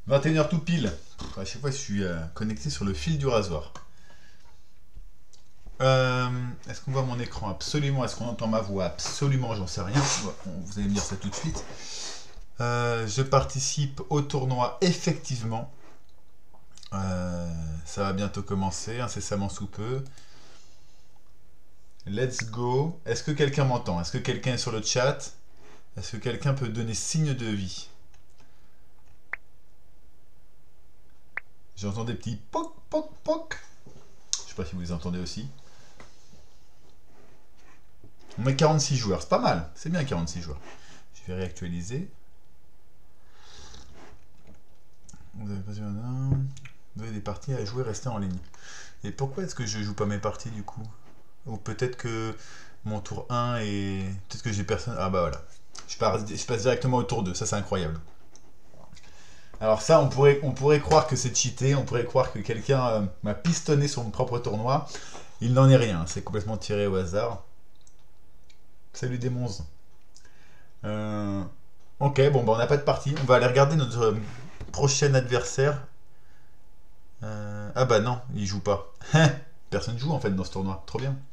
21h tout pile. À chaque fois, je suis connecté sur le fil du rasoir. Est-ce qu'on voit mon écran? Absolument. Est-ce qu'on entend ma voix? Absolument, j'en sais rien. Vous allez me dire ça tout de suite. Je participe au tournoi, effectivement. Ça va bientôt commencer, incessamment sous peu. Let's go. Est-ce que quelqu'un m'entend? Est-ce que quelqu'un est sur le chat? Est-ce que quelqu'un peut donner signe de vie? J'entends des petits poc poc poc. Je sais pas si vous les entendez aussi. On met 46 joueurs, c'est pas mal. C'est bien 46 joueurs. Je vais réactualiser. Vous avez des parties à jouer, restez en ligne. Et pourquoi est-ce que je joue pas mes parties du coup? Ou peut-être que mon tour 1 et... Peut-être que j'ai personne... Ah bah voilà. Je passe directement au tour 2, ça c'est incroyable. Alors ça, on pourrait croire que c'est cheaté, on pourrait croire que quelqu'un m'a pistonné sur mon propre tournoi. Il n'en est rien, c'est complètement tiré au hasard. Salut Démons. Euh, Ok, bon bah on n'a pas de partie. On va aller regarder notre prochain adversaire. Ah bah non, il joue pas. Personne joue en fait dans ce tournoi. Trop bien.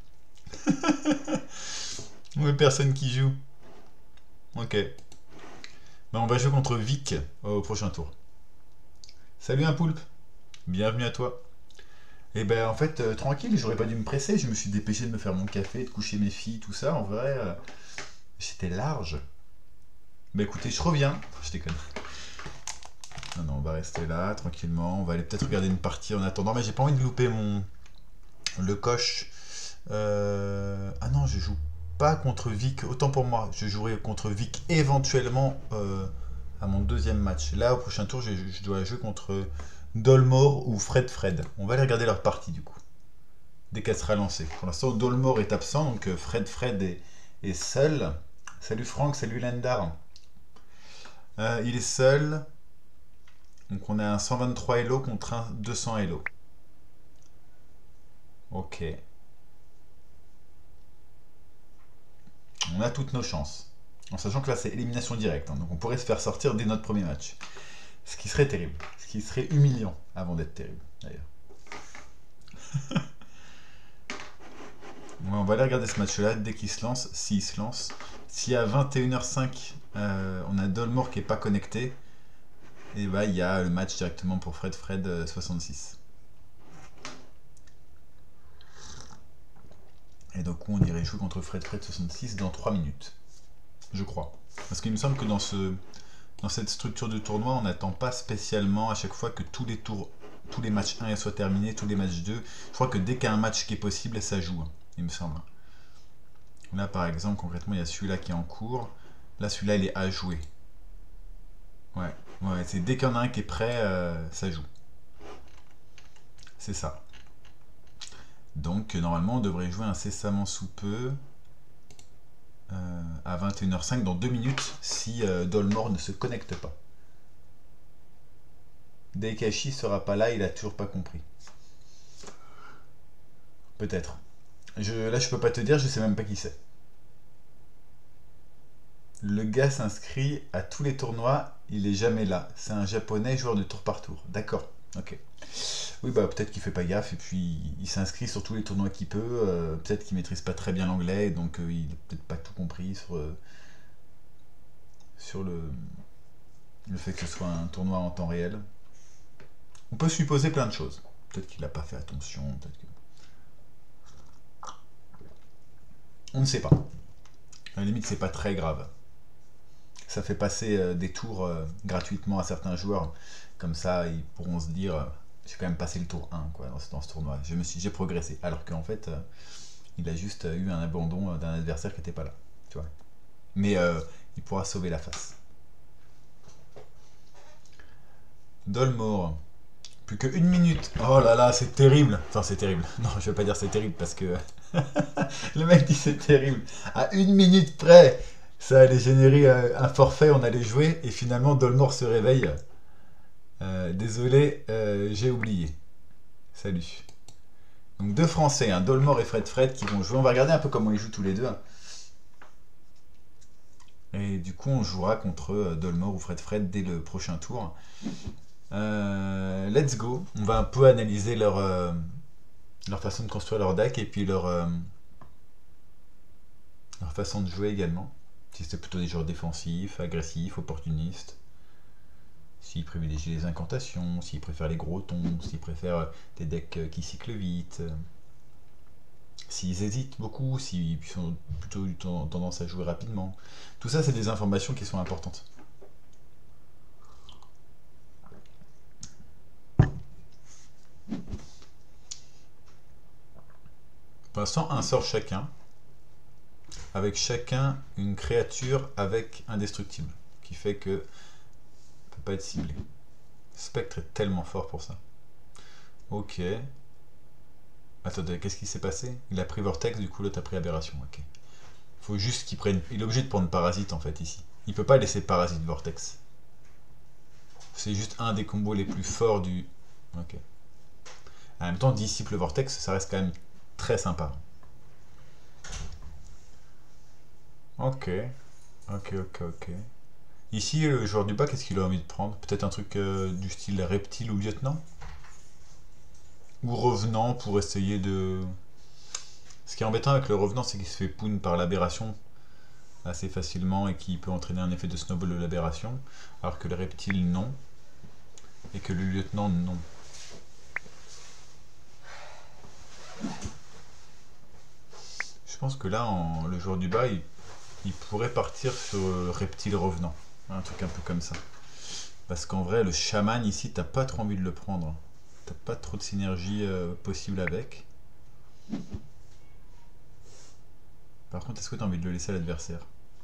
Ouais, personne qui joue. Ok. Bah on va jouer contre Vic au prochain tour. Salut un poulpe. Bienvenue à toi. Et ben en fait, tranquille, j'aurais pas dû me presser. Je me suis dépêché de me faire mon café, de coucher mes filles, tout ça. En vrai, j'étais large. Bah écoutez, je reviens. Je déconne. Non, non, on va rester là, tranquillement. On va aller peut-être regarder une partie en attendant. Mais j'ai pas envie de louper le coche. Ah non, je joue pas contre Vic. Autant pour moi, je jouerai contre Vic éventuellement à mon deuxième match. Là, au prochain tour, je dois jouer contre Dolmore ou Fred Fred. On va aller regarder leur partie du coup. Dès qu'elle sera lancée. Pour l'instant, Dolmore est absent, donc Fred Fred est seul. Salut Franck, salut Lendar. Il est seul. Donc on a un 123 Elo contre un 200 Elo. Ok. On a toutes nos chances. En sachant que là c'est élimination directe, hein, donc on pourrait se faire sortir dès notre premier match. Ce qui serait terrible. Ce qui serait humiliant avant d'être terrible, d'ailleurs. Ouais, on va aller regarder ce match-là dès qu'il se lance, s'il se lance. Si à 21h05, on a Dolmore qui n'est pas connecté, et bah il y a le match directement pour Fred Fred 66. Et donc on irait jouer contre Fred Fred 66 dans 3 minutes, je crois. Parce qu'il me semble que dans cette structure de tournoi, on n'attend pas spécialement à chaque fois que tous les matchs 1 soient terminés, tous les matchs 2. Je crois que dès qu'il y a un match qui est possible, ça joue, hein, il me semble. Là par exemple, concrètement, il y a celui-là qui est en cours. Là, celui-là, il est à jouer. Ouais, ouais, c'est dès qu'il y en a un qui est prêt, ça joue. C'est ça. Donc normalement, on devrait jouer incessamment sous peu. À 21h05 dans 2 minutes si Dolmore ne se connecte pas. Daikashi sera pas là, il a toujours pas compris. Peut-être. Là, je peux pas te dire, je sais même pas qui c'est. Le gars s'inscrit à tous les tournois, il est jamais là. C'est un japonais joueur de tour par tour. D'accord, ok. Oui, bah peut-être qu'il fait pas gaffe et puis il s'inscrit sur tous les tournois qu'il peut. Peut-être qu'il maîtrise pas très bien l'anglais, donc il n'a peut-être pas tout compris sur le fait que ce soit un tournoi en temps réel. On peut supposer plein de choses. Peut-être qu'il n'a pas fait attention, peut-être que... On ne sait pas. À la limite, c'est pas très grave. Ça fait passer des tours gratuitement à certains joueurs. Comme ça, ils pourront se dire j'ai quand même passé le tour 1 quoi, dans ce tournoi. J'ai progressé. Alors qu'en fait, il a juste eu un abandon d'un adversaire qui n'était pas là. Tu vois. Mais il pourra sauver la face. Dolmore. Plus que 1 minute. Oh là là, c'est terrible. Enfin, c'est terrible. Non, je vais pas dire c'est terrible parce que le mec dit c'est terrible. À 1 minute près, ça allait générer un forfait, on allait jouer et finalement Dolmore se réveille. Désolé, j'ai oublié. Salut. Donc deux Français, hein, Dolmore et Fred Fred qui vont jouer. On va regarder un peu comment ils jouent tous les deux, hein. Et du coup, on jouera contre Dolmore ou Fred Fred dès le prochain tour. Let's go. On va un peu analyser leur façon de construire leur deck et puis leur façon de jouer également. Si c'était plutôt des joueurs défensifs, agressifs, opportunistes. S'ils privilégient les incantations, s'ils préfèrent les gros tons, s'ils préfèrent des decks qui cyclent vite. S'ils hésitent beaucoup, s'ils ont plutôt eu tendance à jouer rapidement. Tout ça, c'est des informations qui sont importantes. Pour l'instant, un sort chacun, avec chacun une créature avec indestructible, qui fait que ne peut pas être ciblé. Spectre est tellement fort pour ça. Ok. Attendez, qu'est-ce qui s'est passé? Il a pris Vortex, du coup l'autre a pris Aberration. Ok. Faut juste qu'il prenne. Il est obligé de prendre Parasite en fait ici. Il peut pas laisser Parasite Vortex. C'est juste un des combos les plus forts du. Ok. En même temps, Disciple Vortex, ça reste quand même très sympa. Ok. Ok. Ici, le joueur du bas, qu'est-ce qu'il a envie de prendre? Peut-être un truc du style reptile ou lieutenant? Ou revenant pour essayer de. Ce qui est embêtant avec le revenant, c'est qu'il se fait poon par l'aberration assez facilement et qui peut entraîner un effet de snowball de l'aberration, alors que le reptile non, et que le lieutenant non. Je pense que là, le joueur du bas, il pourrait partir sur reptile revenant, un truc un peu comme ça. Parce qu'en vrai, le chaman ici, t'as pas trop envie de le prendre. T'as pas trop de synergie possible avec. Par contre, est-ce que t'as envie de le laisser à l'adversaire?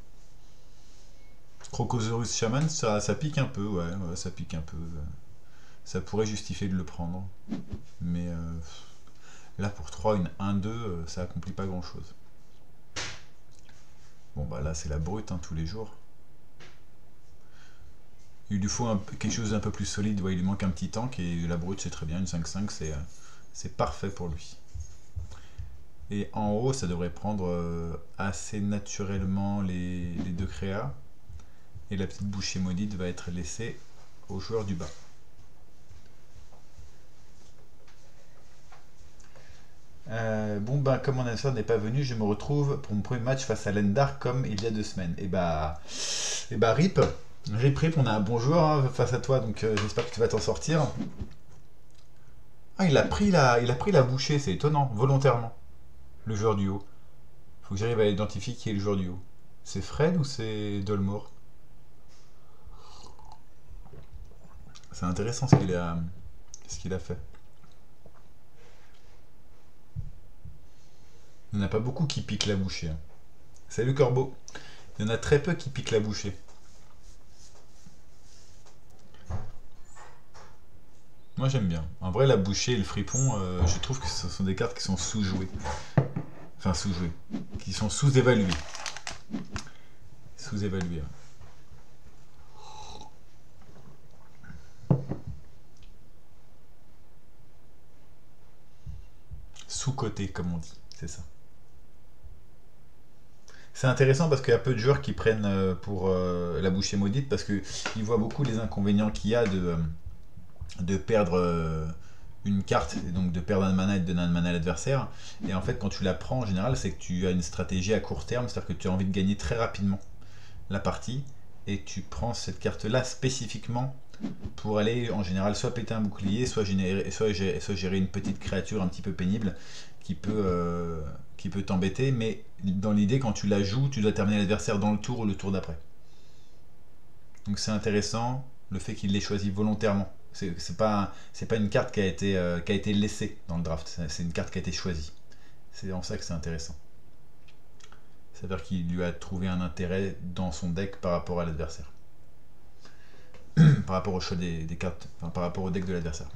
Crocosaurus Shaman, ça pique un peu, ouais, ça pique un peu. Ça pourrait justifier de le prendre. Mais là, pour 3, une 1-2, ça accomplit pas grand-chose. Bon, bah là, c'est la brute, hein, tous les jours. Il lui faut quelque chose d'un peu plus solide, ouais, il lui manque un petit tank, et la brute, c'est très bien, une 5-5, c'est parfait pour lui. Et en haut, ça devrait prendre assez naturellement les deux créas. Et la petite bouchée maudite va être laissée au joueur du bas. Bon ben comme mon adversaire n'est pas venu, je me retrouve pour mon premier match face à Lendar comme il y a 2 semaines. Et bah RIP, RIP, on a un bon joueur hein, face à toi, donc j'espère que tu vas t'en sortir. Ah, il a pris la bouchée, c'est étonnant, volontairement, le joueur du haut. Faut que j'arrive à identifier qui est le joueur du haut. C'est Fred ou c'est Dolmore? C'est intéressant ce qu'il a fait. Il n'y en a pas beaucoup qui piquent la bouchée, hein. Salut Corbeau. Il y en a très peu qui piquent la bouchée. Moi j'aime bien. En vrai, la bouchée et le fripon, je trouve que ce sont des cartes qui sont sous-jouées. Enfin, sous-jouées. Qui sont sous-évaluées. Sous-évaluées, ouais. Sous-cotées, comme on dit. C'est ça. C'est intéressant parce qu'il y a peu de joueurs qui prennent pour la bouchée maudite parce qu'ils voient beaucoup les inconvénients qu'il y a de perdre une carte et donc de perdre un mana et de donner un mana à l'adversaire. Et en fait, quand tu la prends en général, c'est que tu as une stratégie à court terme, c'est-à-dire que tu as envie de gagner très rapidement la partie et tu prends cette carte-là spécifiquement pour aller en général soit péter un bouclier, soit gérer une petite créature un petit peu pénible qui peut t'embêter, mais dans l'idée, quand tu la joues, tu dois terminer l'adversaire dans le tour ou le tour d'après. Donc c'est intéressant le fait qu'il l'ait choisi volontairement. C'est pas une carte qui a été laissée dans le draft, c'est une carte qui a été choisie. C'est en ça que c'est intéressant. C'est-à-dire qu'il lui a trouvé un intérêt dans son deck par rapport à l'adversaire. Par rapport au choix des cartes, enfin, par rapport au deck de l'adversaire.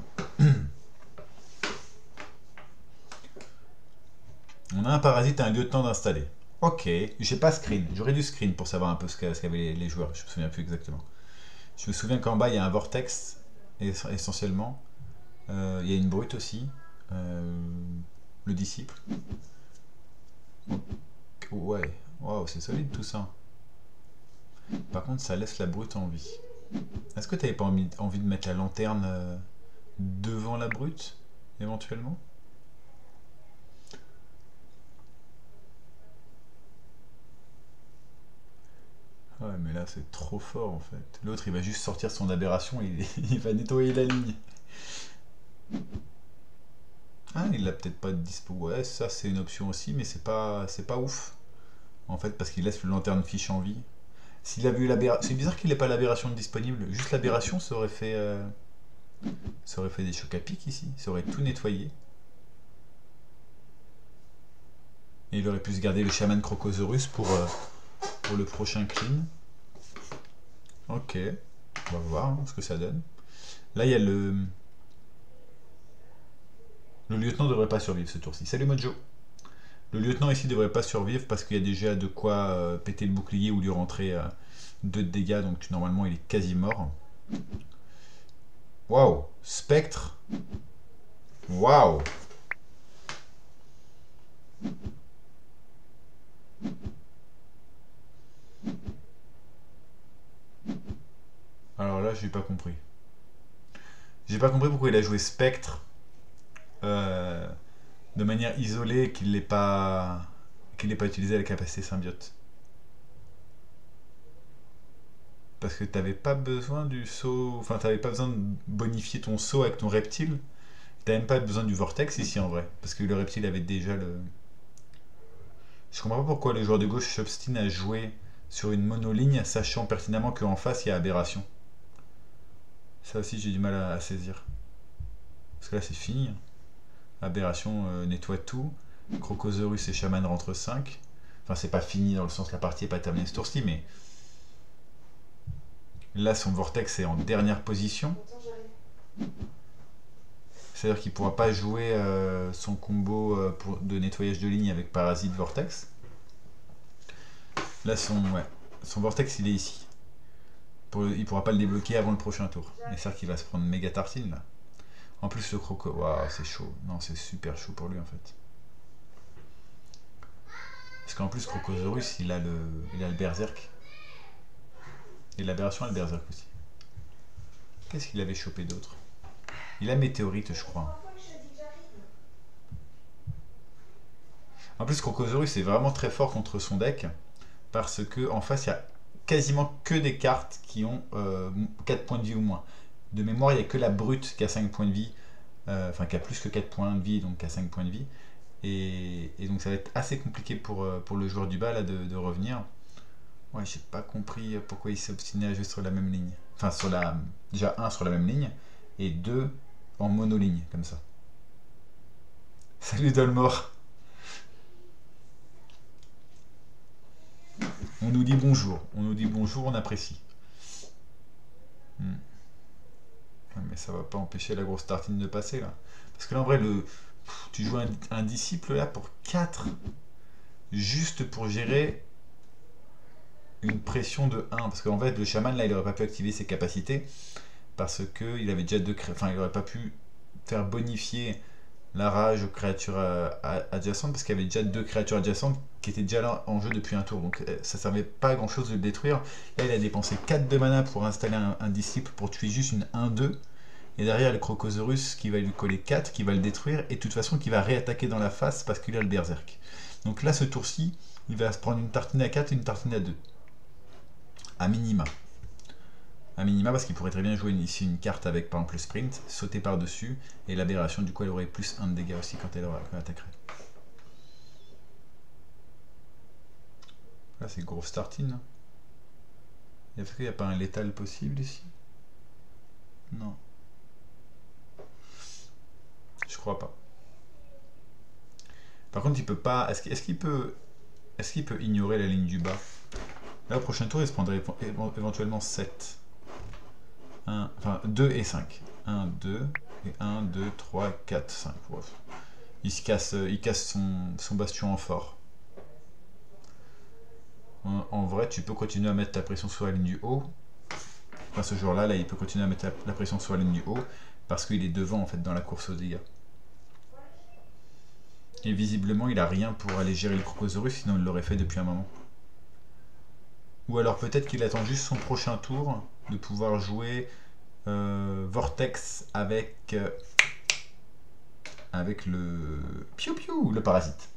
On a un parasite et un lieutenant d'installer. Ok, j'ai pas screen. J'aurais dû screen pour savoir un peu ce qu'avaient les joueurs. Je me souviens plus exactement. Je me souviens qu'en bas il y a un vortex essentiellement. Il y a une brute aussi. Le disciple. Ouais, waouh, c'est solide tout ça. Par contre, ça laisse la brute en vie. Est-ce que t'avais pas envie de mettre la lanterne devant la brute, éventuellement? Ouais, mais là c'est trop fort en fait. L'autre il va juste sortir son aberration et il va nettoyer la ligne. Ah, il l'a peut-être pas de dispo. Ouais, ça c'est une option aussi, mais c'est pas ouf. En fait, parce qu'il laisse le lanterne fiche en vie. S'il avait eu l'aberration. C'est bizarre qu'il n'ait pas l'aberration disponible. Juste l'aberration, ça aurait fait des chocs à pic ici. Ça aurait tout nettoyé. Et il aurait pu se garder le chaman Crocosaurus pour le prochain clean. Ok. On va voir ce que ça donne. Là, il y a le. Le lieutenant devrait pas survivre ce tour-ci. Salut Mojo. Le lieutenant ici devrait pas survivre parce qu'il y a déjà de quoi péter le bouclier ou lui rentrer 2 de dégâts, donc normalement il est quasi mort. Waouh, Spectre. Waouh. Alors là, j'ai pas compris. J'ai pas compris pourquoi il a joué Spectre euh, de manière isolée et qu'il n'ait pas utilisé la capacité symbiote. Parce que t'avais pas besoin du saut, enfin t'avais pas besoin de bonifier ton saut avec ton reptile. T'as même pas besoin du vortex ici en vrai, parce que le reptile avait déjà le. Je comprends pas pourquoi les joueurs de gauche s'obstinent à jouer sur une monoligne, sachant pertinemment qu'en face il y a aberration. Ça aussi j'ai du mal à saisir. Parce que là c'est fini. Aberration nettoie tout. Crocosaurus et Shaman rentrent 5. Enfin c'est pas fini dans le sens que la partie est pas terminée ce tour-ci, mais là son vortex est en dernière position. C'est-à-dire qu'il ne pourra pas jouer son combo de nettoyage de ligne avec Parasite Vortex. Là, son Vortex, il est ici. Il ne pourra pas le débloquer avant le prochain tour. Et c'est-à-dire qu'il va se prendre méga tartine, là. En plus, le croco... Waouh, c'est chaud. Non, c'est super chaud pour lui, en fait. Parce qu'en plus, Crocosaurus, il a le Berserk. Et l'aberration a le Berserk aussi. Qu'est-ce qu'il avait chopé d'autre? Il a Météorite, je crois. En plus, Crocosaurus est vraiment très fort contre son deck. Parce que en face, il y a quasiment que des cartes qui ont 4 points de vie ou moins. De mémoire, il n'y a que la brute qui a 5 points de vie. Enfin, qui a plus que 4 points de vie, donc qui a 5 points de vie. Et donc ça va être assez compliqué pour le joueur du bas là, de revenir. Ouais, j'ai pas compris pourquoi il s'est obstiné à jouer sur la même ligne. Enfin, déjà, un sur la même ligne, et deux en monoligne, comme ça. Salut Dolmor. On nous dit bonjour. On nous dit bonjour, on apprécie. Hmm. Ouais, mais ça va pas empêcher la grosse tartine de passer là. Parce que là, en vrai, tu joues un disciple là pour 4, juste pour gérer une pression de 1. Parce qu'en fait, le chaman là, il aurait pas pu activer ses capacités. Parce qu'il avait déjà enfin, il aurait pas pu faire bonifier la rage aux créatures adjacentes parce qu'il y avait déjà 2 créatures adjacentes qui étaient déjà là en jeu depuis un tour, donc ça servait pas à grand chose de le détruire. Là il a dépensé 4 de mana pour installer un disciple pour tuer juste une 1-2, et derrière le Crocosaurus qui va lui coller 4, qui va le détruire, et de toute façon qui va réattaquer dans la face parce qu'il a le Berserk. Donc là ce tour-ci il va se prendre une tartine à 4 et une tartine à 2 à minima. À minima parce qu'il pourrait très bien jouer ici une carte avec par exemple le sprint, sauter par dessus, et l'aberration du coup elle aurait plus 1 de dégâts aussi quand elle attaquerait. Là c'est grosse tartine. Est-ce qu'il n'y a pas un létal possible ici? Non. Je crois pas. Par contre il peut pas. Est-ce qu'il peut ignorer la ligne du bas? Là au prochain tour il se prendrait éventuellement 7. Enfin 2 et 5. 1, 2, et 1, 2, 3, 4, 5. Wow. Il casse son bastion en fort. En vrai, tu peux continuer à mettre ta pression sur la ligne du haut. Enfin, ce joueur-là, il peut continuer à mettre la pression sur la ligne du haut parce qu'il est devant en fait dans la course aux dégâts. Et visiblement, il a rien pour aller gérer le Crocosaurus, sinon il l'aurait fait depuis un moment. Ou alors peut-être qu'il attend juste son prochain tour de pouvoir jouer Vortex avec le piou piou, le parasite.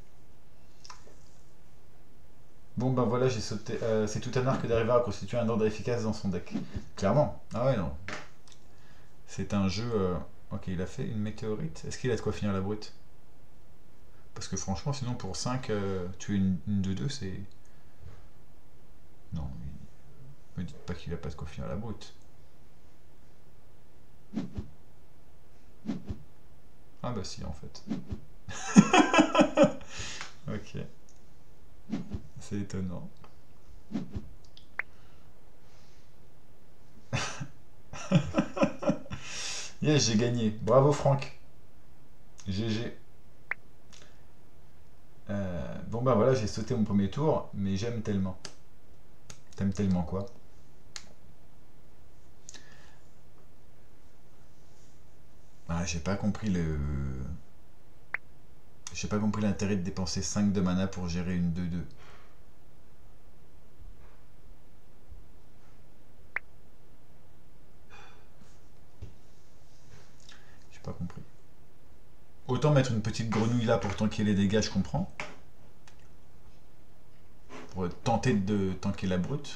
Bon ben voilà, j'ai sauté. C'est tout un arc d'arriver à constituer un ordre efficace dans son deck. Clairement. Ah ouais, non. C'est un jeu. Ok, il a fait une météorite. Est-ce qu'il a de quoi finir la brute? Parce que franchement, sinon pour 5, tuer une 2-2, c'est. Non, me dites pas qu'il a pas de quoi finir la brute. Ah bah si, en fait. Ok. C'est étonnant. Yes, j'ai gagné. Bravo Franck. GG. Bon bah voilà, j'ai sauté mon premier tour, mais j'aime tellement. T'aimes tellement quoi? Ah, j'ai pas compris le. J'ai pas compris l'intérêt de dépenser 5 de mana pour gérer une 2-2. J'ai pas compris. Autant mettre une petite grenouille là pour tanker les dégâts, je comprends. Pour tenter de tanker la brute.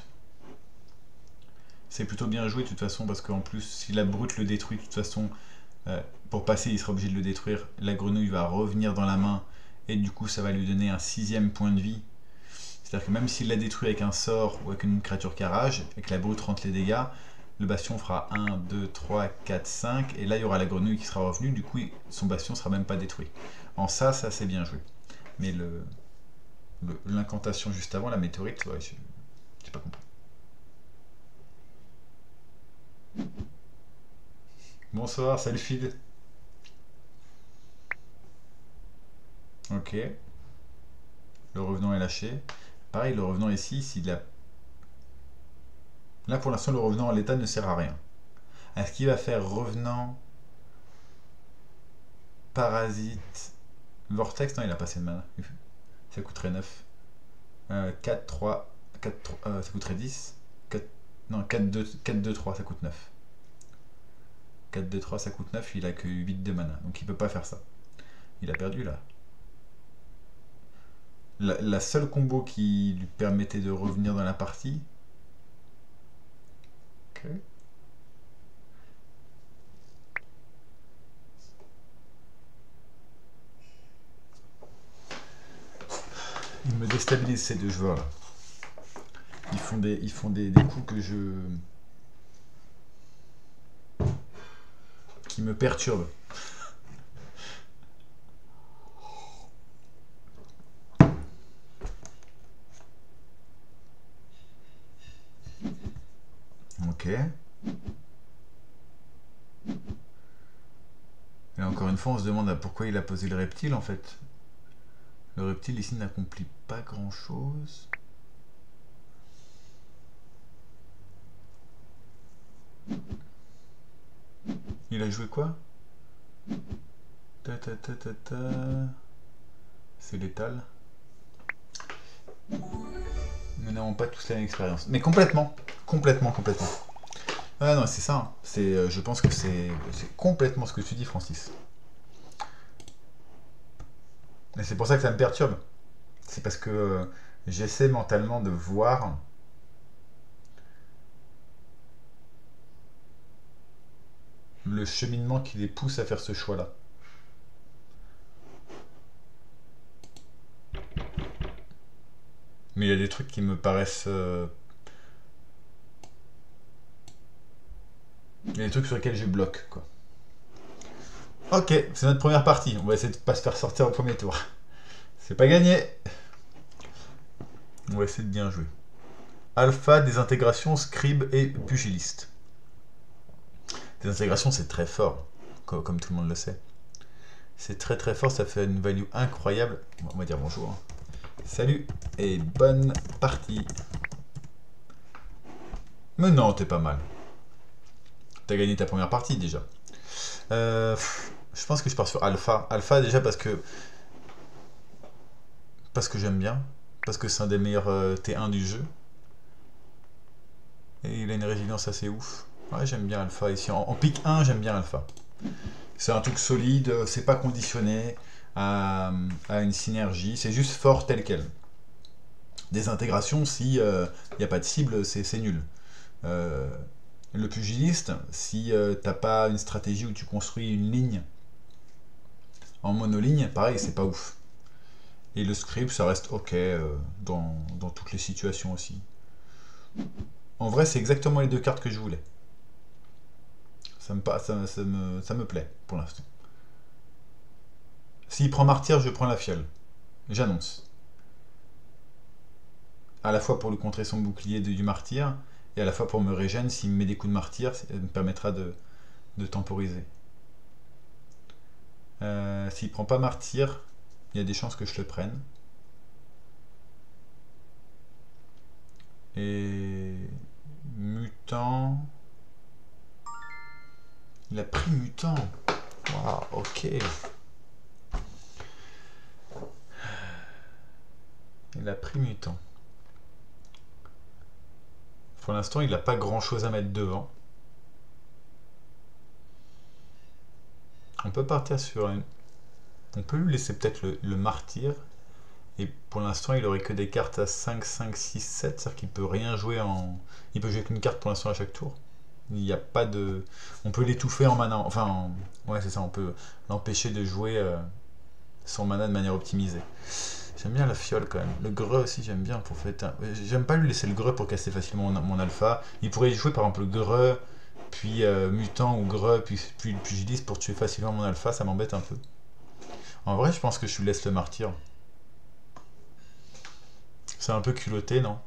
C'est plutôt bien joué de toute façon parce qu'en plus, si la brute le détruit de toute façon, pour passer, il sera obligé de le détruire. La grenouille va revenir dans la main et du coup, ça va lui donner un 6ème point de vie. C'est-à-dire que même s'il la détruit avec un sort ou avec une créature carrage et que la brute rentre les dégâts, le bastion fera 1, 2, 3, 4, 5 et là il y aura la grenouille qui sera revenue, du coup son bastion sera même pas détruit. En ça c'est bien joué. Mais l'incantation juste avant, la météorite, ouais, j'ai pas compris. Bonsoir, salut Phil. Ok, le revenant est lâché. Pareil, le revenant ici, s'il a... Là pour l'instant le revenant en l'état ne sert à rien. Est-ce qu'il va faire revenant, parasite, vortex? Non, il a pas assez de mana. Ça coûterait 9. 4, 3, 4, 3 ça coûterait 10. 4, non, 4, 2, 4, 2, 3, ça coûte 9. 4, 2, 3, ça coûte 9, il a que 8 de mana. Donc il peut pas faire ça. Il a perdu là. La seule combo qui lui permettait de revenir dans la partie. Ok. Il me déstabilise ces deux joueurs là. Ils font des coups que je. Qui me perturbent. Ok. Et encore une fois, on se demande pourquoi il a posé le reptile en fait. Le reptile ici n'accomplit pas grand chose. Il a joué quoi? Ta ta ta ta ta. C'est létal. Nous n'avons pas tous la même expérience. Mais complètement. Complètement, complètement. Ah non, c'est ça. Hein. Je pense que c'est complètement ce que tu dis, Francis. Et c'est pour ça que ça me perturbe. C'est parce que j'essaie mentalement de voir le cheminement qui les pousse à faire ce choix-là. Mais il y a des trucs qui me paraissent... Il y a des trucs sur lesquels je bloque, quoi. Ok, c'est notre première partie. On va essayer de pas se faire sortir au premier tour. C'est pas gagné. On va essayer de bien jouer. Alpha, désintégration, scribe et pugiliste. Désintégration, c'est très fort, comme tout le monde le sait. C'est très très fort, ça fait une value incroyable. On va dire bonjour. Salut et bonne partie. Mais non, t'es pas mal. T'as gagné ta première partie déjà. Je pense que je pars sur Alpha. Alpha déjà parce que j'aime bien. Parce que c'est un des meilleurs T1 du jeu. Et il a une résilience assez ouf. Ouais, j'aime bien Alpha ici. En pick 1, j'aime bien Alpha. C'est un truc solide, c'est pas conditionné à une synergie, c'est juste fort tel quel. Des intégrations, si il n'y a pas de cible, c'est nul. Euh, le pugiliste, si t'as pas une stratégie où tu construis une ligne en monoligne, pareil, c'est pas ouf. Et le script, ça reste ok dans toutes les situations aussi. En vrai, c'est exactement les deux cartes que je voulais. Ça me plaît pour l'instant. S'il prend martyr, je prends la fiole. J'annonce. À la fois pour lui contrer son bouclier du martyr, et à la fois pour me régène, s'il me met des coups de martyr, ça me permettra de temporiser. S'il prend pas martyr, il y a des chances que je le prenne. Et mutant. Il a pris mutant. Waouh, ok. Il a pris mutant. Pour l'instant, il n'a pas grand chose à mettre devant. On peut partir sur une. On peut lui laisser peut-être le martyr. Et pour l'instant, il aurait que des cartes à 5, 5, 6, 7. C'est-à-dire qu'il peut rien jouer en. Il peut jouer qu'une carte pour l'instant à chaque tour. Il n'y a pas de. On peut l'étouffer en mana. Enfin, ouais, c'est ça. On peut l'empêcher de jouer son mana de manière optimisée. J'aime bien la fiole quand même. Le greu aussi, j'aime bien pour faire. J'aime pas lui laisser le greu pour casser facilement mon alpha. Il pourrait jouer par exemple le greu, puis mutant ou greu, puis le pugiliste pour tuer facilement mon alpha. Ça m'embête un peu. En vrai, je pense que je lui laisse le martyr. C'est un peu culotté, non?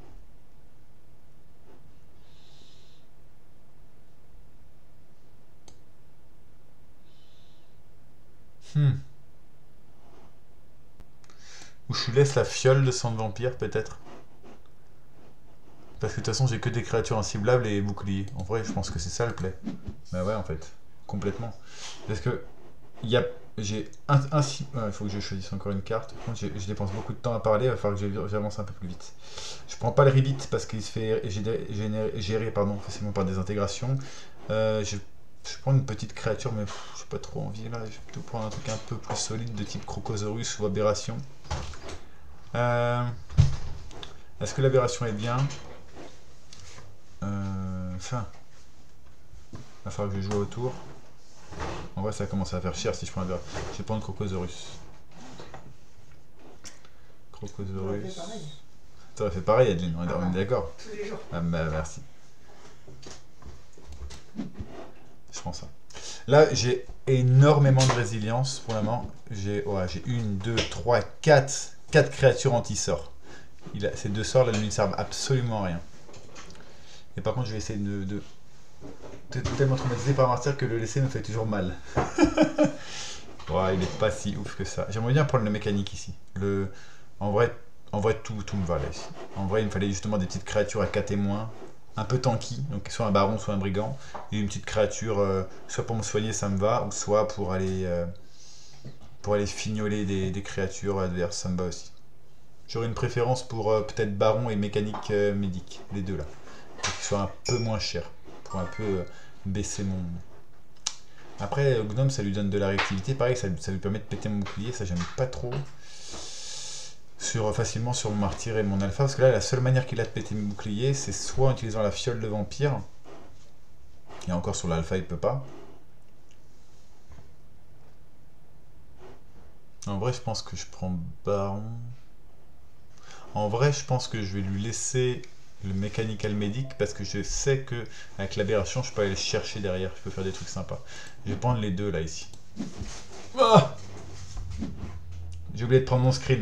Ou je lui laisse la fiole de sang de vampire, peut-être. Parce que de toute façon, j'ai que des créatures inciblables et boucliers. En vrai, je pense que c'est ça le play. Bah ouais, en fait. Complètement. Parce que il y a, j'ai il faut que je choisisse encore une carte. Par contre, je dépense beaucoup de temps à parler. Il va falloir que j'avance un peu plus vite. Je prends pas le Ribbit parce qu'il se fait gérer facilement par des intégrations. Je prends une petite créature, mais j'ai pas trop envie là. Je vais plutôt prendre un truc un peu plus solide de type Crocosaurus ou Aberration. Est-ce que l'aberration est bien? Enfin, il va falloir que je joue autour. En vrai, ça commence à faire cher si je prends l'aberration. Je vais prendre Crocosaurus. Crocosaurus. T'aurais fait pareil, Adeline, on est d'accord? Tous les jours. Ah bah merci. Je prends ça. Là, j'ai énormément de résilience pour le moment. J'ai 1, 2, 3, 4 créatures anti-sorts. Ces deux sorts là ne lui servent absolument à rien. Et par contre, je vais essayer de tellement traumatisé par Martyr que le laisser me fait toujours mal. Ouais, il est pas si ouf que ça. J'aimerais bien prendre le mécanique ici. En vrai, tout me va là ici. En vrai, il me fallait justement des petites créatures à 4 et moins. Un peu tanky, donc soit un baron, soit un brigand. Et une petite créature, soit pour me soigner, ça me va, ou soit pour aller fignoler des créatures adverses, ça me va aussi. J'aurais une préférence pour peut-être baron et mécanique médic, les deux là. Pour qu'ils soient un peu moins chers, pour un peu baisser mon... Après, Gnome, ça lui donne de la réactivité, pareil, ça lui permet de péter mon bouclier, ça j'aime pas trop. Facilement sur mon martyr et mon alpha, parce que là, la seule manière qu'il a de péter mon bouclier, c'est soit en utilisant la fiole de vampire, et encore sur l'alpha, il peut pas. En vrai, je pense que je prends baron. En vrai, je pense que je vais lui laisser le Mechanical Medic parce que je sais que avec l'aberration, je peux aller le chercher derrière. Je peux faire des trucs sympas. Je vais prendre les deux là ici. Ah, j'ai oublié de prendre mon screen.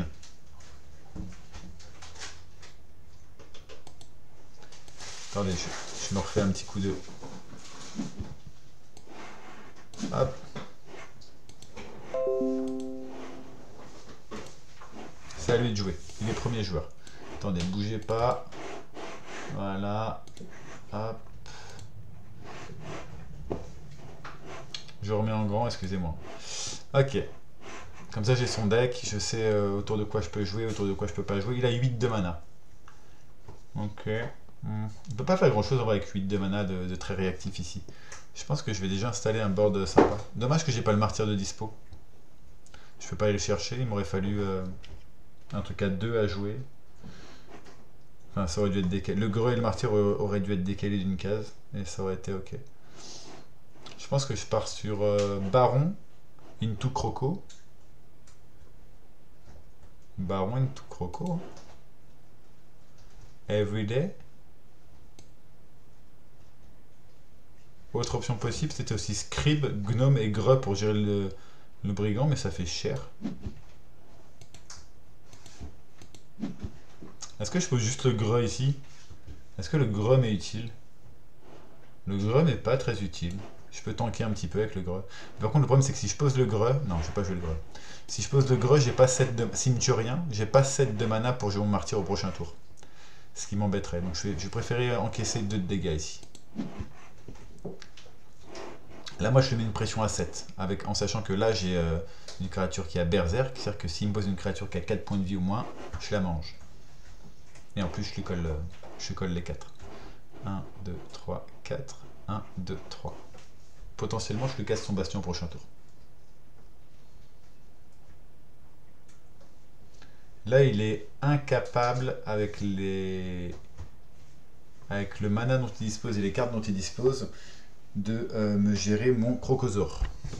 Attendez, je me refais un petit coup de... Hop. C'est à lui de jouer. Il est premier joueur. Attendez, ne bougez pas. Voilà. Hop. Je remets en grand, excusez-moi. Ok. Comme ça, j'ai son deck. Je sais autour de quoi je peux jouer, autour de quoi je peux pas jouer. Il a 8 de mana. Ok. On peut pas faire grand chose en vrai avec 8 de mana de très réactif ici. Je pense que je vais déjà installer un board sympa. Dommage que j'ai pas le martyr de dispo. Je peux pas aller le chercher, il m'aurait fallu un truc à 2 à jouer. Enfin, ça aurait dû être décalé. Le greu et le martyr auraient dû être décalés d'une case, et ça aurait été ok. Je pense que je pars sur Baron, into Croco. Baron, into Croco. Everyday. Autre option possible, c'était aussi Scribe, Gnome et Greu pour gérer le brigand, mais ça fait cher. Est-ce que je pose juste le Greu ici? Est-ce que le Greu est utile? Le Greu n'est pas très utile. Je peux tanker un petit peu avec le Greu. Par contre, le problème, c'est que si je pose le Greu... Non, je vais pas jouer le Greu. Si je pose le Greu, j'ai pas 7 de... S'il me tue rien, j'ai pas 7 de mana pour jouer mon martyr au prochain tour. Ce qui m'embêterait. Donc je vais préférer encaisser 2 de dégâts ici. Là, moi, je lui mets une pression à 7, en sachant que là, j'ai une créature qui a Berserk, c'est-à-dire que s'il me pose une créature qui a 4 points de vie ou moins, je la mange. Et en plus, je lui colle les 4. 1, 2, 3, 4. 1, 2, 3. Potentiellement, je lui casse son bastion au prochain tour. Là, il est incapable, avec le mana dont il dispose et les cartes dont il dispose, de me gérer mon Crocosaur.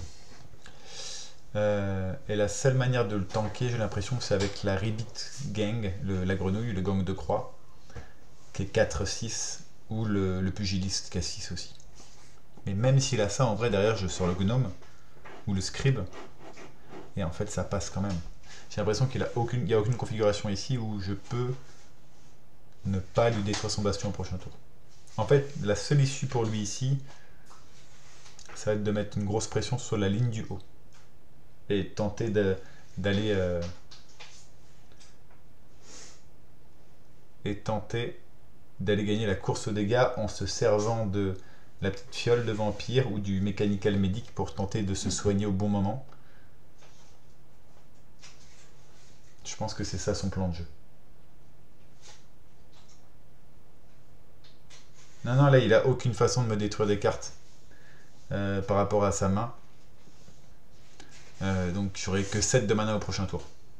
Et la seule manière de le tanker, j'ai l'impression que c'est avec la Ribbit Gang, la grenouille, le gang de croix, qui est 4-6, ou le pugiliste qui a 6 aussi. Mais même s'il a ça, en vrai, derrière, je sors le gnome, ou le scribe, et en fait, ça passe quand même. J'ai l'impression qu'il n'y a aucune configuration ici où je peux ne pas lui détruire son bastion au prochain tour. En fait, la seule issue pour lui ici, ça va être de mettre une grosse pression sur la ligne du haut. Et tenter d'aller... gagner la course aux dégâts en se servant de la petite fiole de vampire ou du Mechanical Medic pour tenter de se soigner au bon moment. Je pense que c'est ça son plan de jeu. Non, là, il a aucune façon de me détruire des cartes par rapport à sa main. Donc, j'aurai que 7 de mana au prochain tour.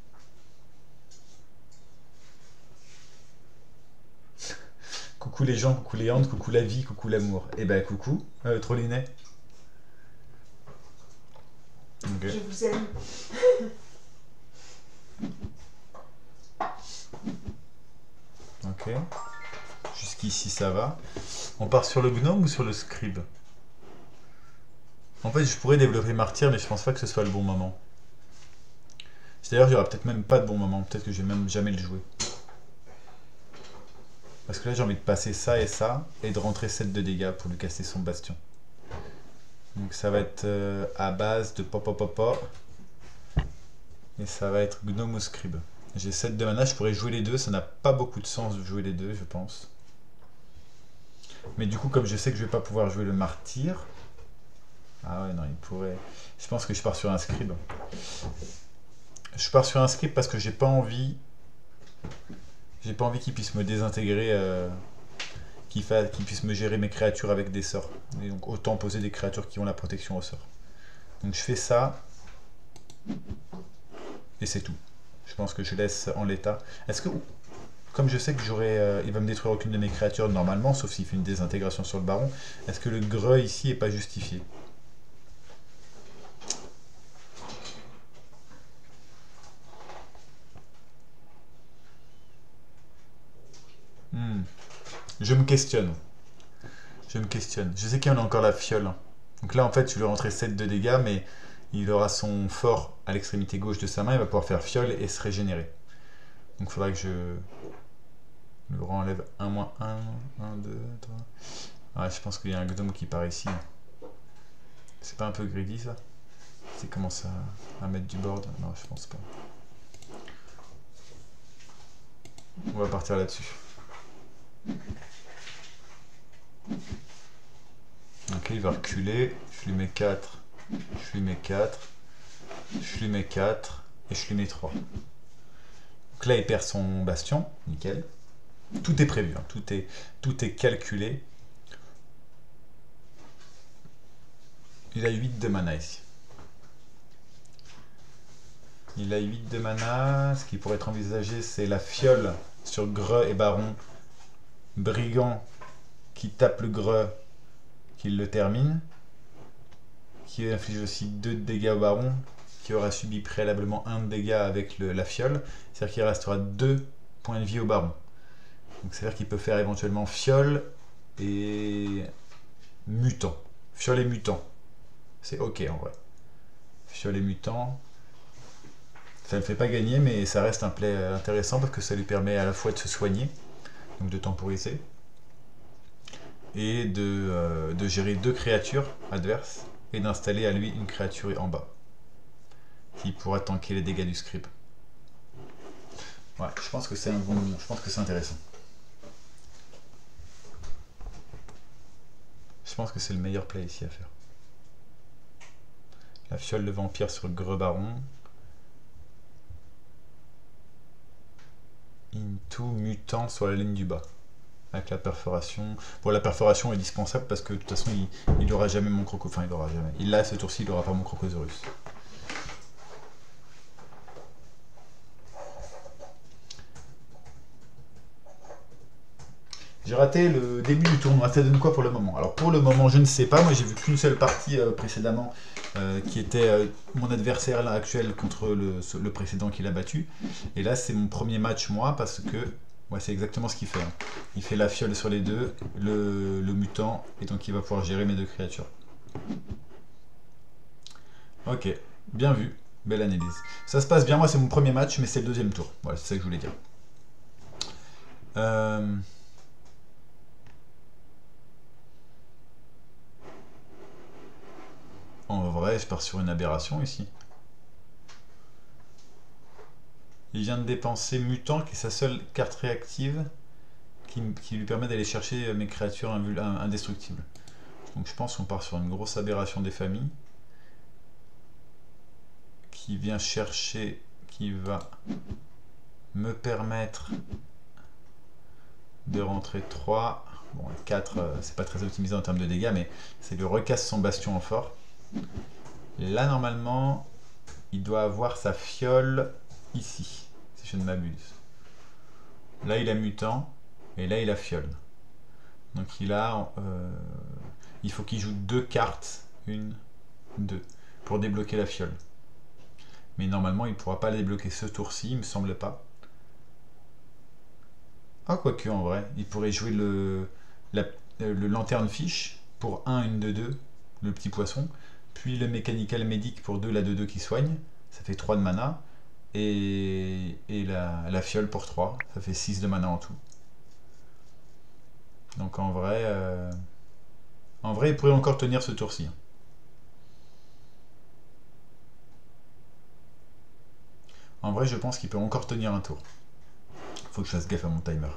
Coucou les gens, coucou les hantes, coucou la vie, coucou l'amour. Et ben, coucou, Trollinet. Okay. Je vous aime. Ok. Jusqu'ici, ça va. On part sur le gnome ou sur le scribe? En fait, je pourrais développer martyr, mais je pense pas que ce soit le bon moment. D'ailleurs, il n'y aura peut-être même pas de bon moment. Peut-être que je vais même jamais le jouer. Parce que là, j'ai envie de passer ça, et de rentrer 7 de dégâts pour lui casser son bastion. Donc ça va être à base de pop. Et ça va être gnome ou scribe. J'ai 7 de mana, je pourrais jouer les deux. Ça n'a pas beaucoup de sens de jouer les deux, je pense. Mais du coup, comme je sais que je vais pas pouvoir jouer le martyr... Ah ouais, non, il pourrait... Je pense que je pars sur un scribe. Je pars sur un scribe parce que j'ai pas envie... J'ai pas envie qu'il puisse me désintégrer... qu'il puisse me gérer mes créatures avec des sorts. Et donc autant poser des créatures qui ont la protection au sort. Donc je fais ça. Et c'est tout. Je pense que je laisse en l'état. Est-ce que... Comme je sais que il va me détruire aucune de mes créatures normalement, sauf s'il fait une désintégration sur le baron, est-ce que le greu ici est pas justifié? Je me questionne. Je sais qu'il y en a encore la fiole. Donc là, en fait, je lui rentrer 7 de dégâts, mais il aura son fort à l'extrémité gauche de sa main, il va pouvoir faire fiole et se régénérer. Donc il faudra que je le renlève 1-1, 1, 2, 3. Ouais, je pense qu'il y a un gnome qui part ici. C'est pas un peu greedy ça? C'est commence à mettre du board? Non, je pense pas. On va partir là-dessus. Ok, il va reculer. Je lui mets 4. Je lui mets 4. Je lui mets 4. Et je lui mets 3. Donc là, il perd son bastion. Nickel. Tout est prévu, hein, tout est calculé. Il a 8 de mana ici. Il a 8 de mana. Ce qui pourrait être envisagé, c'est la fiole sur Greu et Baron. Brigand qui tape le Greu, qui le termine. Qui inflige aussi 2 de dégâts au Baron, qui aura subi préalablement 1 de dégâts avec la fiole. C'est-à-dire qu'il restera 2 points de vie au Baron. Donc c'est-à-dire qu'il peut faire éventuellement fiole et mutant. Fiole et mutant. C'est ok en vrai. Fiole et mutant. Ça ne le fait pas gagner, mais ça reste un play intéressant parce que ça lui permet à la fois de se soigner, donc de temporiser, et de gérer 2 créatures adverses et d'installer à lui une créature en bas qui pourra tanker les dégâts du scribe. Ouais, je pense que c'est un bon. Je pense que c'est intéressant. Je pense que c'est le meilleur play ici à faire. La fiole de vampire sur le Greu Baron. Into mutant sur la ligne du bas. Avec la perforation. Bon, la perforation est dispensable parce que de toute façon, il n'aura jamais mon croco. Enfin, il n'aura jamais. Il l'a ce tour-ci, il n'aura pas mon Crocosaurus. J'ai raté le début du tournoi. Ça donne quoi pour le moment? Alors pour le moment, je ne sais pas. Moi, j'ai vu qu'une seule partie précédemment, qui était mon adversaire là, actuel contre le précédent qu'il a battu. Et là, c'est mon premier match moi parce que ouais, c'est exactement ce qu'il fait, hein. Il fait la fiole sur les deux, le mutant, et donc il va pouvoir gérer mes 2 créatures. Ok, bien vu. Belle analyse. Ça se passe bien. Moi, c'est mon premier match, mais c'est le 2e tour. Voilà, c'est ça que je voulais dire. Euh, En vrai, je pars sur une aberration ici. Il vient de dépenser Mutant, qui est sa seule carte réactive, qui lui permet d'aller chercher mes créatures indestructibles. Donc je pense qu'on part sur une grosse aberration des familles. Qui vient chercher, qui va me permettre de rentrer 3. Bon, 4, c'est pas très optimisé en termes de dégâts, mais ça lui recasse son bastion en fort. Là, normalement, il doit avoir sa fiole ici, si je ne m'abuse. Là, il a mutant, et là, il a fiole. Donc, il faut qu'il joue 2 cartes, 1, 2, pour débloquer la fiole. Mais normalement, il ne pourra pas la débloquer ce tour-ci, il me semble pas. Ah, quoique, en vrai, il pourrait jouer le lanterne fiche pour 1, 1 de 2, le petit poisson, puis le mécanical médic pour 2, la 2-2 qui soigne, ça fait 3 de mana, et la fiole pour 3, ça fait 6 de mana en tout. Donc en vrai, il pourrait encore tenir ce tour-ci. En vrai, je pense qu'il peut encore tenir un tour. Faut que je fasse gaffe à mon timer.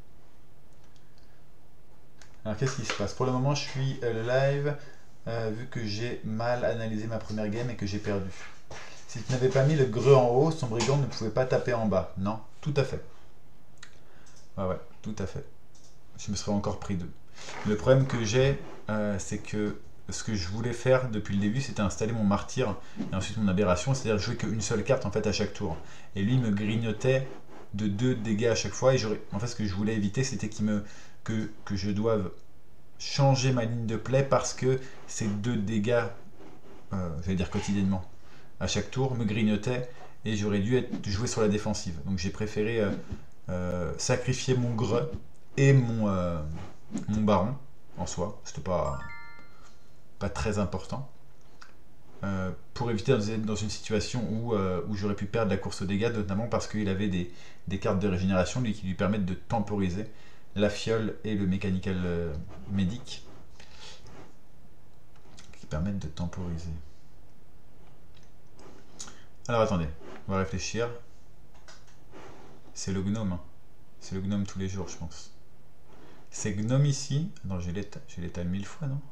Alors qu'est-ce qui se passe? Pour le moment, je suis live, vu que j'ai mal analysé ma première game et que j'ai perdu. Si tu n'avais pas mis le Greu en haut, son brigand ne pouvait pas taper en bas. Non, tout à fait. Ouais, tout à fait. Je me serais encore pris 2. Le problème que j'ai, c'est que ce que je voulais faire depuis le début, c'était installer mon martyr et ensuite mon aberration, c'est-à-dire jouer qu'une seule carte en fait à chaque tour. Et lui me grignotait de 2 dégâts à chaque fois. Et en fait, ce que je voulais éviter, c'était que je doive changer ma ligne de play parce que ces 2 dégâts, j'allais dire quotidiennement, à chaque tour, me grignotaient et j'aurais dû jouer sur la défensive. Donc j'ai préféré sacrifier mon greu et mon baron en soi. C'était pas très important. Pour éviter d'être dans une situation où j'aurais pu perdre la course aux dégâts, notamment parce qu'il avait des cartes de régénération qui lui permettent de temporiser la fiole et le mécanical médic qui permettent de temporiser. Alors attendez, on va réfléchir. C'est le gnome, hein. C'est le gnome tous les jours, je pense. C'est gnome ici. Non, j'ai l'étale 1000 fois, non?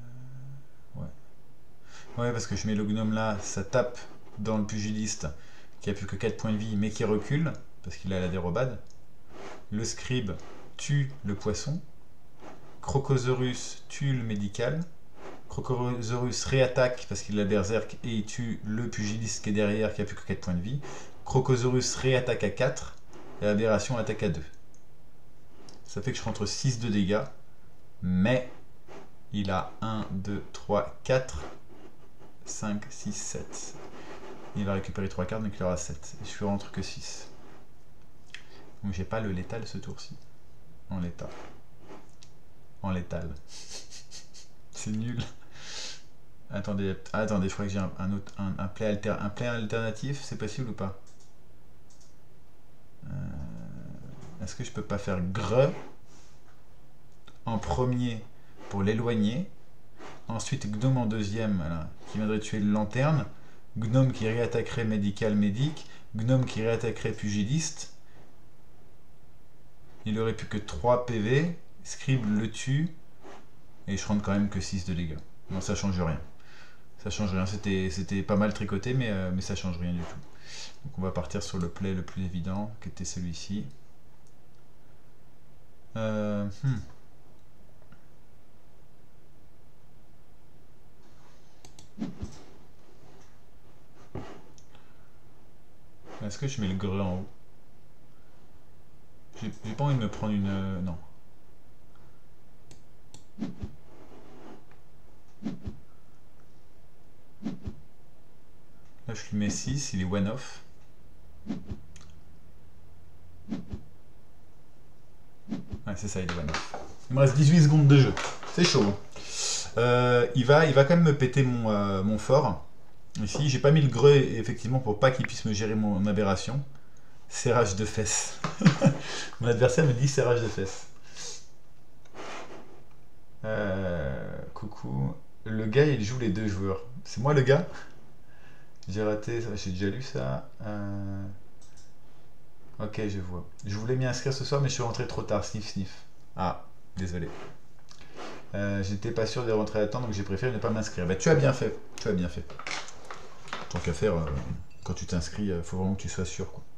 Ouais. Ouais, parce que je mets le gnome là, ça tape dans le pugiliste qui a plus que 4 points de vie, mais qui recule, parce qu'il a la dérobade. Le scribe tue le poisson. Crocosaurus tue le médical. Crocosaurus réattaque parce qu'il a berserk et il tue le pugiliste qui est derrière qui a plus que 4 points de vie. Crocosaurus réattaque à 4 et Aberration attaque à 2. Ça fait que je rentre 6 de dégâts, mais il a 1, 2, 3, 4, 5, 6, 7. Il va récupérer 3 cartes donc il aura 7. Et je rentre que 6. Donc j'ai pas le létal ce tour-ci. En l'état. En létal. C'est nul. Attendez, je crois que j'ai un play alternatif, c'est possible ou pas? Est-ce que je peux pas faire Greu en premier pour l'éloigner, ensuite Gnome en deuxième, voilà, qui viendrait tuer le lanterne, Gnome qui réattaquerait médical médic, Gnome qui réattaquerait pugiliste, il aurait plus que 3 PV, Scribe le tue, et je rentre quand même que 6 de dégâts. Non, ça change rien. Ça change rien, c'était pas mal tricoté, mais ça change rien du tout. Donc on va partir sur le play le plus évident, qui était celui-ci. Est-ce que je mets le greu en haut? J'ai pas envie de me prendre une... non. Là je lui mets 6, il est one-off. Ouais, c'est ça, il est one-off. Il me reste 18 secondes de jeu. C'est chaud. Il va quand même me péter mon fort. Ici, j'ai pas mis le greu effectivement pour pas qu'il puisse me gérer mon aberration. Serrage de fesses. Mon adversaire me dit serrage de fesses. Coucou. Le gars, il joue les deux joueurs. C'est moi le gars? J'ai raté, j'ai déjà lu ça. Ok, je vois. Je voulais m'y inscrire ce soir, mais je suis rentré trop tard. Sniff, sniff. Ah, désolé. J'étais pas sûr de rentrer à temps, donc j'ai préféré ne pas m'inscrire. Bah, tu as bien fait. Tu as bien fait. Tant qu'à faire, quand tu t'inscris, faut vraiment que tu sois sûr, quoi.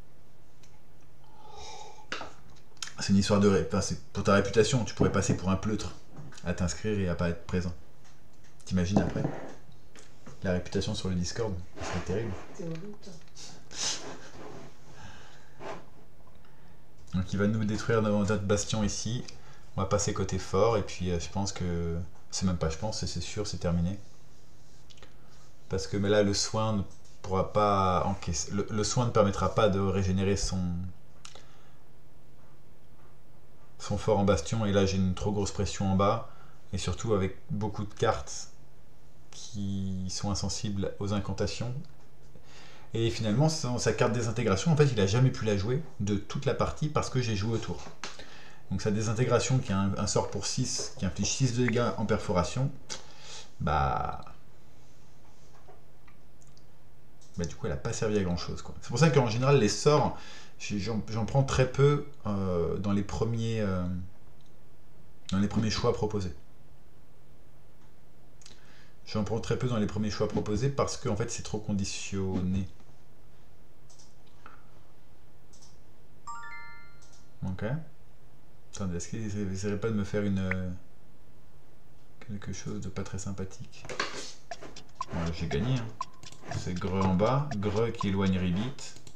C'est une histoire de... Enfin, c'est pour ta réputation, tu pourrais passer pour un pleutre à t'inscrire et à pas être présent. T'imagines après? La réputation sur le Discord, ça serait terrible. C'est horrible, toi. Donc il va nous détruire notre bastion ici. On va passer côté fort et puis je pense que... C'est même pas je pense, c'est sûr, c'est terminé. Parce que mais là le soin ne pourra pas encaisser... Le soin ne permettra pas de régénérer son fort en bastion et là j'ai une trop grosse pression en bas. Et surtout avec beaucoup de cartes qui sont insensibles aux incantations. Et finalement, sa carte désintégration, en fait, il a jamais pu la jouer de toute la partie parce que j'ai joué autour. Donc sa désintégration, qui a un sort pour 6, qui inflige 6 de dégâts en perforation, bah du coup, elle n'a pas servi à grand chose, quoi. C'est pour ça qu'en général, les sorts, j'en prends très peu dans les premiers choix proposés. J'en prends très peu dans les premiers choix proposés parce que en fait, c'est trop conditionné. Ok. Attendez, est-ce qu'ils n'essaieraient pas de me faire quelque chose de pas très sympathique? Bon, j'ai gagné. Hein. C'est Greu en bas. Greu qui éloigne Ribbit.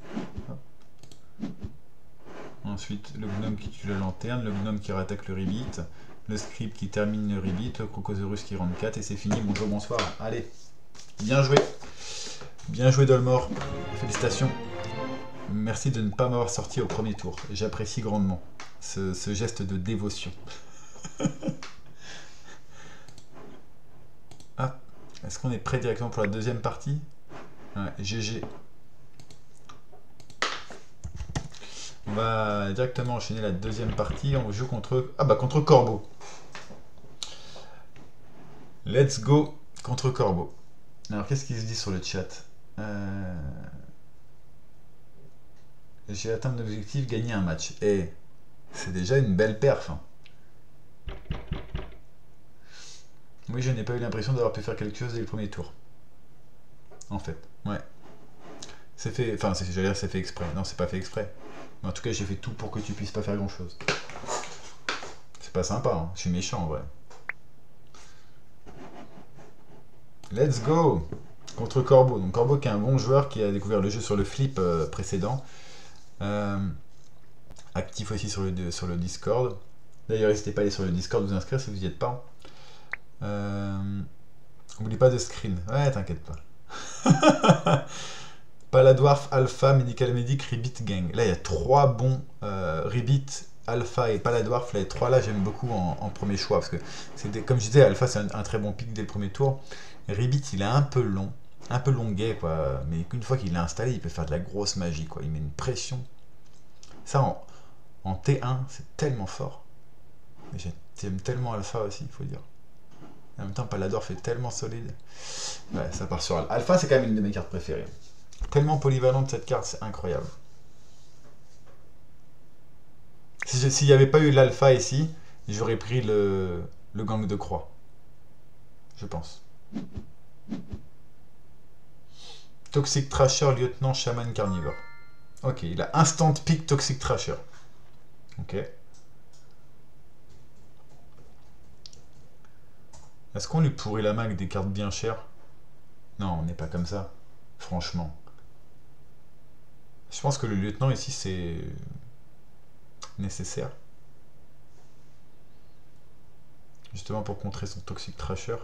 Ensuite, le gnome qui tue la lanterne. Le gnome qui rattaque le Ribbit. Le script qui termine le Ribbit. Le Crocosaurus qui rentre 4. Et c'est fini. Bonjour, bonsoir. Allez. Bien joué. Bien joué, Dolmor. Félicitations. Merci de ne pas m'avoir sorti au premier tour. J'apprécie grandement ce geste de dévotion. Ah, est-ce qu'on est prêt directement pour la deuxième partie? Ouais, GG. On va directement enchaîner la deuxième partie. On joue contre... Ah bah contre Corbeau. Let's go contre Corbeau. Alors qu'est-ce qu'il se dit sur le chat? J'ai atteint mon objectif, gagner un match. Et c'est déjà une belle perf. Hein. Oui, je n'ai pas eu l'impression d'avoir pu faire quelque chose dès le premier tour. En fait, ouais. C'est fait, enfin, j'allais dire c'est fait exprès. Non, c'est pas fait exprès. Mais en tout cas, j'ai fait tout pour que tu puisses pas faire grand chose. C'est pas sympa, hein. Je suis méchant en vrai. Let's go! Contre Corbeau. Donc Corbeau qui est un bon joueur qui a découvert le jeu sur le flip précédent. Euh, actif aussi sur le Discord. D'ailleurs, n'hésitez pas à aller sur le Discord vous inscrire si vous n'y êtes pas. N'oublie pas de screen. Ouais, t'inquiète pas. Paladwarf, Alpha, Medical Medic, Ribbit Gang. Là, il y a 3 bons Ribbit, Alpha et Paladwarf. Là, les 3 là, j'aime beaucoup en premier choix. Parce que, comme je disais, Alpha, c'est un très bon pick dès le premier tour. Ribbit, il est un peu long. Un peu longuet, quoi. Mais une fois qu'il est installé, il peut faire de la grosse magie, quoi. Il met une pression. Ça, en T1, c'est tellement fort. Mais j'aime tellement Alpha aussi, il faut dire. En même temps, Paladwarf est tellement solide. Ouais, ça part sur Alpha, c'est quand même une de mes cartes préférées. Tellement polyvalente cette carte, c'est incroyable. S'il n'y avait pas eu l'alpha ici, j'aurais pris le gang de croix. Je pense. Toxic Trasher, lieutenant, chaman, carnivore. Ok, il a instant pick Toxic Trasher. Ok. Est-ce qu'on lui pourrit la main avec des cartes bien chères? Non, on n'est pas comme ça. Franchement. Je pense que le lieutenant ici, c'est nécessaire. Justement pour contrer son Toxic Trasher.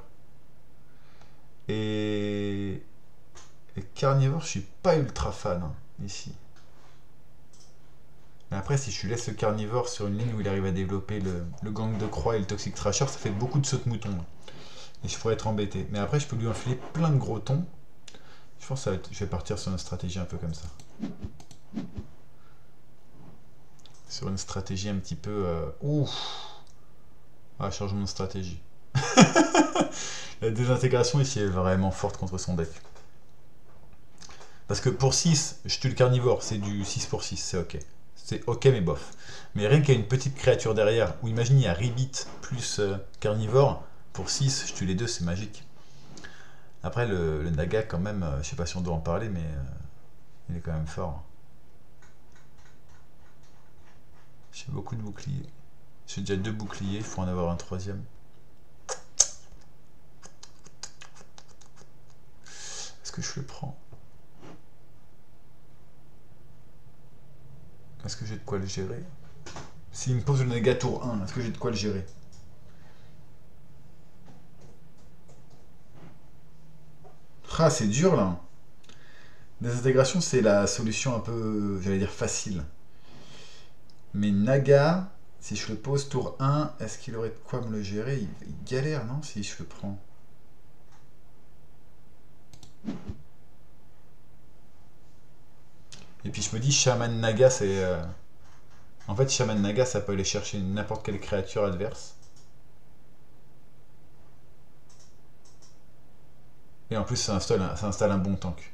Et carnivore, je suis pas ultra fan hein, ici. Mais après, si je lui laisse le carnivore sur une ligne où il arrive à développer le gang de croix et le Toxic Trasher, ça fait beaucoup de sauts de mouton. Et je pourrais être embêté. Mais après, je peux lui enfiler plein de gros tons. Je pense que je vais partir sur une stratégie un peu comme ça. Sur une stratégie un petit peu... Ouf. Ah, changement de stratégie. La désintégration ici est vraiment forte contre son deck. Parce que pour 6, je tue le carnivore, c'est du 6 pour 6, c'est ok. C'est ok mais bof. Mais rien qu'il y a une petite créature derrière, ou imagine il y a Ribbit plus carnivore, pour 6, je tue les deux, c'est magique. Après le Naga quand même, je sais pas si on doit en parler, mais il est quand même fort. J'ai beaucoup de boucliers. J'ai déjà 2 boucliers, il faut en avoir un 3e. Est-ce que je le prends? Est-ce que j'ai de quoi le gérer? S'il me pose le Naga tour 1, est-ce que j'ai de quoi le gérer? Ah, c'est dur là. Désintégration, c'est la solution un peu, j'allais dire, facile. Mais Naga, si je le pose tour 1, est-ce qu'il aurait de quoi me le gérer? Il galère, non? Si je le prends. Et puis je me dis, Shaman Naga, c'est... En fait, Shaman Naga, ça peut aller chercher n'importe quelle créature adverse. Et en plus, ça installe un bon tank.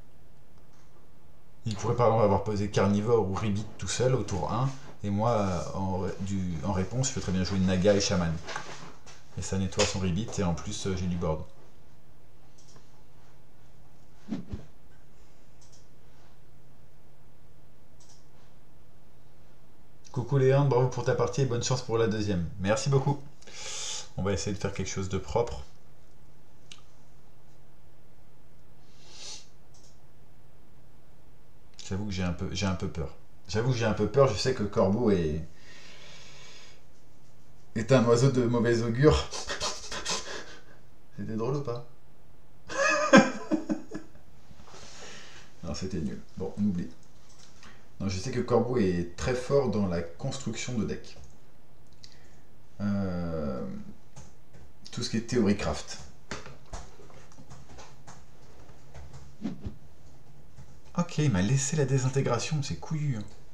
Il pourrait par exemple avoir posé Carnivore ou Ribbit tout seul au tour 1. Et moi, en réponse, je peux très bien jouer Naga et Shaman. Et ça nettoie son Ribbit et en plus, j'ai du board. Coucou Léon, bravo pour ta partie et bonne chance pour la deuxième. Merci beaucoup. On va essayer de faire quelque chose de propre. J'avoue que j'ai un peu peur. J'avoue que j'ai un peu peur, je sais que Corbeau est un oiseau de mauvais augure. C'était drôle ou pas? Non, c'était nul. Bon, on oublie. Non, je sais que Corbeau est très fort dans la construction de deck. Tout ce qui est théorie craft. Ok, il m'a laissé la désintégration, c'est couillu.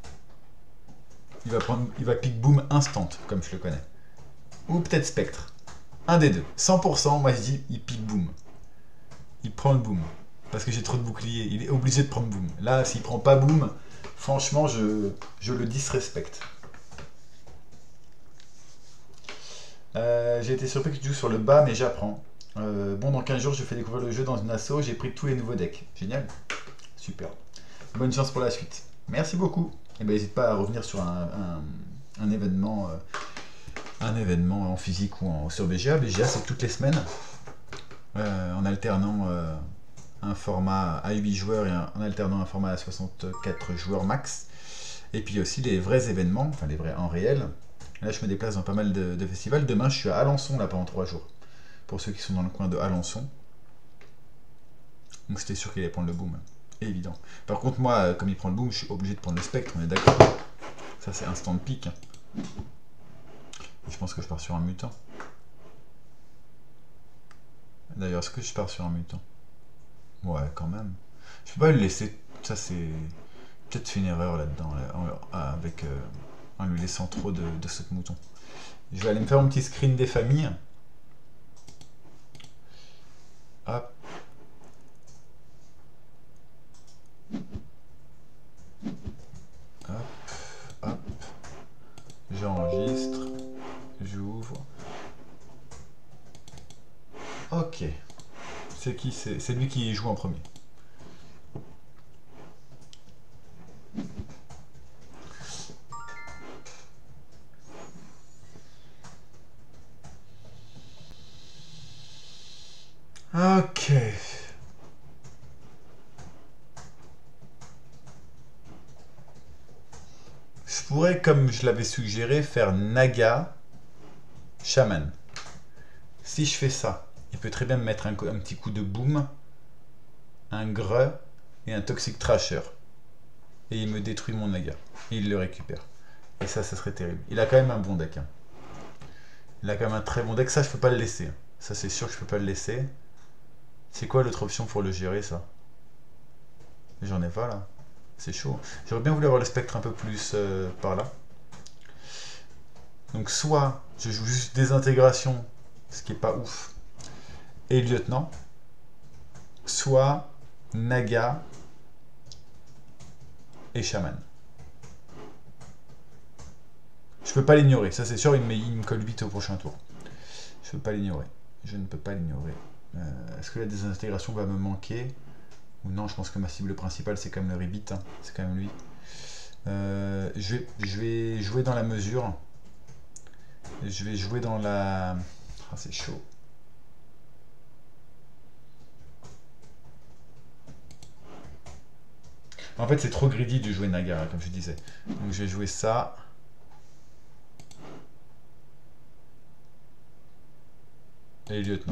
Il va pick boom instant, comme je le connais. Ou peut-être spectre. Un des deux. 100%, moi je dis, il pick boom. Il prend le boom. Parce que j'ai trop de boucliers. Il est obligé de prendre boom. Là, s'il prend pas boom, franchement, je le disrespecte. J'ai été surpris que tu joues sur le bas, mais j'apprends. Bon, dans 15 jours, je fais découvrir le jeu dans une asso. J'ai pris tous les nouveaux decks. Génial. Super. Bonne chance pour la suite. Merci beaucoup. Et ben n'hésite pas à revenir sur un événement en physique ou sur BGA. BGA c'est toutes les semaines, en alternant un format à 8 joueurs et en alternant un format à 64 joueurs max. Et puis aussi les vrais événements, enfin les vrais en réel. Là je me déplace dans pas mal de festivals. Demain je suis à Alençon là pendant 3 jours. Pour ceux qui sont dans le coin de Alençon. Donc c'était sûr qu'il allait prendre le boom. Évident. Par contre moi, comme il prend le boom, je suis obligé de prendre le spectre, on est d'accord. Ça c'est instant de pique. Je pense que je pars sur un mutant. D'ailleurs, est-ce que je pars sur un mutant? Ouais, quand même. Je peux pas le laisser. Ça, c'est peut-être fait une erreur là-dedans, en lui laissant trop de ce mouton. Je vais aller me faire un petit screen des familles. Hop. Hop. Hop. J'enregistre. J'ouvre. Ok. C'est qui? C'est lui qui joue en premier. Ok. Je pourrais, comme je l'avais suggéré, faire Naga, Shaman. Si je fais ça, il peut très bien me mettre un petit coup de boom, un greu et un toxic trasher. Et il me détruit mon Naga. Et il le récupère. Et ça serait terrible. Il a quand même un bon deck. Hein. Il a quand même un très bon deck. Ça, je peux pas le laisser. Ça, c'est sûr que je peux pas le laisser. C'est quoi l'autre option pour le gérer, ça? J'en ai pas, là. C'est chaud. J'aurais bien voulu avoir le spectre un peu plus par là. Donc, soit je joue juste désintégration, ce qui est pas ouf, et lieutenant. Soit Naga et Shaman. Je peux pas l'ignorer, ça c'est sûr, il me colle 8 au prochain tour. Je peux pas l'ignorer. Je ne peux pas l'ignorer. Est-ce que la désintégration va me manquer? Ou non, je pense que ma cible principale c'est quand même le Ribbit, hein. C'est quand même lui. Je vais jouer dans la mesure. Je vais jouer dans la... Ah, c'est chaud. En fait, c'est trop greedy de jouer Naga, hein, comme je disais. Donc je vais jouer ça. Et lieutenant.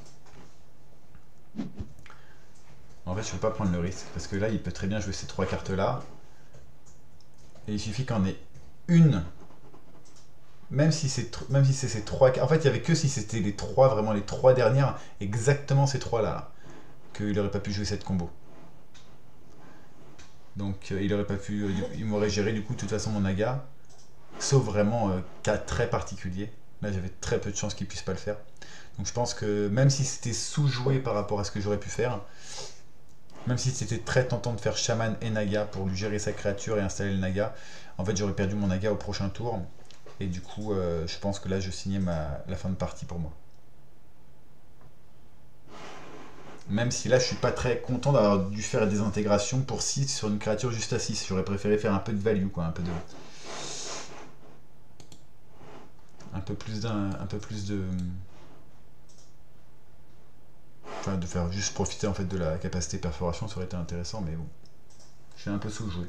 En fait, je ne vais pas prendre le risque, parce que là, il peut très bien jouer ces 3 cartes-là. Et il suffit qu'en ait une. Même si c'est ces 3 cartes. En fait, il n'y avait que si c'était les 3, vraiment les 3 dernières, exactement ces 3-là, là, qu'il n'aurait pas pu jouer cette combo. Donc, il aurait pas pu. Il m'aurait géré, du coup, de toute façon, mon Naga. Sauf vraiment cas très particulier. Là, j'avais très peu de chances qu'il puisse pas le faire. Donc, je pense que même si c'était sous-joué par rapport à ce que j'aurais pu faire, même si c'était très tentant de faire Shaman et Naga pour lui gérer sa créature et installer le Naga, en fait, j'aurais perdu mon Naga au prochain tour. Et du coup, je pense que là, je signais la fin de partie pour moi. Même si là, je suis pas très content d'avoir dû faire des intégrations pour 6 sur une créature juste à 6. J'aurais préféré faire un peu de value, quoi, un peu plus de... Enfin, de faire juste profiter en fait de la capacité perforation, ça aurait été intéressant, mais bon. J'ai un peu sous-joué.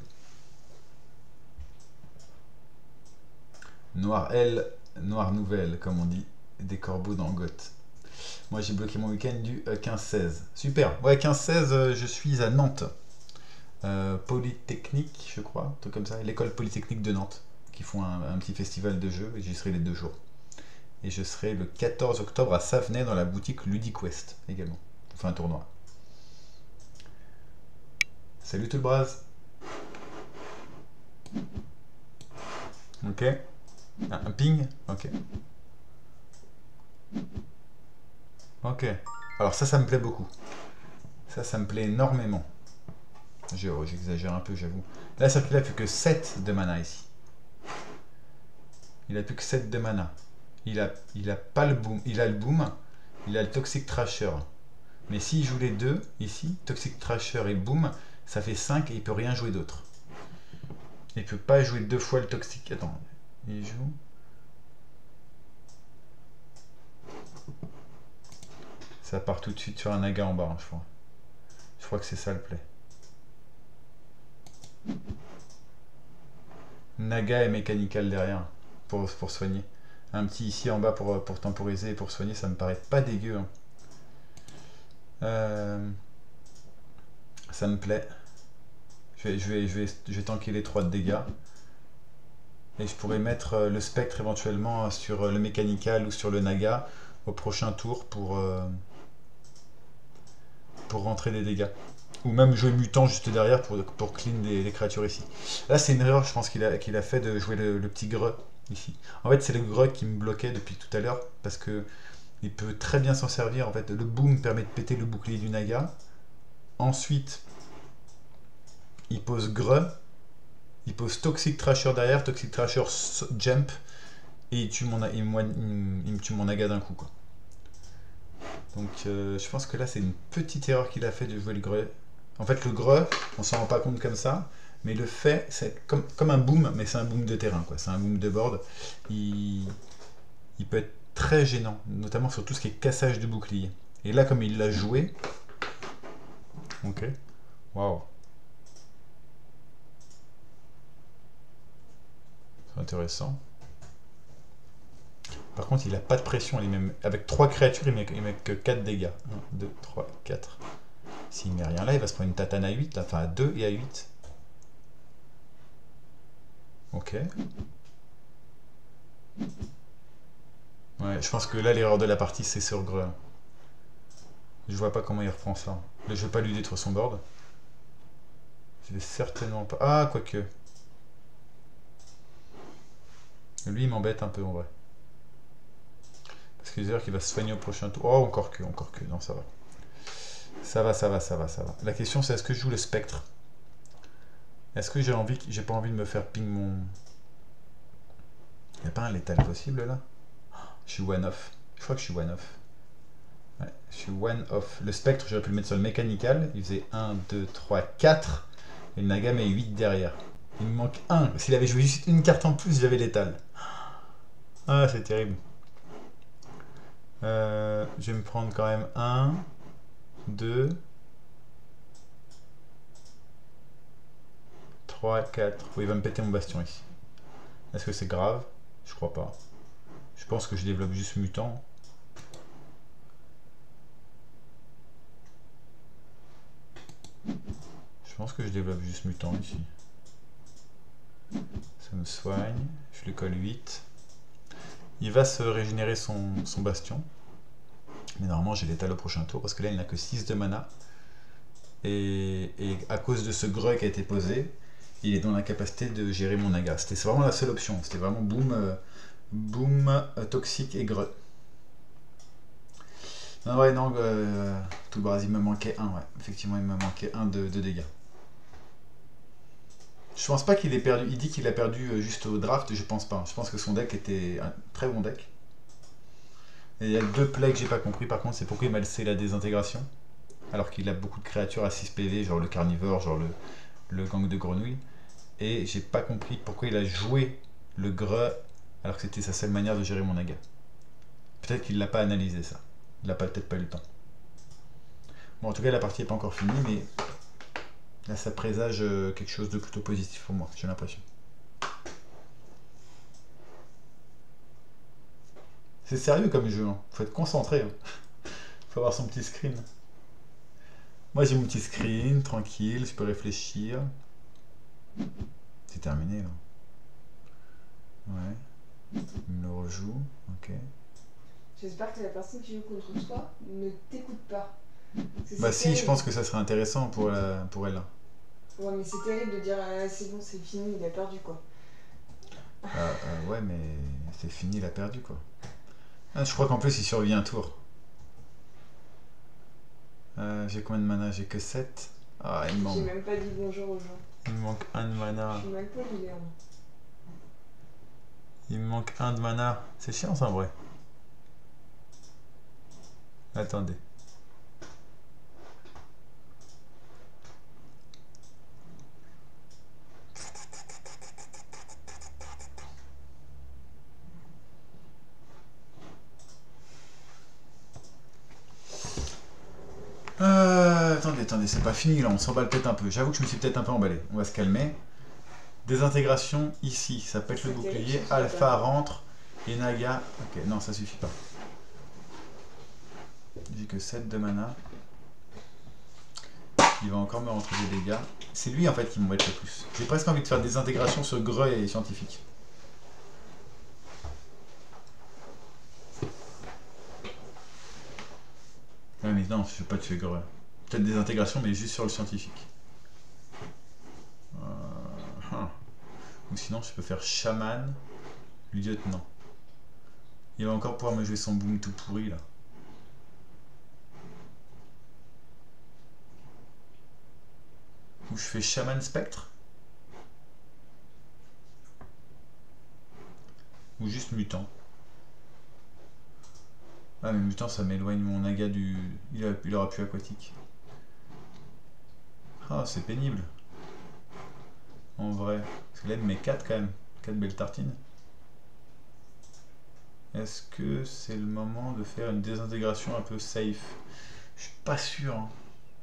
Noir L, noir nouvelle, comme on dit, des corbeaux dans Goth. Moi j'ai bloqué mon week-end du 15-16. Super, ouais 15-16, je suis à Nantes. Polytechnique, je crois, un truc comme ça, l'école Polytechnique de Nantes, qui font un petit festival de jeux, et j'y serai les 2 jours. Et je serai le 14 octobre à Savenay dans la boutique Ludiquest également. On fait un tournoi. Salut tout le bras. Ok. Un ping. Ok. Ok. Alors ça me plaît beaucoup. Ça me plaît énormément. J'exagère un peu, j'avoue. Là, ça n'a plus que 7 de mana ici. Il a plus que 7 de mana. Il a pas le boom. Il a le boom. Il a le Toxic Trasher. Mais s'il joue les deux, ici, Toxic Trasher et boom, Ça fait 5 et il peut rien jouer d'autre. Il peut pas jouer 2 fois le toxique. Attends, il joue. Ça part tout de suite sur un naga en bas, hein, je crois. Je crois que c'est ça le play. Naga et mécanical derrière pour soigner. Un petit ici en bas pour temporiser et pour soigner, ça me paraît pas dégueu. Hein. Ça me plaît. Je vais tanker les 3 de dégâts. Et je pourrais mettre le spectre éventuellement sur le mécanical ou sur le naga au prochain tour pour rentrer des dégâts. Ou même jouer mutant juste derrière pour clean les créatures ici. Là c'est une erreur je pense qu'il a fait de jouer le petit greu ici. En fait c'est le greu qui me bloquait depuis tout à l'heure parce que il peut très bien s'en servir. En fait le boom permet de péter le bouclier du naga. Ensuite il pose greu. Il pose Toxic Thrasher derrière, Toxic Thrasher jump, et il me tue mon naga d'un coup. Quoi. Donc je pense que là c'est une petite erreur qu'il a fait de jouer le greu. En fait le greu, on s'en rend pas compte comme ça, mais le fait, c'est comme un boom, mais c'est un boom de terrain, quoi. C'est un boom de board. Il peut être très gênant, notamment sur tout ce qui est cassage de bouclier. Et là comme il l'a joué, ok, waouh. C'est intéressant. Par contre, il n'a pas de pression. Avec 3 créatures, il met que 4 dégâts. 1, 2, 3, 4. S'il met rien là, il va se prendre une tatane à 8. Là. Enfin, à 2 et à 8. Ok. Ouais, je pense que là, l'erreur de la partie, c'est sur Greu. Je vois pas comment il reprend ça. Là, je vais pas lui détruire son board. Je vais certainement pas... Ah, quoique. Lui, il m'embête un peu, en vrai. Parce que c'est-à-dire qu'il va se soigner au prochain tour. Oh, encore que. Non, ça va. Ça va. La question, c'est est-ce que je joue le spectre? Est-ce que j'ai pas envie de me faire ping mon... Y'a pas un létal possible, là? Je suis one off. Je crois que je suis one off. Ouais, je suis one off. Le spectre, j'aurais pu le mettre sur le mécanical. Il faisait 1, 2, 3, 4. Et le naga met 8 derrière. Il me manque 1. S'il avait joué juste une carte en plus, j'avais létal. Ah, c'est terrible. Je vais me prendre quand même 1, 2, 3, 4. Oui, il va me péter mon bastion ici. Est-ce que c'est grave? Je crois pas. Je pense que je développe juste mutant. Je pense que je développe juste mutant ici. Ça me soigne. Je lui colle 8. Il va se régénérer son bastion. Mais normalement j'ai l'étal au prochain tour parce que là il n'a que 6 de mana. Et à cause de ce greu qui a été posé, il est dans l'incapacité de gérer mon naga. C'était vraiment la seule option. C'était vraiment boom, toxique et greu. Non, ouais, non, tout bas, il me manquait 1, ouais. Effectivement, il me manquait 1 de dégâts. Je pense pas qu'il ait perdu. Il dit qu'il a perdu juste au draft, je pense pas. Je pense que son deck était un très bon deck. Et il y a 2 plays que j'ai pas compris par contre, c'est pourquoi il m'a laissé la désintégration. Alors qu'il a beaucoup de créatures à 6 PV, genre le carnivore, genre le gang de grenouilles. Et j'ai pas compris pourquoi il a joué le greu alors que c'était sa seule manière de gérer mon naga. Peut-être qu'il l'a pas analysé ça. Il n'a peut-être pas eu le temps. Bon, en tout cas, la partie n'est pas encore finie, mais là, ça présage quelque chose de plutôt positif pour moi, j'ai l'impression. C'est sérieux comme jeu, hein. Faut être concentré. Hein. Faut avoir son petit screen. Moi, j'ai mon petit screen, tranquille, je peux réfléchir. C'est terminé, là. Ouais. Il me le rejoue, ok. J'espère que la personne qui joue contre toi ne t'écoute pas. Bah si, je pense que ça serait intéressant pour elle. Là. Ouais, mais c'est terrible de dire c'est bon, c'est fini, il a perdu quoi. Ouais, mais c'est fini, il a perdu quoi. Ah, je crois qu'en plus il survit un tour. J'ai combien de mana? J'ai que 7. Ah, il me manque. J'ai même pas dit bonjour aux gens. Il me manque 1 de mana. Je suis mal populaire. Il me manque 1 de mana. C'est chiant ça en vrai. Attendez. Attendez, c'est pas fini là, on s'emballe peut-être un peu. J'avoue que je me suis peut-être un peu emballé. On va se calmer. Désintégration ici, ça pète le bouclier. Alpha rentre. Et Naga. Ok, non, ça suffit pas. J'ai que 7 de mana. Il va encore me rentrer des dégâts. C'est lui en fait qui m'embête le plus. J'ai presque envie de faire des intégrations sur Greux et scientifique. Ah mais non, je vais pas tuer Greux. Peut-être des intégrations mais juste sur le scientifique. Ou sinon je peux faire chaman, lieutenant. Il va encore pouvoir me jouer son boom tout pourri là. Ou je fais chaman spectre. Ou juste mutant. Ah mais mutant ça m'éloigne mon naga du... Il aura plus aquatique. Ah c'est pénible. En vrai. Parce que là il me met 4 quand même. 4 belles tartines. Est-ce que c'est le moment de faire une désintégration un peu safe? Je suis pas sûr. Hein.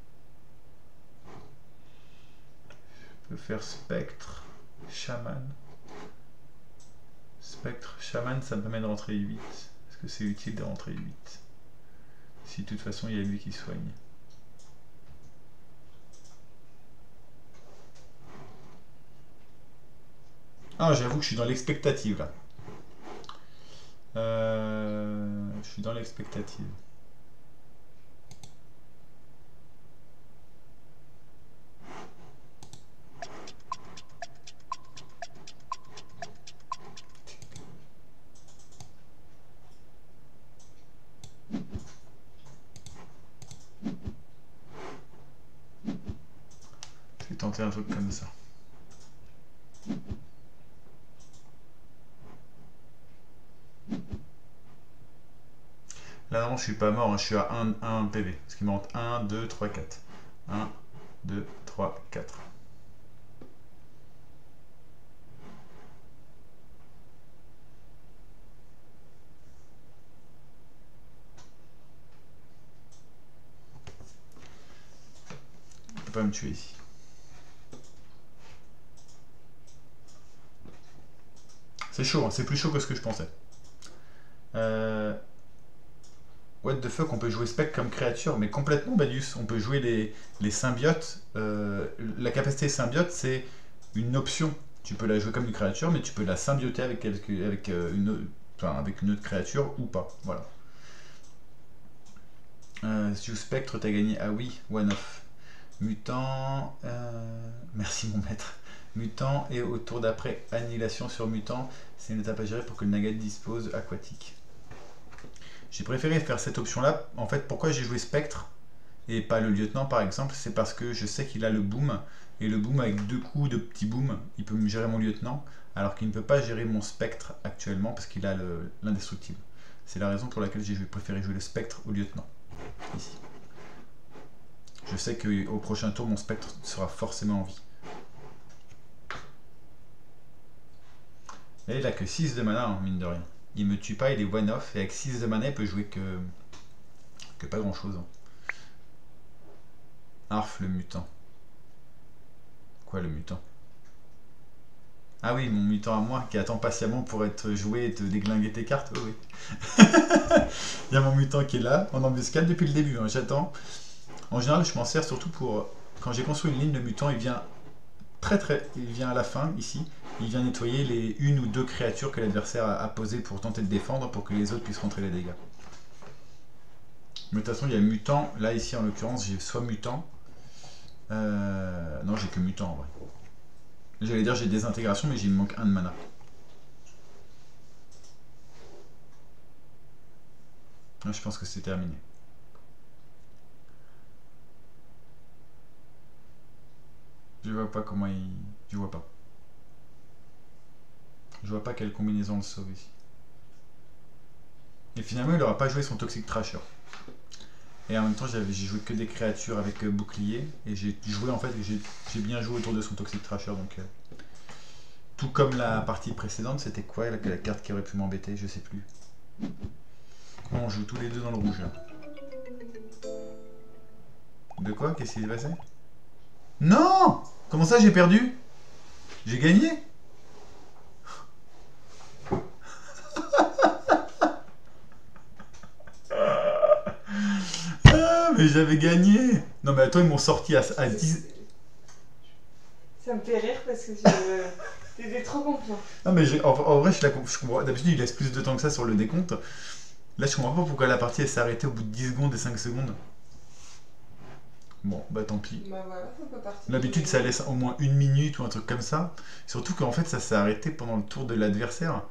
Je peux faire spectre, chaman. Spectre, chaman, ça me permet de rentrer 8. Est-ce que c'est utile de rentrer 8? Si de toute façon il y a lui qui soigne. Ah, j'avoue que je suis dans l'expectative là. Je suis dans l'expectative. Je vais tenter un truc comme ça. Là non, je suis pas mort, hein, je suis à 1 PV. Parce qu'il me rentre 1, 2, 3, 4. 1, 2, 3, 4. Il peut pas me tuer ici. C'est chaud, hein, c'est plus chaud que ce que je pensais. What the fuck, on peut jouer spec comme créature, mais complètement Badius. On peut jouer les symbiotes. La capacité symbiote, c'est une option. Tu peux la jouer comme une créature, mais tu peux la symbioter avec une autre créature ou pas. Voilà. Si tu spectre, t'as gagné. Ah oui, one off. Mutant. Merci mon maître. Mutant et au tour d'après, annihilation sur mutant. C'est une étape à gérer pour que le Naga dispose aquatique. J'ai préféré faire cette option-là. En fait, pourquoi j'ai joué Spectre et pas le lieutenant par exemple, c'est parce que je sais qu'il a le boom. Et le boom avec 2 coups de petit boom, il peut me gérer mon lieutenant. Alors qu'il ne peut pas gérer mon Spectre actuellement parce qu'il a l'indestructible. C'est la raison pour laquelle j'ai préféré jouer le Spectre au lieutenant. Ici. Je sais qu'au prochain tour, mon Spectre sera forcément en vie. Et il a que 6 de mana, hein, mine de rien. Il me tue pas, il est one-off. Et avec 6 de mana, il peut jouer que pas grand-chose. Hein. Arf, le mutant. Quoi, le mutant? Ah oui, mon mutant à moi, qui attend patiemment pour être joué et te déglinguer tes cartes. Oh, oui. Il y a mon mutant qui est là, en embuscade depuis le début. Hein. J'attends. En général, je m'en sers surtout pour... Quand j'ai construit une ligne, le mutant, il vient il vient à la fin, ici. Il vient nettoyer les 1 ou 2 créatures que l'adversaire a posées pour tenter de défendre, pour que les autres puissent rentrer les dégâts. Mais de toute façon, il y a mutant. Là, ici, en l'occurrence, j'ai soit mutant. Non, j'ai que mutant, en vrai. J'allais dire j'ai des intégrations, mais il me manque 1 de mana. Là, je pense que c'est terminé. Je vois pas comment il... Je vois pas. Je vois pas quelle combinaison le sauve ici. Et finalement, il n'aura pas joué son Toxic Trasher. Et en même temps, j'ai joué que des créatures avec bouclier. Et j'ai joué, en fait, j'ai bien joué autour de son Toxic Trasher. Donc, tout comme la partie précédente, c'était quoi la carte qui aurait pu m'embêter? Je sais plus. On joue tous les deux dans le rouge. Là. De quoi? Qu'est-ce qui s'est passé? Non! Comment ça j'ai perdu? J'ai gagné? Ah, mais j'avais gagné! Non, mais attends, ils m'ont sorti à 10. Ça me fait rire parce que t'étais trop confiant. Non, mais en vrai, je comprends. D'habitude, il laisse plus de temps que ça sur le décompte. Là, je comprends pas pourquoi la partie elle s'est arrêtée au bout de 10 secondes et 5 secondes. Bon, bah tant pis. Bah voilà, faut pas partir. D'habitude, ça laisse au moins une minute ou un truc comme ça. Surtout qu'en fait, ça s'est arrêté pendant le tour de l'adversaire.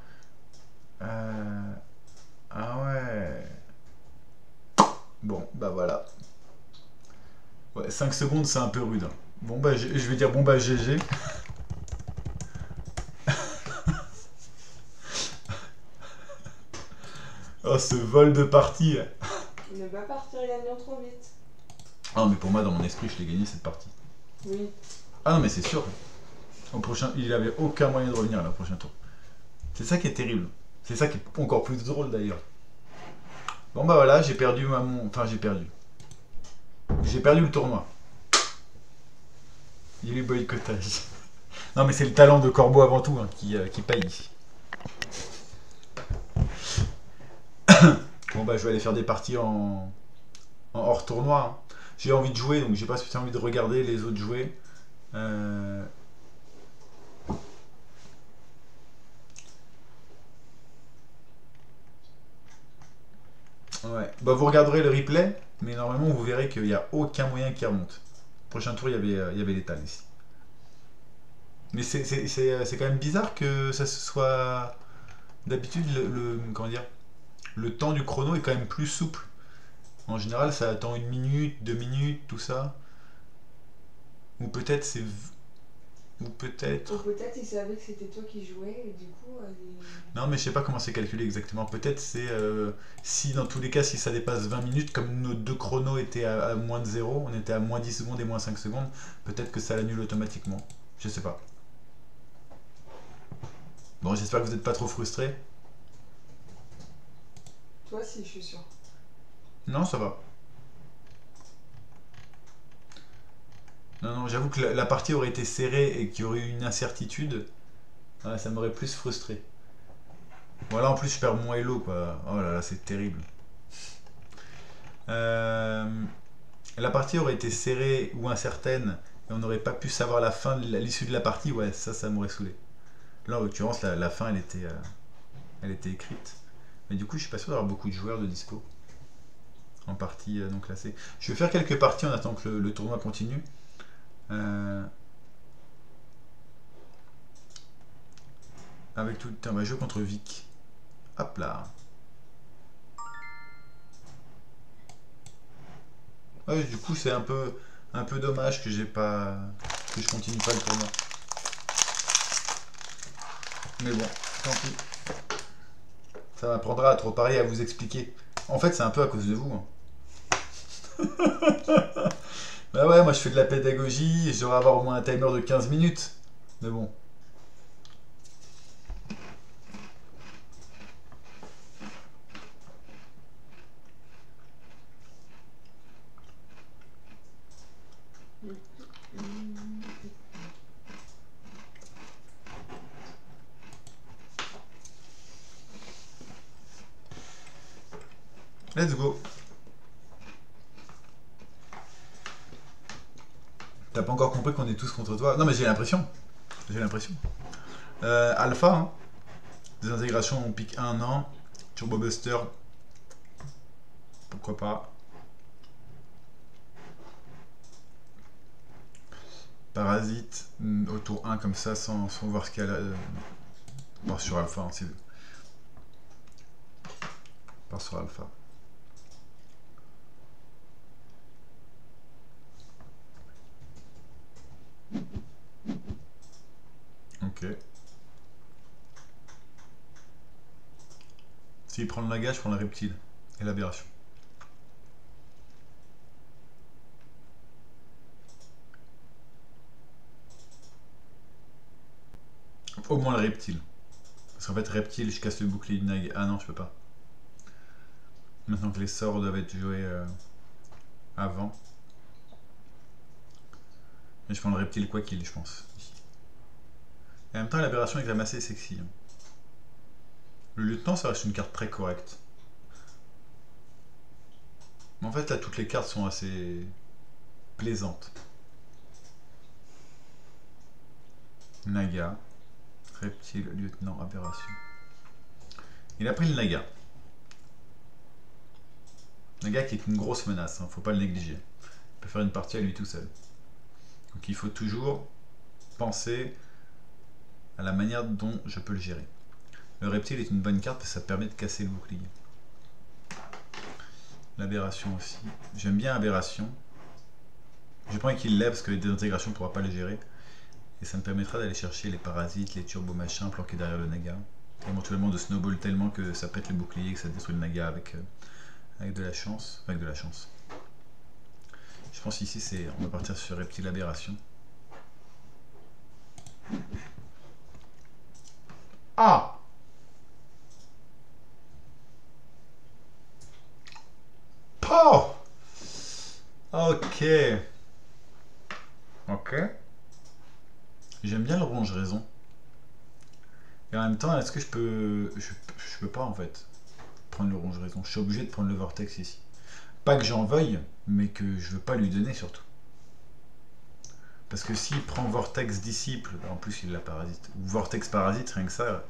Ah ouais. Bon, bah voilà. Ouais, 5 secondes, c'est un peu rude, hein. Bon, bah, je vais dire bon, bah, GG. Oh, ce vol de partie. Ne pas partir gagnant trop vite. Ah, mais pour moi, dans mon esprit, je l'ai gagné cette partie. Oui. Ah non, mais c'est sûr. Au prochain, il avait aucun moyen de revenir là, au prochain tour. C'est ça qui est terrible. C'est ça qui est encore plus drôle d'ailleurs. Bon bah voilà, j'ai perdu Enfin j'ai perdu. J'ai perdu le tournoi. Il y a eu boycottage. Non mais c'est le talent de Corbeau avant tout hein, qui paye ici. Bon bah je vais aller faire des parties en hors tournoi. Hein. J'ai envie de jouer donc j'ai pas spécialement envie de regarder les autres jouer. Ouais. Bah vous regarderez le replay, mais normalement vous verrez qu'il n'y a aucun moyen qui remonte. Prochain tour, il y avait l'étal ici. Mais c'est quand même bizarre que ça se soit. D'habitude, comment dire, le temps du chrono est quand même plus souple. En général, ça attend une minute, 2 minutes, tout ça. Ou peut-être c'est. Ou peut-être. Ou peut-être ils savaient que c'était toi qui jouais et du coup. Non, mais je sais pas comment c'est calculé exactement. Peut-être c'est. Si dans tous les cas, si ça dépasse 20 minutes, comme nos deux chronos étaient à moins de 0, on était à moins 10 secondes et moins 5 secondes, peut-être que ça l'annule automatiquement. Je sais pas. Bon, j'espère que vous n'êtes pas trop frustrés. Toi, si, je suis sûre. Non, ça va. Non, non, j'avoue que la partie aurait été serrée et qu'il y aurait eu une incertitude. Ouais, ça m'aurait plus frustré. Voilà, en plus, je perds mon Hello, quoi. Oh là là, c'est terrible. La partie aurait été serrée ou incertaine et on n'aurait pas pu savoir la fin, l'issue de la partie. Ouais, ça m'aurait saoulé. Là, en l'occurrence, la fin, elle était écrite. Mais du coup, je suis pas sûr d'avoir beaucoup de joueurs de dispo en partie non classée. Je vais faire quelques parties en attendant que le tournoi continue. Avec tout. On va jouer contre Vic. Hop là. Ouais, du coup, c'est un peu dommage que j'ai pas. Que je continue pas le tournoi. Mais bon, tant pis. Ça m'apprendra à trop parler, à vous expliquer. En fait, c'est un peu à cause de vous. Hein. Bah ouais, moi je fais de la pédagogie et je devrais avoir au moins un timer de 15 minutes. Mais bon. Let's go. T'as pas encore compris qu'on est tous contre toi? Non mais j'ai l'impression. J'ai l'impression. Alpha, hein. Désintégration, on pique 1 an. Turbo Buster. Pourquoi pas. Parasite, au tour 1 comme ça, sans voir ce qu'il y a là. Part sur Alpha, hein, c'est. Part sur Alpha. Ok. S'il prend le naga, je prends la reptile et l'aberration. Au moins le reptile. Parce qu'en fait, reptile, je casse le bouclier du naga. Ah non, je peux pas. Maintenant que les sorts doivent être joués avant. Mais je prends le reptile quoi qu'il, je pense. Et en même temps, l'aberration est quand même assez sexy. Hein. Le lieutenant, ça reste une carte très correcte. Mais en fait, là, toutes les cartes sont assez plaisantes. Naga, reptile, lieutenant, aberration. Il a pris le Naga. Naga qui est une grosse menace, hein, faut pas le négliger. Il peut faire une partie à lui tout seul. Donc il faut toujours penser à la manière dont je peux le gérer. Le reptile est une bonne carte parce que ça permet de casser le bouclier. L'aberration aussi. J'aime bien aberration. J'ai pas envie qu'il l'ait parce que les désintégrations ne pourra pas les gérer. Et ça me permettra d'aller chercher les parasites, les turbos machins planqués derrière le Naga. Et éventuellement de snowball tellement que ça pète le bouclier, que ça détruit le Naga avec de la chance. Avec de la chance. Je pense ici c'est. On va partir sur reptile aberration. Ah! Oh! Ok. Ok. J'aime bien le ronge-raison. Et en même temps, est-ce que je peux... Je peux pas en fait prendre le ronge-raison. Je suis obligé de prendre le vortex ici. Pas que j'en veuille, mais que je veux pas lui donner surtout. Parce que s'il prend vortex disciple, en plus il la parasite. Ou vortex parasite, rien que ça.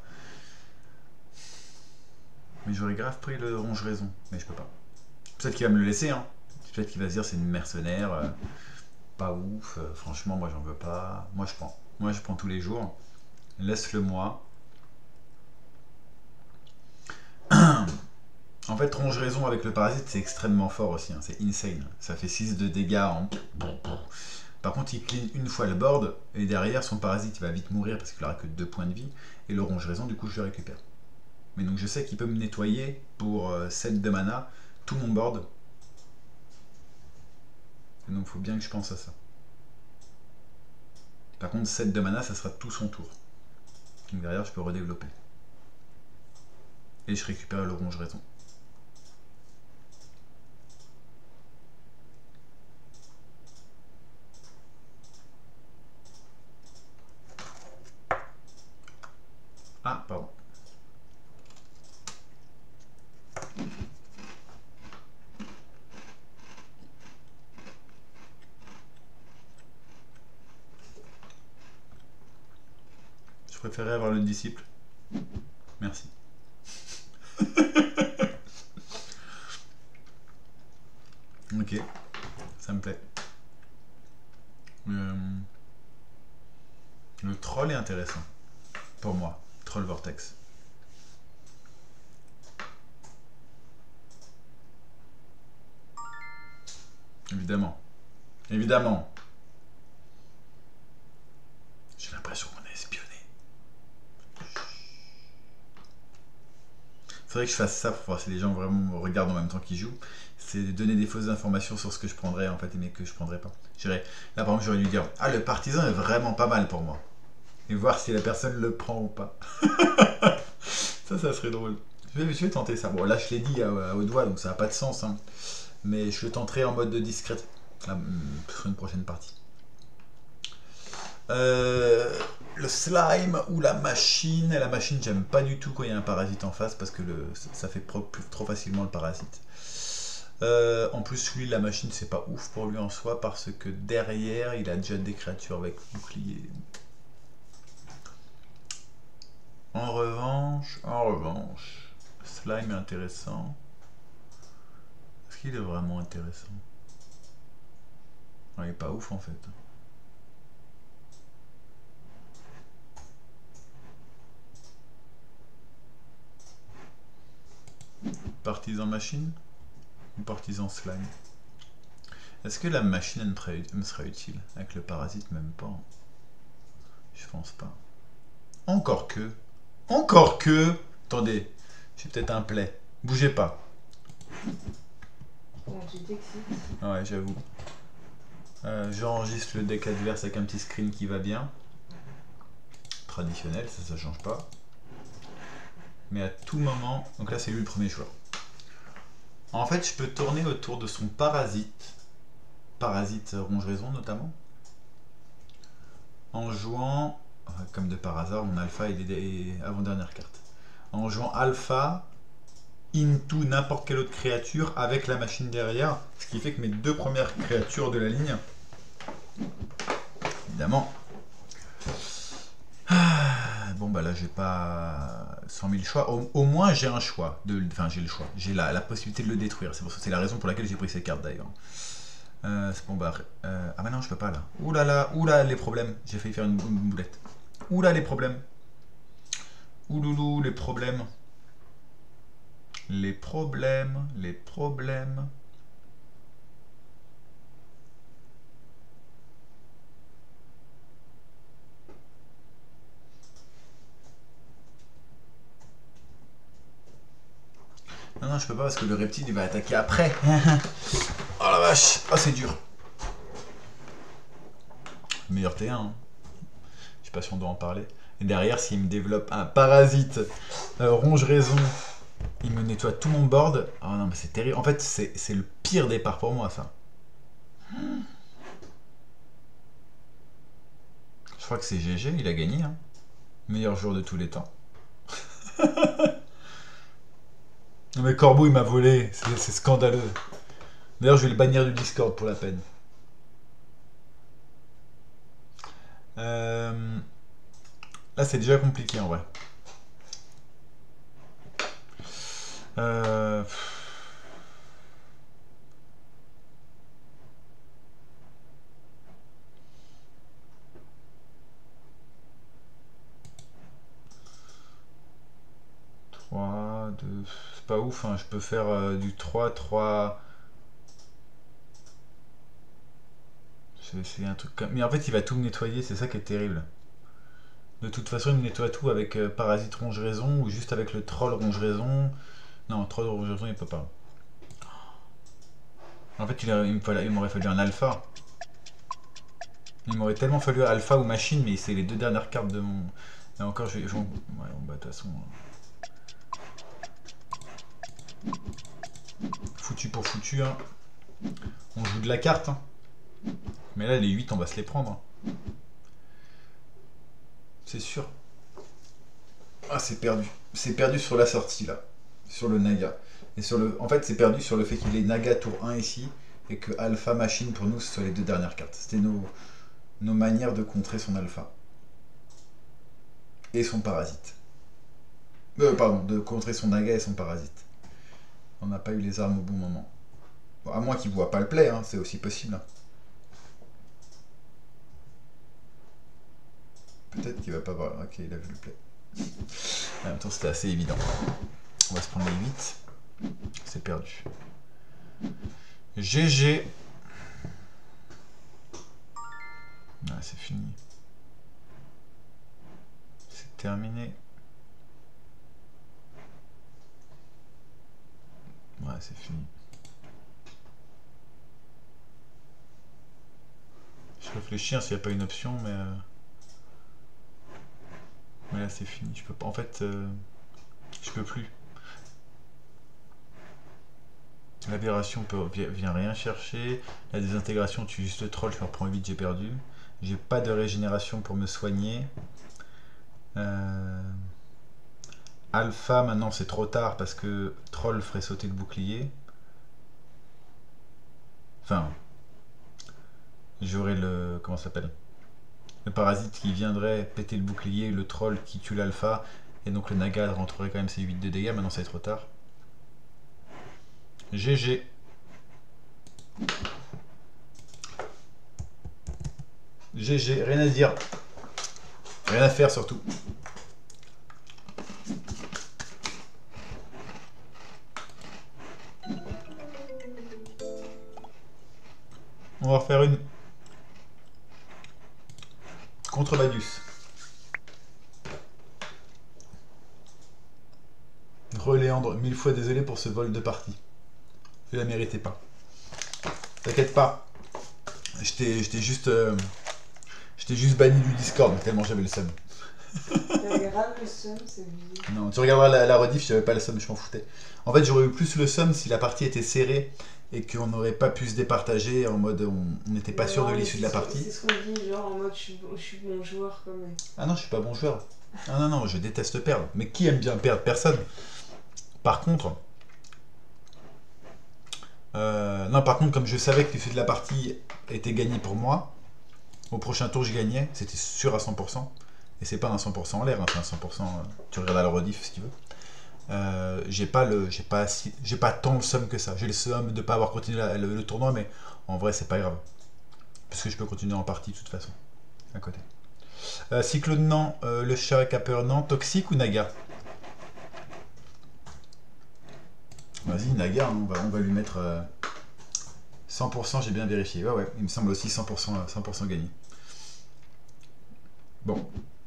Mais j'aurais grave pris le ronge-raison. Mais je peux pas. Peut-être qu'il va me le laisser, hein. Peut-être qu'il va se dire c'est une mercenaire. Pas ouf. Franchement, moi j'en veux pas. Moi je prends. Moi je prends tous les jours. Laisse-le moi. En fait, ronge-raison avec le parasite, c'est extrêmement fort aussi. Hein. C'est insane. Ça fait 6 de dégâts en... Par contre, il clean une fois le board, et derrière, son parasite, il va vite mourir parce qu'il n'aura que 2 points de vie. Et le ronge-raison, du coup, je le récupère. Mais donc, je sais qu'il peut me nettoyer pour 7 de mana, tout mon board. Et donc, il faut bien que je pense à ça. Par contre, 7 de mana, ça sera tout son tour. Donc derrière, je peux redévelopper. Et je récupère le ronge-raison. Ah, pardon. Je préférais avoir le disciple. Merci. Ok, ça me plaît. Le troll est intéressant. Pour moi, troll vortex. Évidemment. Évidemment. J'ai l'impression qu'on est espionné. Faudrait que je fasse ça pour voir si les gens vraiment me regardent en même temps qu'ils jouent. C'est donner des fausses informations sur ce que je prendrais en fait, mais que je prendrais pas. Là par exemple, j'aurais dû dire ah, le partisan est vraiment pas mal pour moi. Et voir si la personne le prend ou pas. Ça serait drôle. Je vais tenter ça. Bon, là je l'ai dit à haute voix, donc ça n'a pas de sens. Hein. Mais je le tenterai en mode discrète. Sur une prochaine partie. Le slime ou la machine. La machine, j'aime pas du tout quand il y a un parasite en face parce que ça fait trop facilement le parasite. En plus, lui, la machine, c'est pas ouf pour lui en soi parce que derrière, il a déjà des créatures avec bouclier. En revanche, slime est intéressant. Est-ce qu'il est vraiment intéressant? Non, il est pas ouf en fait. Partisan machine ou partisan slime? Est-ce que la machine me sera utile? Avec le parasite, même pas. Je pense pas. Encore que. Attendez, j'ai peut-être un play. Bougez pas. Tu t'excites. Ouais, j'avoue. J'enregistre le deck adverse avec un petit screen qui va bien. Traditionnel, ça change pas. Mais à tout moment... Donc là, c'est lui le premier choix. En fait, je peux tourner autour de son parasite. Parasite ronge-raison, notamment. En jouant, comme de par hasard, mon alpha est avant-dernière carte. En jouant alpha into n'importe quelle autre créature avec la machine derrière, ce qui fait que mes deux premières créatures de la ligne, évidemment, bon bah là j'ai pas 100 000 choix, au moins j'ai un choix, enfin j'ai le choix, j'ai la possibilité de le détruire, c'est la raison pour laquelle j'ai pris ces cartes d'ailleurs. C'est bon bah ah bah non je peux pas là, oulala les problèmes, j'ai failli faire une boulette, oula les problèmes, ouloulou les problèmes. Les problèmes. Non, je peux pas parce que le reptile il va attaquer après. Oh la vache, oh c'est dur. Meilleur T1, hein. Je sais pas si on doit en parler. Et derrière, s'il me développe un parasite, ronge raison, il me nettoie tout mon board. Oh non, mais c'est terrible. En fait, c'est le pire départ pour moi, ça. Je crois que c'est GG, il a gagné. Hein. Meilleur joueur de tous les temps. Non mais Corbeau, il m'a volé. C'est scandaleux. D'ailleurs, je vais le bannir du Discord pour la peine. Là, c'est déjà compliqué en vrai. Euh... 3, 2... C'est pas ouf, hein. Je peux faire du 3, 3... Je vais essayer un truc comme... Mais en fait, il va tout me nettoyer, c'est ça qui est terrible. De toute façon, il me nettoie tout avec Parasite Ronge-Raison ou juste avec le Troll Ronge-Raison. Non, Troll Ronge-Raison, il peut pas. En fait, il m'aurait fallu un alpha. Il m'aurait tellement fallu alpha ou machine, mais c'est les deux dernières cartes de mon... Et encore, ouais, bon, bah, de toute façon... Foutu pour foutu, hein. On joue de la carte, hein. Mais là, les 8, on va se les prendre. C'est sûr. Ah, c'est perdu. C'est perdu sur la sortie, là. Sur le Naga. Et sur le... En fait, c'est perdu sur le fait qu'il ait Naga tour 1 ici, et que Alpha Machine, pour nous, ce soit les deux dernières cartes. C'était nos manières de contrer son Alpha. Et son Parasite. Pardon, de contrer son Naga et son Parasite. On n'a pas eu les armes au bon moment. Bon, à moins qu'il ne voit pas le play, hein, c'est aussi possible. Hein. Peut-être qu'il va pas voir. Ok, il a vu le play. En même temps, c'était assez évident. On va se prendre les 8. C'est perdu. GG. Ah, c'est fini. C'est terminé. Ouais, c'est fini. Je réfléchis s'il n'y a pas une option, mais... Mais là, c'est fini. Je peux pas... En fait, je peux plus. L'aberration vient rien chercher. La désintégration tue juste le troll, je me reprends 8, j'ai perdu. J'ai pas de régénération pour me soigner. Alpha, maintenant c'est trop tard parce que troll ferait sauter le bouclier. Enfin, j'aurais le... Comment ça s'appelle? Le parasite qui viendrait péter le bouclier, le troll qui tue l'alpha, et donc le naga rentrerait quand même ses 8 de dégâts. Maintenant c'est trop tard. GG. GG, rien à dire. Rien à faire surtout. On va refaire une contre Badius. Reléandre, 1000 fois désolé pour ce vol de partie. Je la méritais pas. T'inquiète pas. J'étais juste banni du Discord, tellement j'avais le seum. T'avais grave le seum, c'est bizarre. Non, tu regarderas la rediff, j'avais pas le seum, je m'en foutais. En fait, j'aurais eu plus le seum si la partie était serrée et qu'on n'aurait pas pu se départager en mode on n'était pas sûr de Non, mais l'issue de la partie. C'est ce qu'on dit, genre en mode je suis bon joueur quand même. Ah non, je suis pas bon joueur. Ah non, non, je déteste perdre. Mais qui aime bien perdre? Personne. Par contre, non, par contre, comme je savais que l'issue de la partie était gagnée pour moi, au prochain tour je gagnais, c'était sûr à 100%. Et c'est pas un 100% en l'air, hein, c'est un 100%, tu regardes à la rediff si tu veux. J'ai pas tant le seum que ça. J'ai le seum de pas avoir continué le tournoi, mais en vrai c'est pas grave. Parce que je peux continuer en partie de toute façon, à côté. Cyclone non, le chat capeur non, toxique ou naga? Vas-y, naga, hein, on va lui mettre 100%, j'ai bien vérifié. Ouais, ouais, il me semble aussi 100%, 100% gagné. Bon.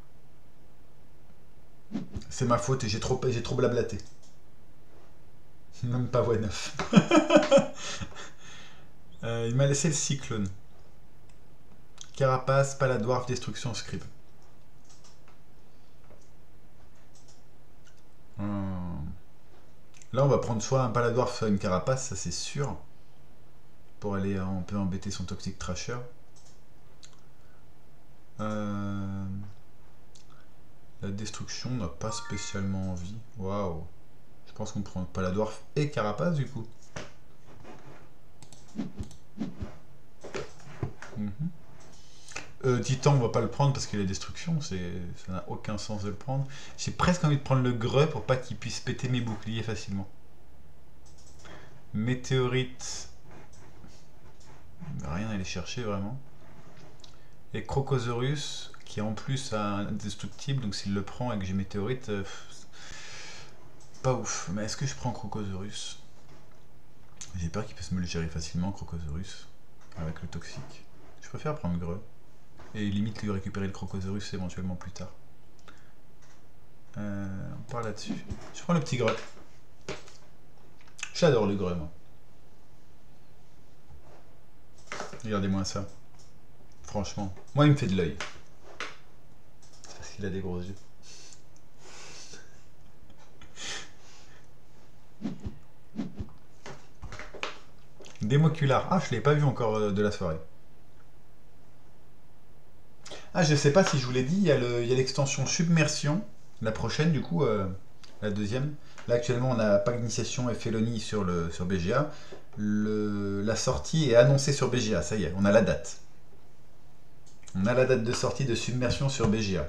C'est ma faute et j'ai trop blablaté. Même pas voix 9. Il m'a laissé le cyclone. Carapace, Paladwarf, Destruction, Scribe. Là, on va prendre soit un Paladwarf, soit une Carapace, ça c'est sûr. Pour aller un peu embêter son Toxic Trasher. La Destruction, on n'a pas spécialement envie. Waouh. Je pense qu'on prend Paladwarf et Carapace du coup. Titan, on va pas le prendre parce qu'il a destruction, ça n'a aucun sens de le prendre. J'ai presque envie de prendre le greu pour pas qu'il puisse péter mes boucliers facilement. Météorite, rien à aller chercher vraiment. Et Crocosaurus, qui en plus a un indestructible, donc s'il le prend et que j'ai météorite, pas ouf. Mais est-ce que je prends Crocosaurus? J'ai peur qu'il puisse me le gérer facilement, Crocosaurus, avec le toxique. Je préfère prendre greu. Et limite lui récupérer le Crocosaurus éventuellement plus tard. On part là-dessus. Je prends le petit greu. J'adore le greu, moi. Regardez-moi ça. Franchement. Moi, il me fait de l'œil. C'est parce qu'il a des gros yeux. Démocular. Ah, je ne l'ai pas vu encore de la soirée. Ah, je sais pas si je vous l'ai dit, il y a l'extension Submersion, la prochaine du coup, la deuxième. Là actuellement on a Pack d'initiation et Felony sur BGA. La sortie est annoncée sur BGA, ça y est, on a la date. On a la date de sortie de Submersion sur BGA.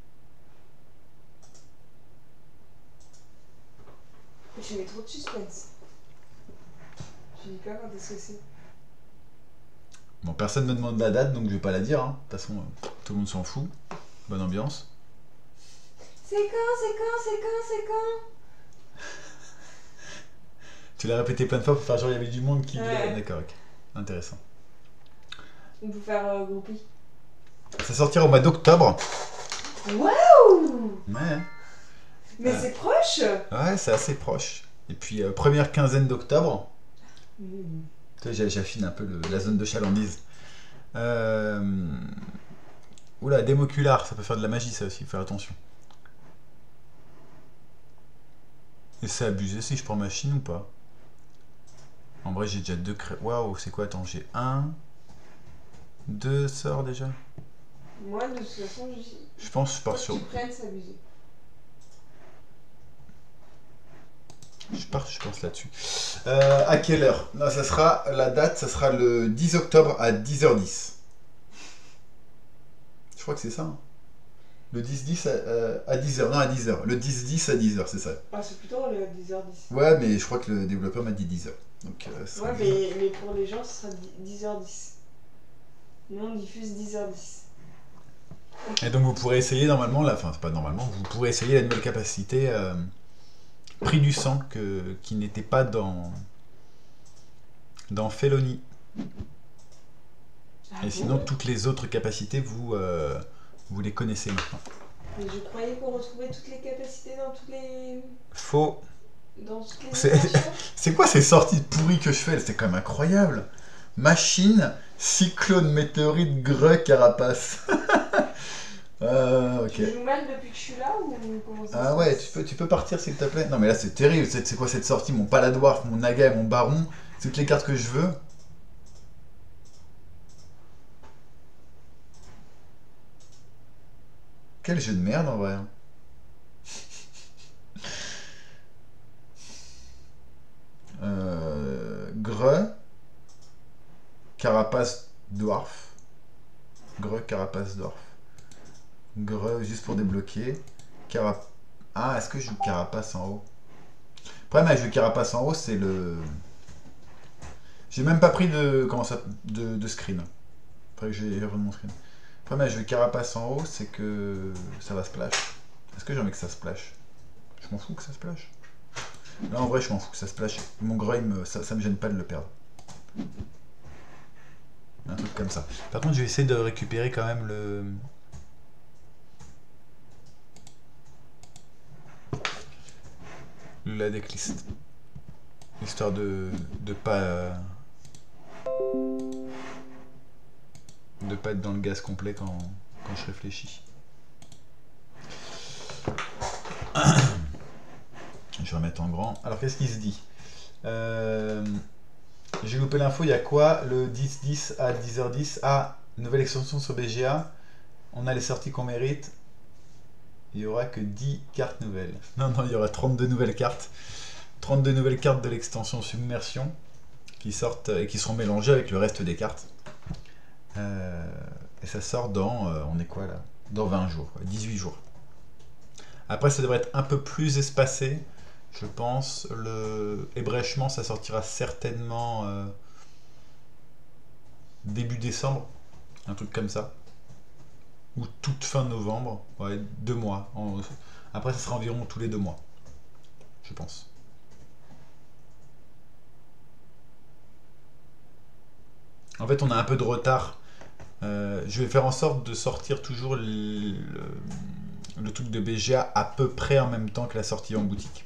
Je mets trop de suspense. Je dis pas quand est-ce que c'est. Bon, personne ne me demande la date, donc je vais pas la dire. Hein. De toute façon, tout le monde s'en fout. Bonne ambiance. C'est quand Tu l'as répété plein de fois pour faire genre il y avait du monde qui... Ouais. D'accord, ok. Intéressant. On peut faire groupie. Ça sortira au mois d'octobre. Waouh! Ouais. Mais c'est proche! Ouais, c'est assez proche. Et puis, première quinzaine d'octobre. J'affine un peu la zone de chalandise. Oula, démocular, ça peut faire de la magie ça aussi, faut faire attention. Et c'est abusé si je prends machine ou pas? En vrai j'ai déjà deux cré... Waouh, c'est quoi? Attends, j'ai deux sorts déjà. Moi de toute façon, je pense que je pars sur... Tu prennes, c'est abusé. Je pense là-dessus. À quelle heure? Non, ça sera la date, ça sera le 10 octobre à 10h10. Je crois que c'est ça. Hein. Le 10-10 à 10h. Non, à 10h. Le 10-10 à 10h, c'est ça. Ah, c'est plutôt le 10h10. Ouais, mais je crois que le développeur m'a dit 10h. Donc, ouais, mais pour les gens, ce sera 10h10. Nous, on diffuse 10h10. Et donc, vous pourrez essayer normalement, enfin, c'est pas normalement, vous pourrez essayer la nouvelle capacité prix du sang qui n'était pas dans Felony. Ah et bon, sinon, toutes les autres capacités, vous les connaissez maintenant. Mais je croyais qu'on retrouvait toutes les capacités dans tous les... Faux. Dans toutes les... C'est quoi ces sorties pourries que je fais? C'est quand même incroyable. Machine, cyclone, météorite, greu, carapace. Ok. Tu joues mal depuis que je suis là ou comment ça Ah ouais, tu peux partir s'il te plaît. Non mais là c'est terrible, c'est quoi cette sortie? Mon Paladwarf, mon Naga et mon Baron, Toutes les cartes que je veux. Quel jeu de merde en vrai. Hein. Greux. Carapace Dwarf. Greux, Carapace Dwarf. Greux juste pour débloquer. Ah, est-ce que je joue Carapace en haut? Le problème avec le Carapace en haut, c'est le... J'ai même pas pris de... Comment ça... De screen. Après que j'ai revu mon screen. Le problème avec le Carapace en haut, c'est que... Ça va splash. Est-ce que j'ai envie que ça splash? Je m'en fous que ça splash. Là, en vrai, je m'en fous que ça splash. Mon Greux, ça me gêne pas de le perdre. Un truc comme ça. Par contre, je vais essayer de récupérer quand même le... La decklist. Histoire de pas... de pas être dans le gaz complet quand je réfléchis. Je vais remettre en grand. Alors, qu'est-ce qu'il se dit? J'ai loupé l'info, il y a quoi? Le 10-10 à 10h10. Ah, nouvelle extension sur BGA. On a les sorties qu'on mérite. Il n'y aura que 10 cartes nouvelles. Non, il y aura 32 nouvelles cartes. 32 nouvelles cartes de l'extension Submersion qui sortent et qui seront mélangées avec le reste des cartes. Et ça sort dans... on est quoi là? Dans 20 jours, 18 jours. Après, ça devrait être un peu plus espacé. Je pense, le ébrèchement, ça sortira certainement début décembre, un truc comme ça. Ou toute fin novembre, ouais, 2 mois. Après, ça sera environ tous les 2 mois, je pense. En fait, on a un peu de retard. Je vais faire en sorte de sortir toujours le truc de BGA à peu près en même temps que la sortie en boutique.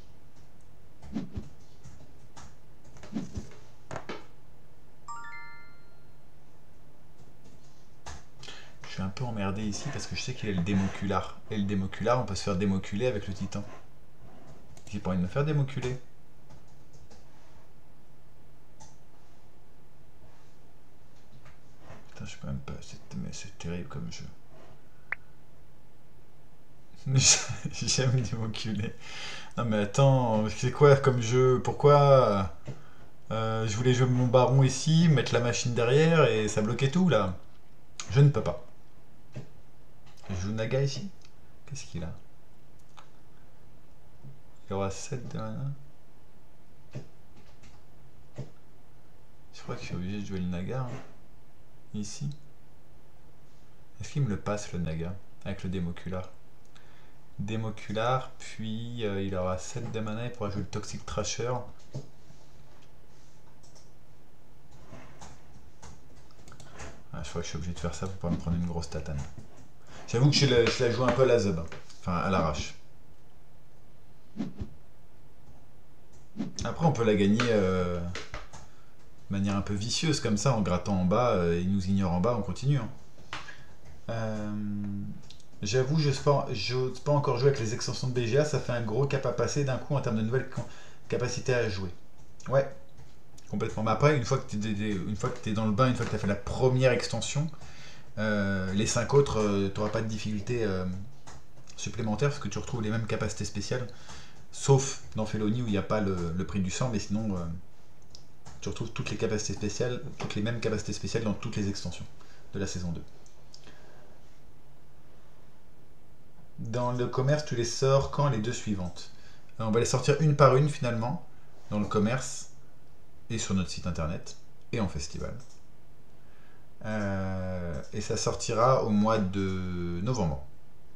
Je suis un peu emmerdé ici parce que je sais qu'il y a le démocular. Et le démocular, on peut se faire démoculer avec le titan. J'ai pas envie de me faire démoculer. Putain, je peux même pas. C'est terrible comme jeu. J'aime démoculer. Non mais attends, c'est quoi comme jeu? Pourquoi je voulais jouer mon baron ici, mettre la machine derrière et ça bloquait tout là. Je ne peux pas. Je joue Naga ici. Qu'est-ce qu'il a? Il aura 7 de mana. Je crois que je suis obligé de jouer le Naga. Hein. Ici. Est-ce qu'il me le passe le Naga? Avec le Démocular. Démocular, puis il aura 7 de mana, il pourra jouer le Toxic Trasher. Ah, je crois que je suis obligé de faire ça pour pas me prendre une grosse tatane. J'avoue que je la joue un peu à la zub. Enfin, à l'arrache. Après, on peut la gagner de manière un peu vicieuse, comme ça, en grattant en bas. Il nous ignore en bas, on continue. Hein. J'avoue, je n'ose pas encore jouer avec les extensions de BGA. Ça fait un gros cap à passer d'un coup en termes de nouvelles capacités à jouer. Ouais, complètement. Mais après, une fois que tu es dans le bain, une fois que tu as fait la première extension, les 5 autres, tu n'auras pas de difficultés supplémentaires parce que tu retrouves les mêmes capacités spéciales. Sauf dans Felony où il n'y a pas le prix du sang, mais sinon tu retrouves toutes les capacités spéciales, toutes les mêmes capacités spéciales dans toutes les extensions de la saison 2. Dans le commerce, tu les sors quand les 2 suivantes? On va les sortir une par une finalement, dans le commerce et sur notre site internet et en festival. Et ça sortira au mois de novembre.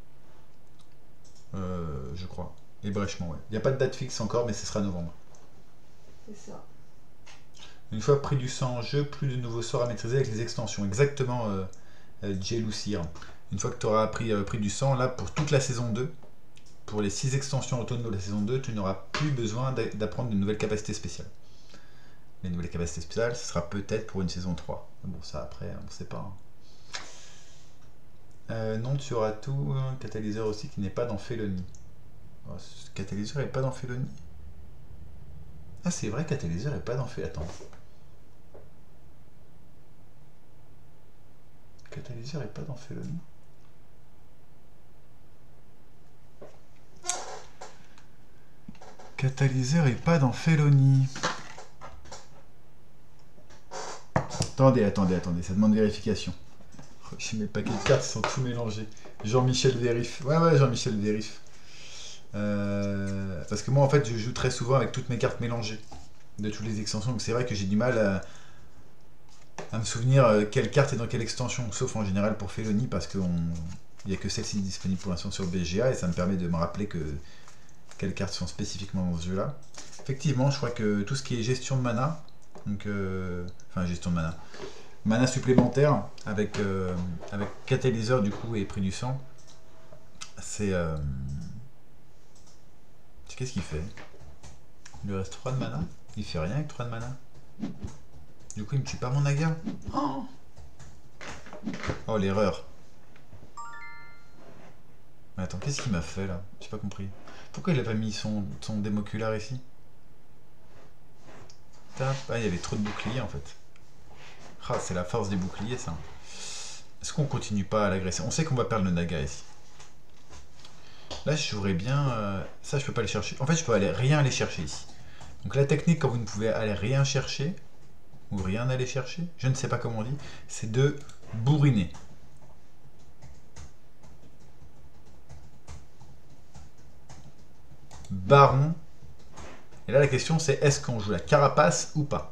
Je crois. Ébrèchement, ouais. Il n'y a pas de date fixe encore, mais ce sera novembre. C'est ça. Une fois pris du sang en jeu, plus de nouveaux sorts à maîtriser avec les extensions. Exactement, Jelousir. Une fois que tu auras pris du sang, là, pour toute la saison 2, pour les 6 extensions autonomes de la saison 2, tu n'auras plus besoin d'apprendre de nouvelles capacités spéciales. Les nouvelles capacités spéciales, ce sera peut-être pour une saison 3. Bon, ça, après, on ne sait pas. Hein. Non, tu auras tout. Catalyseur aussi qui n'est pas dans Felony. Oh, catalyseur n'est pas dans Felony. Ah, c'est vrai, catalyseur est pas dans fait. Attends. Catalyseur est pas dans Felony. Catalyseur est pas dans Felony. Attendez, ça demande vérification. J'ai mes paquets de cartes, ils sont tous mélangés. Jean-Michel Vérif. Ouais, Jean-Michel Vérif. Parce que moi, en fait, je joue très souvent avec toutes mes cartes mélangées de toutes les extensions. Donc c'est vrai que j'ai du mal à me souvenir quelle carte est dans quelle extension. Sauf en général pour Felony, parce qu'il n'y a que celle-ci disponible pour l'instant sur BGA. Et ça me permet de me rappeler quelles cartes sont spécifiquement dans ce jeu-là. Effectivement, je crois que tout ce qui est gestion de mana, donc, enfin gestion de mana supplémentaire avec catalyseur du coup et prix du sang, c'est qu'est-ce qu'il fait? Il lui reste 3 de mana. Il fait rien avec 3 de mana. Du coup il me tue pas mon naga. Oh l'erreur. Mais attends, qu'est-ce qu'il m'a fait là? J'ai pas compris. Pourquoi il a pas mis son démocular ici? Ah, il y avait trop de boucliers en fait. Ah, c'est la force des boucliers ça. Est-ce qu'on continue pas à l'agresser? On sait qu'on va perdre le naga ici. Là je jouerais bien... ça je peux pas aller chercher. En fait je peux rien aller chercher ici. Donc la technique quand vous ne pouvez aller rien chercher, ou rien aller chercher, je ne sais pas comment on dit, c'est de bourriner. Baron. Et là la question c'est est-ce qu'on joue la carapace ou pas?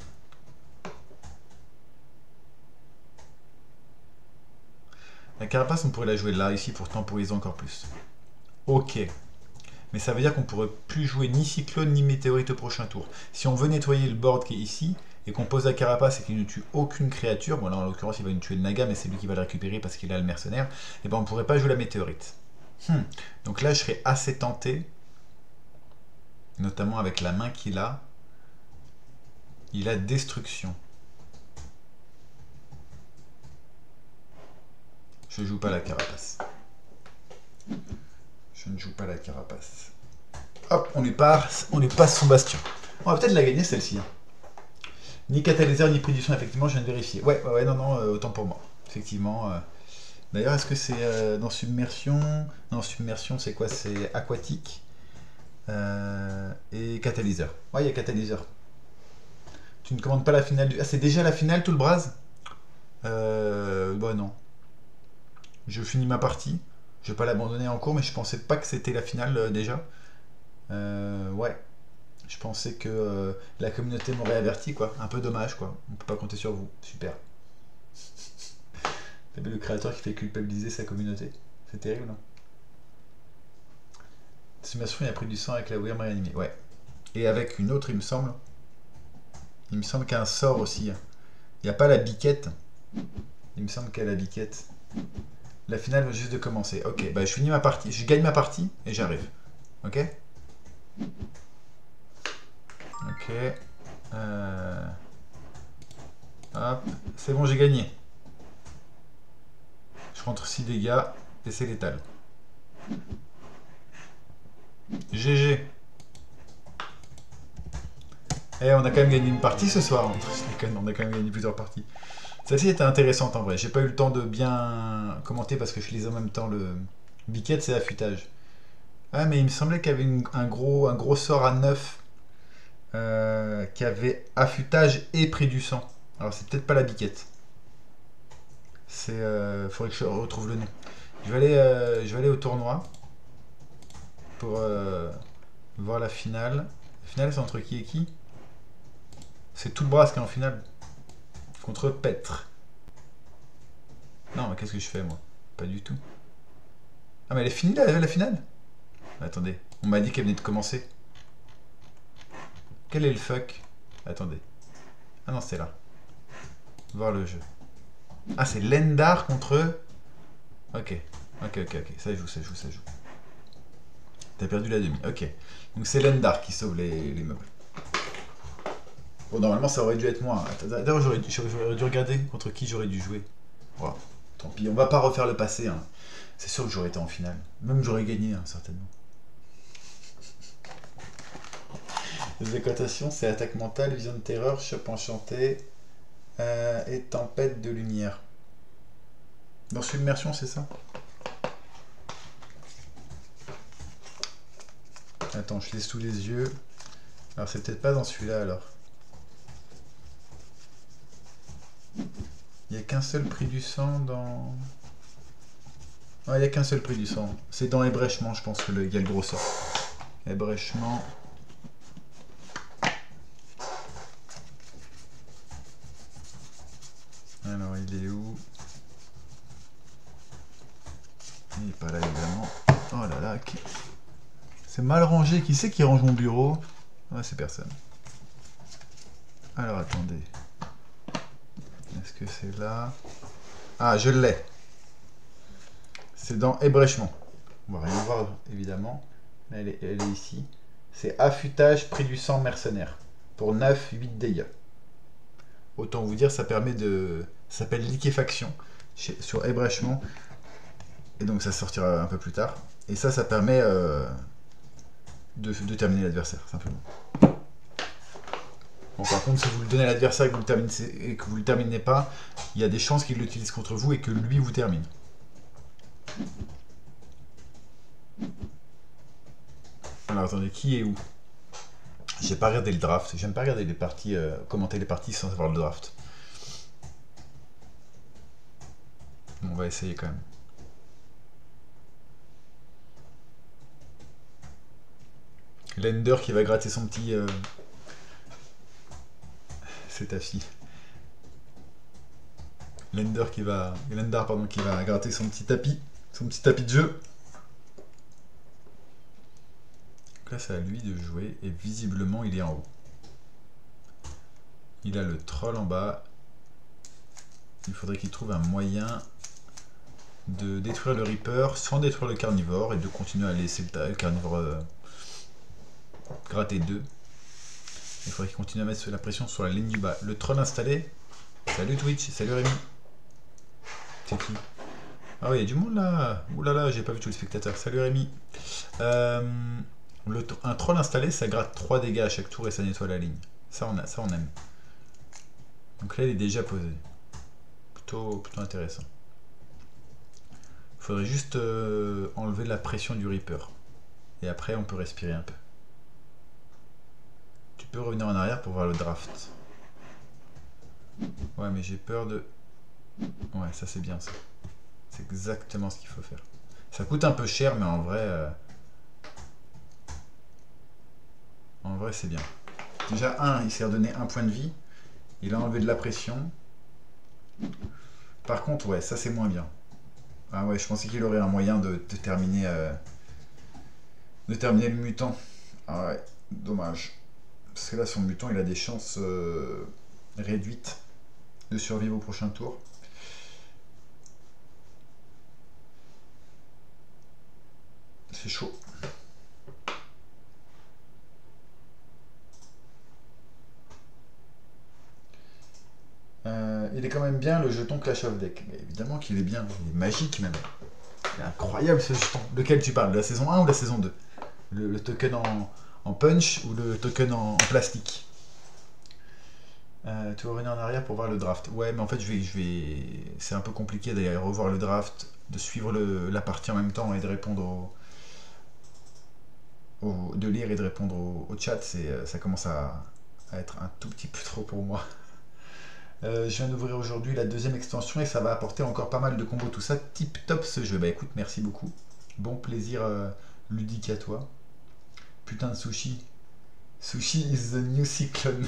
La carapace on pourrait la jouer là ici pour temporiser encore plus. Ok. Mais ça veut dire qu'on pourrait plus jouer ni cyclone ni météorite au prochain tour. Si on veut nettoyer le board qui est ici et qu'on pose la carapace et qu'il ne tue aucune créature, bon là en l'occurrence il va nous tuer le naga mais c'est lui qui va le récupérer parce qu'il a le mercenaire, et ben on pourrait pas jouer la météorite. Donc là je serais assez tenté, notamment avec la main qu'il a. Il a destruction. Je joue pas la carapace. Je ne joue pas la carapace. Hop, on est passe son bastion. On va peut-être la gagner celle-ci. Hein. Ni catalyseur ni prix du son, effectivement, je viens de vérifier. Ouais, non, autant pour moi. Effectivement. D'ailleurs, est-ce que c'est dans submersion? Non, submersion, c'est quoi? C'est aquatique. Et catalyseur. Ouais, il y a catalyseur. Tu ne commandes pas la finale du... Ah, c'est déjà la finale, tout le bras? Bah non. Je finis ma partie. Je vais pas l'abandonner en cours, mais je pensais pas que c'était la finale déjà. Ouais. Je pensais que la communauté m'aurait averti, quoi. Un peu dommage, quoi. On peut pas compter sur vous. Super. C'est le créateur qui fait culpabiliser sa communauté. C'est terrible, non? Simulation, il a pris du sang avec la Wyrm réanimée. Ouais. Et avec une autre, il me semble. Il me semble qu'il y a un sort aussi. Il n'y a pas la biquette. Il me semble qu'il y a la biquette. La finale vient juste de commencer. Ok, bah je finis ma partie. Je gagne ma partie et j'arrive. Ok? Ok. Hop. C'est bon, j'ai gagné. Je rentre 6 dégâts et c'est létal. GG. Eh, on a quand même gagné une partie ce soir. On a quand même gagné plusieurs parties. Celle-ci était intéressante en vrai. J'ai pas eu le temps de bien commenter parce que je lisais en même temps le... Biquette, c'est affûtage. Ah, mais il me semblait qu'il y avait un gros sort à 9 qui avait affûtage et prix du sang. Alors c'est peut-être pas la biquette. C'est... faudrait que je retrouve le nom. Je vais aller au tournoi pour voir la finale. La finale, c'est entre qui et qui? C'est tout le bras qui est en finale. Contre Petre. Non, mais qu'est-ce que je fais, moi? Pas du tout. Ah, mais elle est finie, la finale? Attendez, on m'a dit qu'elle venait de commencer. Quel est le fuck? Attendez. Ah non, c'est là. Voir le jeu. Ah, c'est Lendar contre... Ok. Ça joue. T'as perdu la demi. Ok. Donc c'est Lendar qui sauve les meubles. Bon, normalement, ça aurait dû être moi. D'ailleurs, j'aurais dû regarder contre qui j'aurais dû jouer. Wow. Tant pis, on va pas refaire le passé. Hein. C'est sûr que j'aurais été en finale. Même j'aurais gagné, hein, certainement. Les incantations, c'est attaque mentale, vision de terreur, chope enchanté et tempête de lumière. Dans submersion, c'est ça? Attends, je l'ai sous les yeux. Alors c'est peut-être pas dans celui-là alors. Il n'y a qu'un seul prix du sang dans... Ah, il n'y a qu'un seul prix du sang. C'est dans Ébrèchement, je pense qu'il y a le gros sort. Ébrèchement. Alors il est où? Il n'est pas là évidemment. Oh là là, c'est mal rangé. Qui c'est qui range mon bureau? Ouais, c'est personne. Alors attendez. Est-ce que c'est là? Ah, je l'ai. C'est dans Ébrèchement. On va rien voir évidemment. Mais elle est ici. C'est affûtage, prix du sang mercenaire. Pour 9-8 dégâts. Autant vous dire, ça permet de... Ça s'appelle liquéfaction sur Ébrèchement. Et donc ça sortira un peu plus tard. Et ça permet de terminer l'adversaire, simplement. Bon, par contre, si vous le donnez à l'adversaire et que vous le terminez pas, il y a des chances qu'il l'utilise contre vous et que lui vous termine. Alors attendez, qui est où? J'ai pas regardé le draft. J'aime pas regarder les parties, commenter les parties sans avoir le draft. Bon, on va essayer quand même. Lender qui va gratter son petit... C'est ta fille. Lender qui va gratter son petit tapis de jeu. Donc là c'est à lui de jouer et visiblement il est en haut. Il a le troll en bas. Il faudrait qu'il trouve un moyen de détruire le Reaper sans détruire le carnivore et de continuer à laisser le carnivore gratter 2. Il faudrait qu'il continue à mettre la pression sur la ligne du bas. Le troll installé. Salut Twitch, salut Rémi. C'est qui? Ah oui, il y a du monde là. Ouh là là, j'ai pas vu tous les spectateurs. Salut Rémi. Un troll installé, ça gratte 3 dégâts à chaque tour et ça nettoie la ligne. Ça on aime. Donc là il est déjà posé. Plutôt intéressant. Il faudrait juste enlever la pression du Reaper. Et après on peut respirer un peu. Tu peux revenir en arrière pour voir le draft. Ouais, mais j'ai peur de... Ouais, ça c'est bien ça. C'est exactement ce qu'il faut faire. Ça coûte un peu cher, mais en vrai c'est bien. Déjà, il s'est redonné 1 point de vie. Il a enlevé de la pression. Par contre, ouais, ça c'est moins bien. Ah ouais, je pensais qu'il aurait un moyen de terminer le mutant. Ah ouais, dommage. Parce que là, son mutant, il a des chances réduites de survivre au prochain tour. C'est chaud. Il est quand même bien le jeton Clash of Deck. Mais évidemment qu'il est bien, il est magique même. Il est incroyable ce jeton. Lequel tu parles? De la saison 1 ou de la saison 2? Le token en punch ou le token en plastique? Tu vas revenir en arrière pour voir le draft. Ouais, mais en fait, c'est un peu compliqué d'aller revoir le draft, de suivre la partie en même temps et de répondre de lire et de répondre au chat. Ça commence à être un tout petit peu trop pour moi. Je viens d'ouvrir aujourd'hui la 2e extension et ça va apporter encore pas mal de combos, tout ça. Tip top ce jeu. Bah écoute, merci beaucoup. Bon plaisir ludique à toi. Putain de sushi. Sushi is the new cyclone.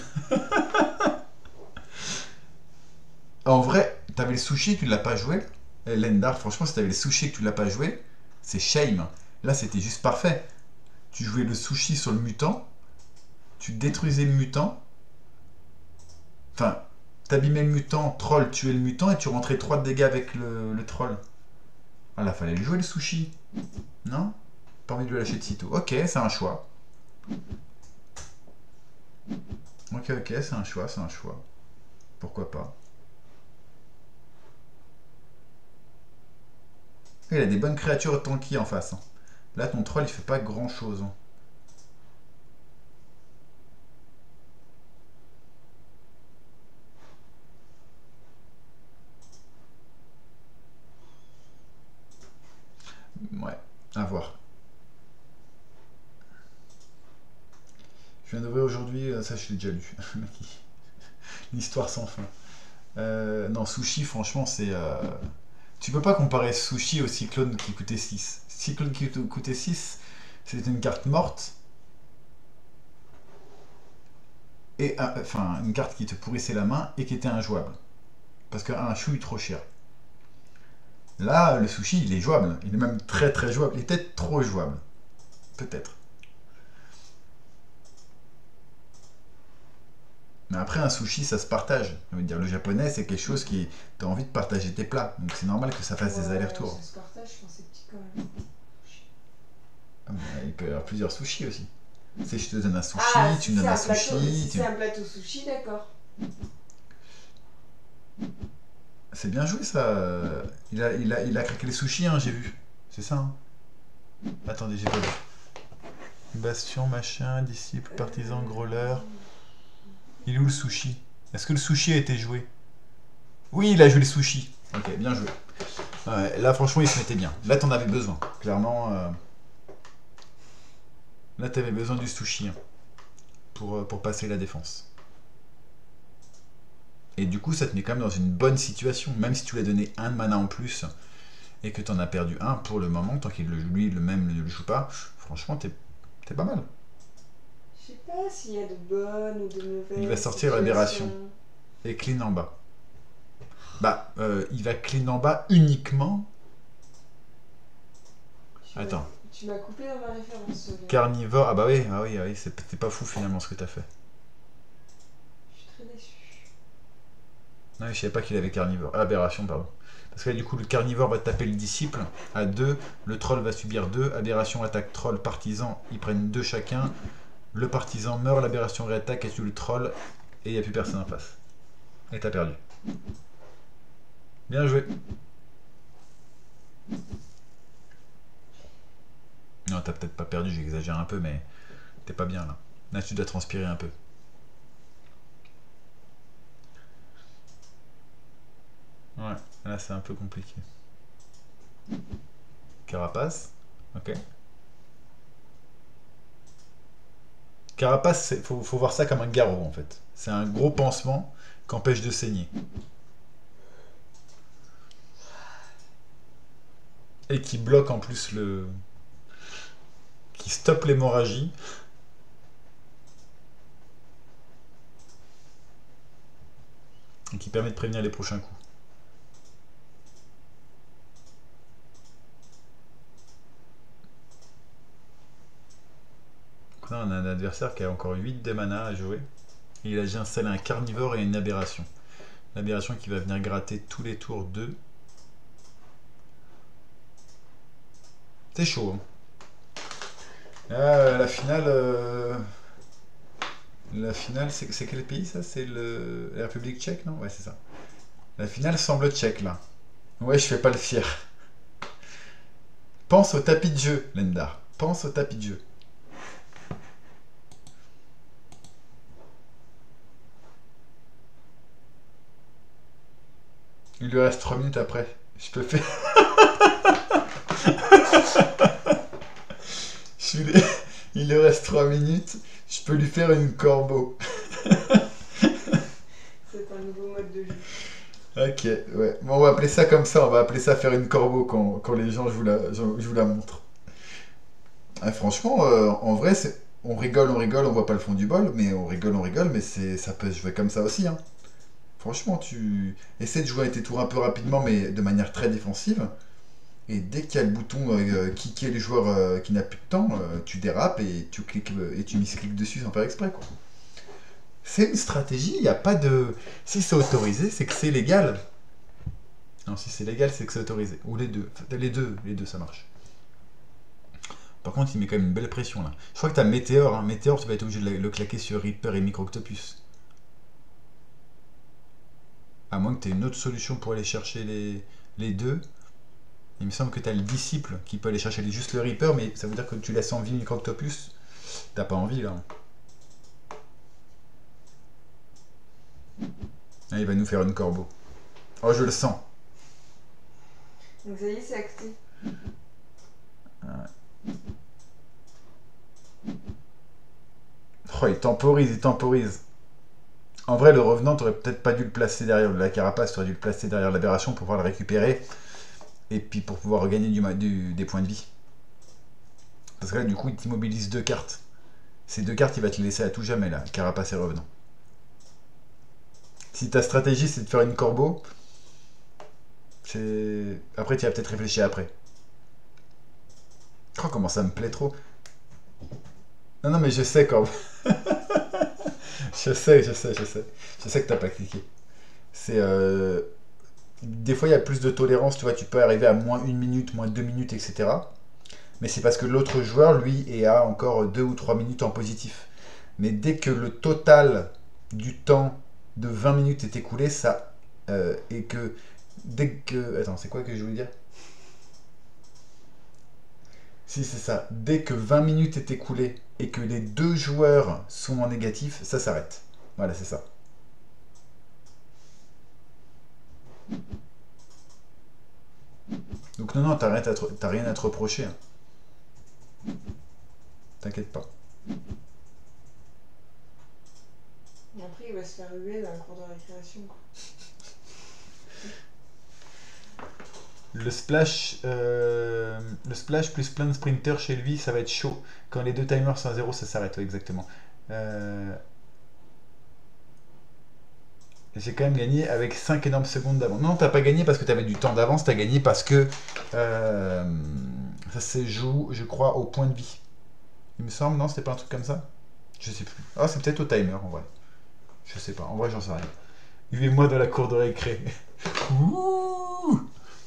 En vrai, t'avais le sushi, tu l'as pas joué. Lendar, franchement, si t'avais le sushi et que tu l'as pas joué, c'est shame. Là, c'était juste parfait. Tu jouais le sushi sur le mutant, tu détruisais le mutant. Enfin, t'abîmais le mutant, troll, tuais le mutant et tu rentrais 3 de dégâts avec le troll. Ah là, fallait le jouer le sushi. Non? Pas envie de le lâcher de sitôt. Ok, c'est un choix. Ok, c'est un choix, Pourquoi pas. Il a des bonnes créatures tanky en face. Là, ton troll, il fait pas grand chose. À voir. Je viens d'ouvrir aujourd'hui, ça je l'ai déjà lu. L'histoire sans fin. Non, Sushi, franchement, c'est... Tu peux pas comparer Sushi au Cyclone qui coûtait 6. Cyclone qui coûtait 6, c'était une carte morte. Et enfin, une carte qui te pourrissait la main et qui était injouable. Parce qu'un chouille trop cher. Là, le sushi, il est jouable. Il est même très très jouable. Il est peut-être trop jouable. Peut-être. Mais après, un sushi, ça se partage. Je veux dire, le japonais, c'est quelque chose qui... T'as envie de partager tes plats. Donc c'est normal que ça fasse des allers-retours. Ça se partage quand c'est petit quand même. Ah, il peut y avoir plusieurs sushis aussi. Tu sais, je te donne un sushi, tu me si donnes un c'est un plateau, sushi. si c'est un plateau sushi, d'accord. C'est bien joué ça. Il a craqué les sushis, hein, j'ai vu. C'est ça, hein. Attendez, j'ai pas vu. Bastion, machin, disciple, partisan, growler. Il est où le sushi? Est-ce que le sushi a été joué? Oui, il a joué le sushi. Ok, bien joué. Ouais, là, franchement, il se mettait bien. Là, t'en avais besoin. Clairement, là, t'avais besoin du sushi, hein, pour passer la défense. Et du coup, ça te met quand même dans une bonne situation. Même si tu lui as donné un de mana en plus et que t'en as perdu un pour le moment, tant qu'il lui, le même ne le joue pas, franchement, t'es pas mal. Je sais pas s'il y a de bonnes ou de mauvaises. Il va sortir l'aberration. Et clean en bas. Bah, il va clean en bas uniquement. Attends. Tu m'as coupé dans ma référence. Carnivore. Ah bah oui, c'est pas fou finalement ce que t'as fait. Je suis très déçu. Non, je savais pas qu'il avait carnivore. Aberration, pardon. Parce que là, du coup, le carnivore va taper le disciple à 2. Le troll va subir 2. Aberration, attaque, troll, partisan. Ils prennent 2 chacun. Le partisan meurt, l'aberration réattaque et tue le troll. Et il n'y a plus personne en face. Et t'as perdu. Bien joué. Non, t'as peut-être pas perdu, j'exagère un peu, mais t'es pas bien là. Là, tu dois transpirer un peu. Ouais, là c'est un peu compliqué. Carapace. Ok. Carapace, faut voir ça comme un garrot en fait. C'est un gros pansement qu'empêche de saigner. Et qui bloque en plus le... qui stoppe l'hémorragie. Et qui permet de prévenir les prochains coups. Donc là, on a un adversaire qui a encore 8 de mana à jouer. Et il a installé un carnivore et une aberration. L'aberration qui va venir gratter tous les tours 2. C'est chaud. Hein. La finale... La finale, c'est quel pays ça? C'est la République tchèque, non? Ouais, c'est ça. La finale semble tchèque, là. Ouais, je fais pas le fier. Pense au tapis de jeu, Lendar. Pense au tapis de jeu. Il lui reste 3 minutes après. Je peux faire... Il lui reste 3 minutes. Je peux lui faire une corbeau. C'est un nouveau mode de jeu. Ok, ouais. Bon, on va appeler ça comme ça. On va appeler ça faire une corbeau quand les gens, je vous la montre. Ah, franchement, en vrai, on rigole, on voit pas le fond du bol, mais on rigole, mais ça peut se jouer comme ça aussi, hein. Franchement, tu essaies de jouer tes tours un peu rapidement, mais de manière très défensive. Et dès qu'il y a le bouton kicker les joueurs qui n'a plus de temps, tu dérapes et tu cliques et tu miscliques dessus sans faire exprès, quoi. C'est une stratégie, il n'y a pas de... Si c'est autorisé, c'est que c'est légal. Non, si c'est légal, c'est que c'est autorisé. Ou les deux. Les deux, ça marche. Par contre, il met quand même une belle pression, là. Je crois que t'as Météore, hein. Météore, tu vas être obligé de le claquer sur Reaper et Micro-Octopus. À moins que tu aies une autre solution pour aller chercher les deux. Il me semble que tu as le disciple qui peut aller chercher juste le Reaper, mais ça veut dire que tu laisses en vie Micro-Octopus. T'as pas envie, là. Ah, il va nous faire une corbeau. Oh, je le sens. Donc ça y est, c'est acté. Oh, il temporise, il temporise. En vrai, le revenant, t'aurais peut-être pas dû le placer derrière la carapace, t'aurais dû le placer derrière l'aberration pour pouvoir le récupérer. Et puis pour pouvoir regagner des points de vie. Parce que là, du coup, il t'immobilise 2 cartes. Ces 2 cartes, il va te les laisser à tout jamais, là, carapace et revenant. Si ta stratégie, c'est de faire une corbeau, c'est... Après, tu vas peut-être réfléchir après. Oh, comment ça me plaît trop. Non, non, mais je sais, Corbeau. Je sais, je sais, je sais. Je sais que t'as pas cliqué. C'est... Des fois, il y a plus de tolérance, tu vois, tu peux arriver à -1 minute, -2 minutes, etc. Mais c'est parce que l'autre joueur, lui, est à encore 2 ou 3 minutes en positif. Mais dès que le total du temps de 20 minutes est écoulé, ça... et que... Dès que... Attends, c'est quoi que je voulais dire? Si, c'est ça. Dès que 20 minutes est écoulé et que les deux joueurs sont en négatif, ça s'arrête. Voilà, c'est ça. Donc non, non, t'as rien à te reprocher, hein. T'inquiète pas. Et après, il va se faire huer dans la cour de récréation, quoi. Le splash plus plein de sprinters chez lui, ça va être chaud. Quand les deux timers sont à 0, ça s'arrête, ouais, exactement. J'ai quand même gagné avec 5 énormes secondes d'avance. Non, t'as pas gagné parce que t'avais du temps d'avance, t'as gagné parce que ça se joue, je crois, au point de vie. Il me semble, non, c'était pas un truc comme ça? Je sais plus. Ah, c'est peut-être au timer en vrai. Je sais pas, en vrai, j'en sais rien. Huez-moi dans la cour de récré. Ouh.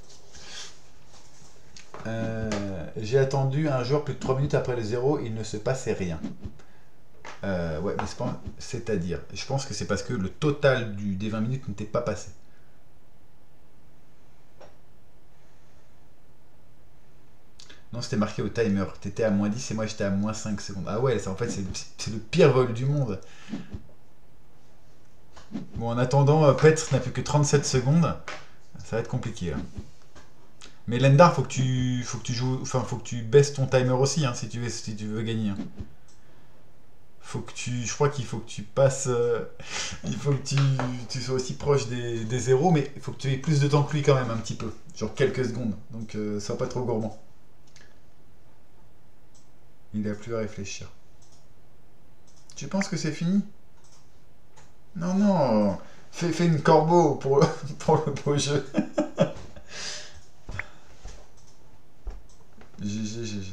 J'ai attendu un jour plus de 3 minutes après le 0, il ne se passait rien. Ouais, mais c'est-à-dire, je pense que c'est parce que le total des 20 minutes n'était pas passé. Non, c'était marqué au timer. T'étais à -10 et moi j'étais à -5 secondes. Ah ouais, ça, en fait, c'est le pire vol du monde. Bon, en attendant, Petr n'a plus que 37 secondes. Ça va être compliqué, là. Mais Lendar, faut que tu joues, enfin, faut que tu baisses ton timer aussi, hein, si tu veux gagner, hein. Je crois qu'il faut que tu passes, il faut que tu sois aussi proche des zéros, mais il faut que tu aies plus de temps que lui quand même, un petit peu, genre quelques secondes. Donc, ça va pas trop gourmand. Il a plus à réfléchir. Tu penses que c'est fini? Non, non, fais une corbeau pour, pour le beau jeu. GG, GG.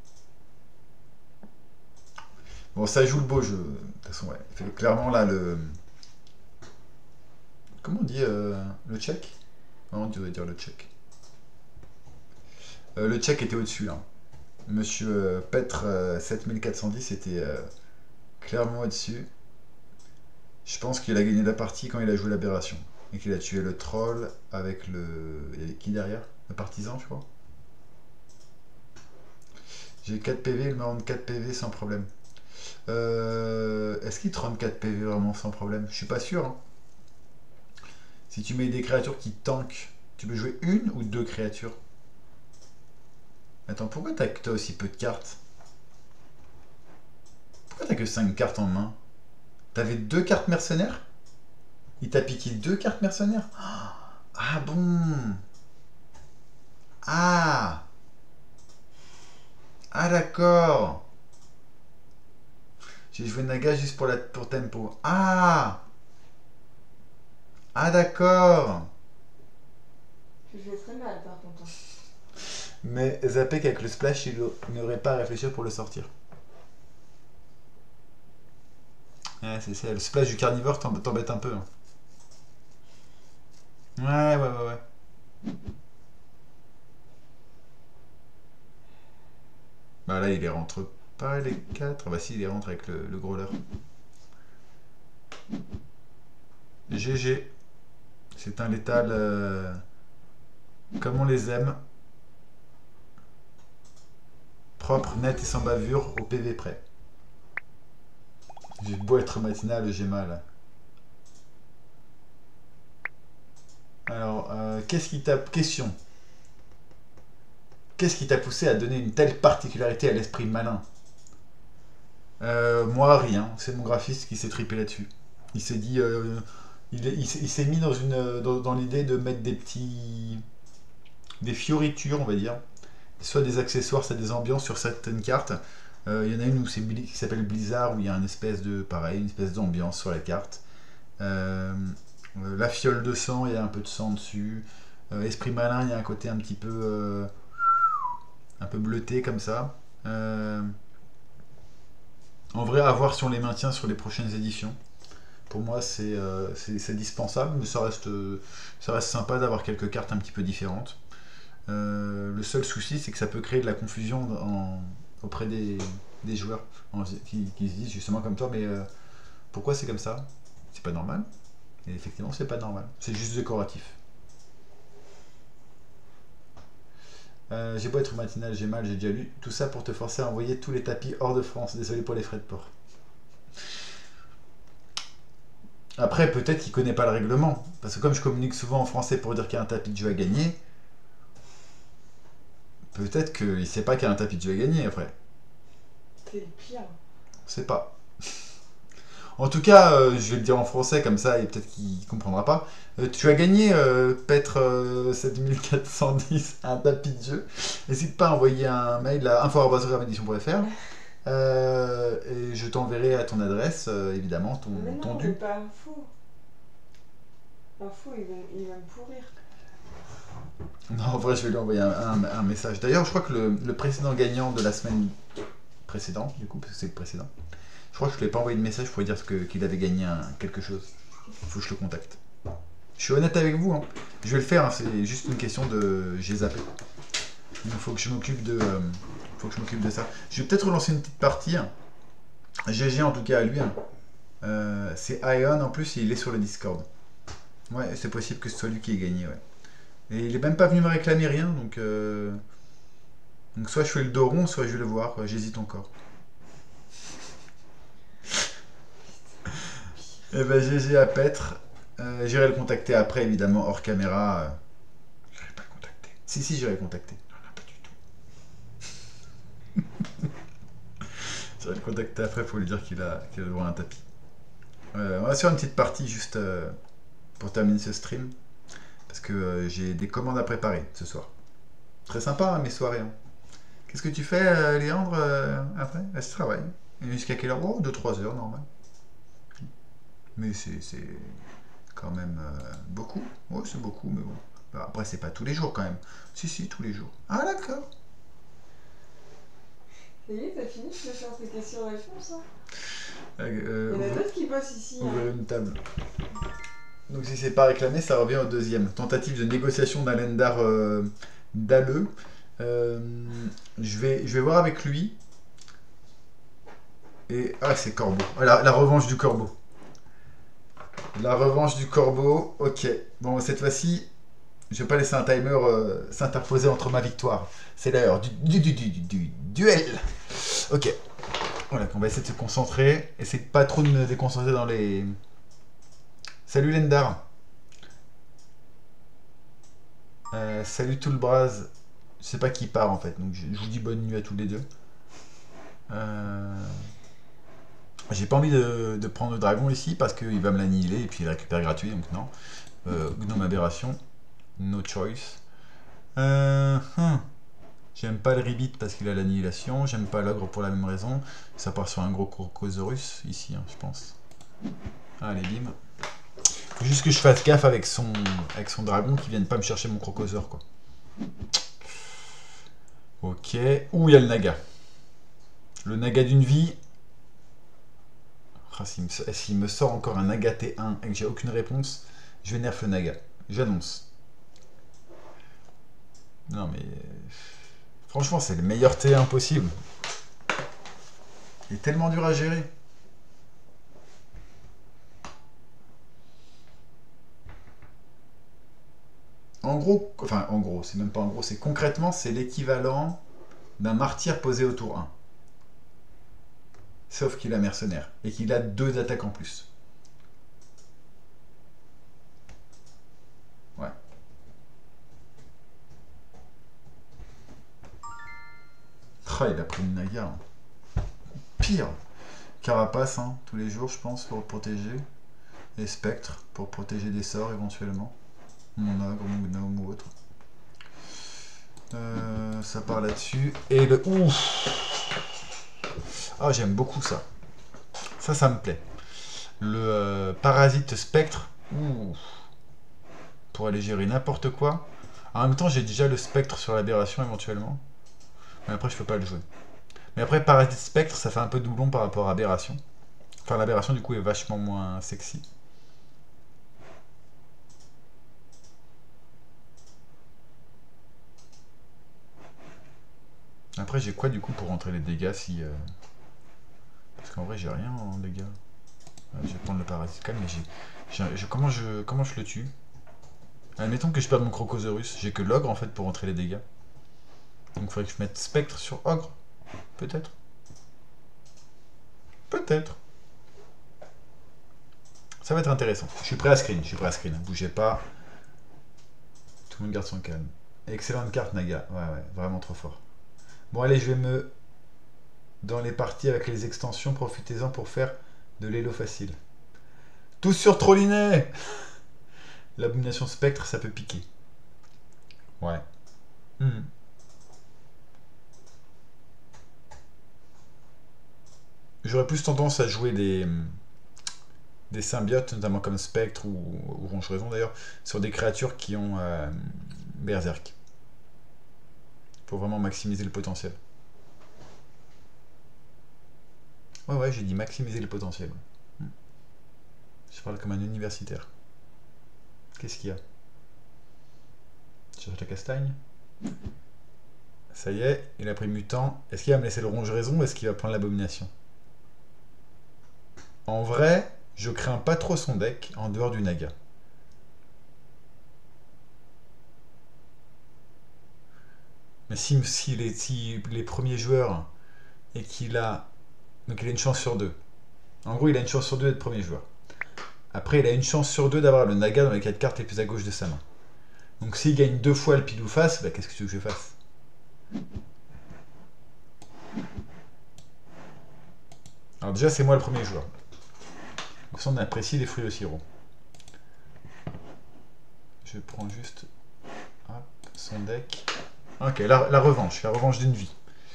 Bon, ça joue le beau jeu. De toute façon, ouais. Clairement, là, le. Comment on dit le check? Non, on devrait dire le check. Le check était au-dessus, là. Monsieur Petr 7410 était clairement au-dessus. Je pense qu'il a gagné la partie quand il a joué l'aberration. Et qu'il a tué le troll avec le. Il y avait qui derrière? Le partisan, je crois. J'ai 4 PV, il me rend 4 PV sans problème. Est-ce qu'il te rend 4 PV vraiment sans problème? Je suis pas sûr, hein. Si tu mets des créatures qui tankent, tu peux jouer une ou deux créatures? Attends, pourquoi t'as aussi peu de cartes? Pourquoi t'as que 5 cartes en main? T'avais 2 cartes mercenaires? Il t'a piqué 2 cartes mercenaires? Ah bon? Ah! Ah d'accord! J'ai joué Naga juste pour tempo. Ah! Ah d'accord! Tu fais très mal, par contre, hein. Mais Zapek avec le splash, il n'aurait pas à réfléchir pour le sortir. Ouais, c'est ça. Le splash du carnivore t'embête un peu, hein. Ouais, ouais, ouais, ouais. Bah là, il les rentre pas les 4. Bah si, il les rentre avec le gros leurre. GG. C'est un létal comme on les aime. Propre, net et sans bavure, au PV près. J'ai beau être matinal, j'ai mal. Alors, qu'est-ce qui tape? Question. Qu'est-ce qui t'a poussé à donner une telle particularité à l'esprit malin? Moi, rien. C'est mon graphiste qui s'est tripé là-dessus. Il s'est dit... il s'est mis dans l'idée de mettre des fioritures, on va dire. Soit des accessoires, soit des ambiances sur certaines cartes. Il y en a une où qui s'appelle Blizzard, où il y a une espèce d'ambiance sur la carte. La fiole de sang, il y a un peu de sang dessus. Esprit malin, il y a un côté un peu bleuté comme ça. En vrai, à voir si on les maintient sur les prochaines éditions. Pour moi, c'est dispensable, mais ça reste sympa d'avoir quelques cartes un petit peu différentes. Le seul souci, c'est que ça peut créer de la confusion auprès des joueurs qui se disent justement comme toi, mais pourquoi c'est comme ça? C'est pas normal. Et effectivement, c'est pas normal. C'est juste décoratif. J'ai beau être matinal, j'ai mal, j'ai déjà lu. Tout ça pour te forcer à envoyer tous les tapis hors de France. Désolé pour les frais de port. Après, peut-être qu'il connaît pas le règlement. Parce que comme je communique souvent en français pour dire qu'il y a un tapis de jeu à gagner, peut-être qu'il sait pas qu'il y a un tapis de jeu à gagner après. C'est le pire. On sait pas. En tout cas, je vais le dire en français comme ça et peut-être qu'il comprendra pas. Tu as gagné Petre 7410 un tapis de jeu. N'hésite pas à envoyer un mail à info@ramedition.fr et je t'enverrai à ton adresse évidemment ton mais dû. pas info. Info, il va me pourrir. Non, en vrai, je vais lui envoyer un message. D'ailleurs, je crois que le précédent gagnant de la semaine précédente, du coup, parce que c'est le précédent, je crois que je ne lui ai pas envoyé de message pour lui dire qu'il avait gagné quelque chose. Il faut que je le contacte. Je suis honnête avec vous, hein. Je vais le faire, hein. C'est juste une question de... J'ai zappé. Il faut que je m'occupe de... ça. Je vais peut-être relancer une petite partie. Hein. GG en tout cas à lui. Hein. C'est Ion en plus, il est sur le Discord. Ouais, c'est possible que ce soit lui qui ait gagné, ouais. Et il est même pas venu me réclamer rien, donc soit je fais le dos rond, soit je vais le voir, j'hésite encore. Et ben GG à Petre. J'irai le contacter après, évidemment, hors caméra. J'irai pas le contacter. Si, j'irai le contacter. Non, pas du tout. J'irai le contacter après pour lui dire qu'il a le droit à un tapis. On va faire une petite partie juste pour terminer ce stream. Parce que j'ai des commandes à préparer ce soir. Très sympa, hein, mes soirées. Hein. Qu'est-ce que tu fais, Léandre, après? Je travaille. Et jusqu'à quelle heure? Oh, 2-3 heures, normal. Mais c'est quand même beaucoup. Oui, c'est beaucoup, mais bon. Bah, après, c'est pas tous les jours quand même. Si, tous les jours. Ah, d'accord. Ça y est, t'as fini de faire tes questions-réponses, hein? Il y Euh, en a d'autres qui bossent ici. Ouvrir une table. Donc si c'est pas réclamé, ça revient au deuxième. Tentative de négociation d'un lendar d'Alleux. Je vais voir avec lui. Et ah, c'est Corbeau. Ah, la revanche du Corbeau. La revanche du Corbeau. Ok. Bon, cette fois-ci, je vais pas laisser un timer s'interposer entre ma victoire. C'est l'heure du duel. Ok. Voilà, on va essayer de se concentrer. Essayer de pas trop de me déconcentrer dans les... Salut Lendar. Salut tout le braz. Je sais pas qui part en fait, donc je vous dis bonne nuit à tous les deux. J'ai pas envie de prendre le dragon ici parce qu'il va me l'annihiler et puis il récupère gratuit, donc non. Gnome aberration, no choice. J'aime pas le Ribbit parce qu'il a l'annihilation, j'aime pas l'ogre pour la même raison. Ça part sur un gros Crocosaurus ici, hein, je pense. Allez, bim. Faut juste que je fasse gaffe avec son dragon qui vienne pas me chercher mon Crocosaur, quoi. Ok. Ouh, il y a le Naga. Le Naga d'une vie. Ah, s'il me sort encore un Naga T1 et que j'ai aucune réponse, je vais nerf le Naga. J'annonce. Non mais... Franchement, c'est le meilleur T1 possible. Il est tellement dur à gérer. En gros, c'est même pas en gros, c'est concrètement, c'est l'équivalent d'un martyr posé au tour 1. Sauf qu'il a mercenaire et qu'il a 2 attaques en plus. Ouais. Ah, il a pris une naga. Hein. Pire. Carapace, hein, tous les jours, je pense, pour le protéger. Et spectre, pour protéger des sorts éventuellement. Mon ogre, mon gnome ou autre. Ça part là-dessus. Et le... Ouf. Ah, j'aime beaucoup ça. Ça me plaît. Le parasite spectre. Ouh. Pour aller gérer n'importe quoi. En même temps, j'ai déjà le spectre sur l'aberration éventuellement. Mais après, je peux pas le jouer. Mais après, parasite spectre, ça fait un peu doublon par rapport à aberration. Enfin, l'aberration, du coup, est vachement moins sexy. Après, j'ai quoi, du coup, pour rentrer les dégâts si... Parce qu'en vrai, j'ai rien en dégâts. Ouais, je vais prendre le parasite quand même, mais comment je le tue? Admettons que je perde mon Crocosaurus. J'ai que l'ogre, en fait, pour rentrer les dégâts. Donc, il faudrait que je mette spectre sur ogre. Peut-être. Peut-être. Ça va être intéressant. Je suis prêt à screen, Bougez pas. Tout le monde garde son calme. Excellente carte, Naga. Ouais, vraiment trop fort. Bon, allez, je vais me... Dans les parties avec les extensions, profitez-en pour faire de l'élo facile. Tous sur Trollinet. L'abomination spectre, ça peut piquer. Ouais. Hmm. J'aurais plus tendance à jouer des symbiotes, notamment comme Spectre ou Ronge-Raison d'ailleurs, sur des créatures qui ont Berserk. Pour vraiment maximiser le potentiel. Ouais, j'ai dit maximiser le potentiel. Je parle comme un universitaire. Qu'est-ce qu'il y a? Je cherche la castagne. Ça y est, il a pris mutant. Est-ce qu'il va me laisser le ronge-raison ou est-ce qu'il va prendre l'abomination? En vrai, je crains pas trop son deck en dehors du Naga. Mais si les premiers joueurs et qu'il a... Donc il a une chance sur deux. En gros, il a une chance sur deux d'être premier joueur. Après, il a une chance sur deux d'avoir le Naga dans les 4 cartes les plus à gauche de sa main. Donc s'il gagne 2 fois le pile ou face, bah, qu'est-ce que tu veux que je fasse? Alors déjà, c'est moi le premier joueur. Donc ça, on apprécie les fruits au sirop. Je prends juste hop, son deck. Ok, la revanche d'une vie.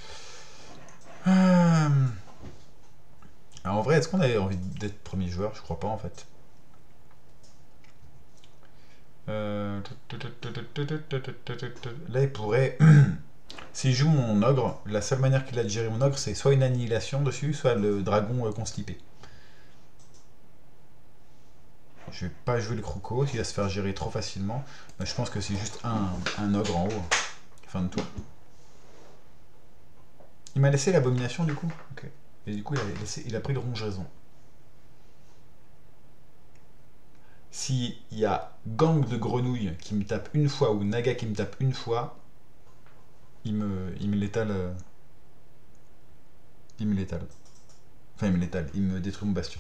Alors en vrai, est-ce qu'on avait envie d'être premier joueur? Je crois pas en fait. Là, il pourrait... S'il joue mon ogre, la seule manière qu'il a de gérer mon ogre, c'est soit une annihilation dessus, soit le dragon constipé. Je vais pas jouer le croco, il va se faire gérer trop facilement. Mais je pense que c'est juste un ogre en haut. Fin de tour. Il m'a laissé l'abomination du coup. Ok. Et du coup, il a pris le ronge-raison. S'il y a gang de grenouilles qui me tape une fois ou naga qui me tape une fois, il me l'étale. Il me l'étale. Enfin, il me l'étale. Il me détruit mon bastion.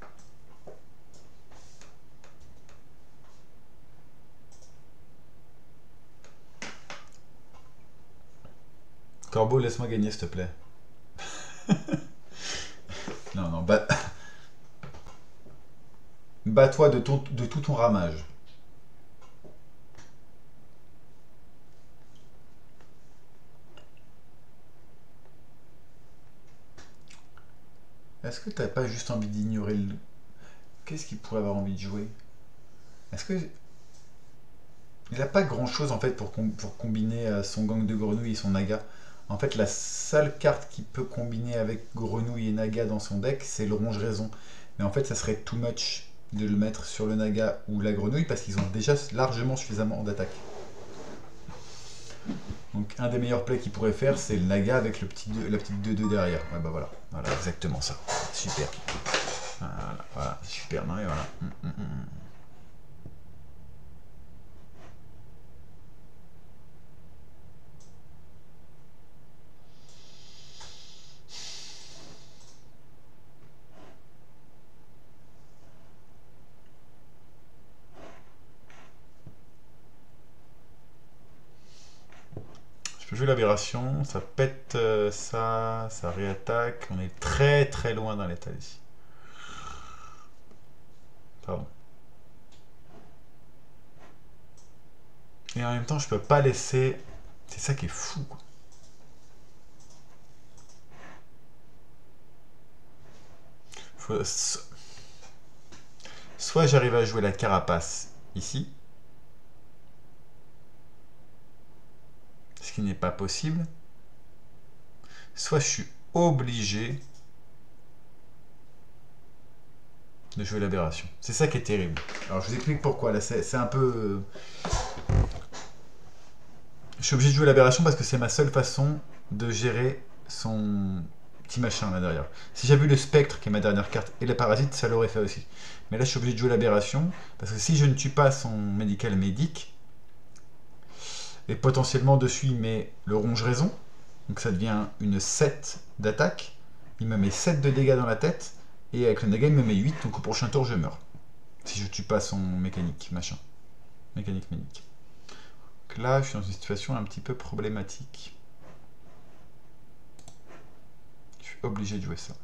Corbeau, laisse-moi gagner, s'il te plaît. Non, bats-toi de tout ton ramage. Est-ce que t'as pas juste envie d'ignorer le... Qu'est-ce qu'il pourrait avoir envie de jouer? Est-ce que... Il n'a pas grand-chose en fait pour combiner son gang de grenouilles et son naga. En fait, la seule carte qui peut combiner avec grenouille et naga dans son deck, c'est le ronge-raison. Mais en fait, ça serait too much de le mettre sur le naga ou la grenouille parce qu'ils ont déjà largement suffisamment d'attaque. Donc un des meilleurs plays qu'il pourrait faire, c'est le naga avec la petite 2-2 derrière. Ouais, bah voilà, exactement ça. Super. Voilà, super. Non, et voilà. Je peux jouer l'aberration, ça pète ça, ça réattaque. On est très très loin d'un létal ici. Pardon. Et en même temps, je peux pas laisser... C'est ça qui est fou, quoi. Soit j'arrive à jouer la carapace ici, ce qui n'est pas possible. Soit je suis obligé de jouer l'aberration. C'est ça qui est terrible. Alors je vous explique pourquoi. Là, c'est un peu... Je suis obligé de jouer l'aberration parce que c'est ma seule façon de gérer son petit machin là derrière. Si j'avais eu le spectre, qui est ma dernière carte, et le parasite, ça l'aurait fait aussi. Mais là, je suis obligé de jouer l'aberration parce que si je ne tue pas son médical médic, et potentiellement dessus il met le ronge-raison, donc ça devient une 7 d'attaque, il me met 7 de dégâts dans la tête, et avec le dégât il me met 8, donc au prochain tour je meurs. Si je tue pas son mécanique, machin. Mécanique médic. Donc là, je suis dans une situation un petit peu problématique. Je suis obligé de jouer ça.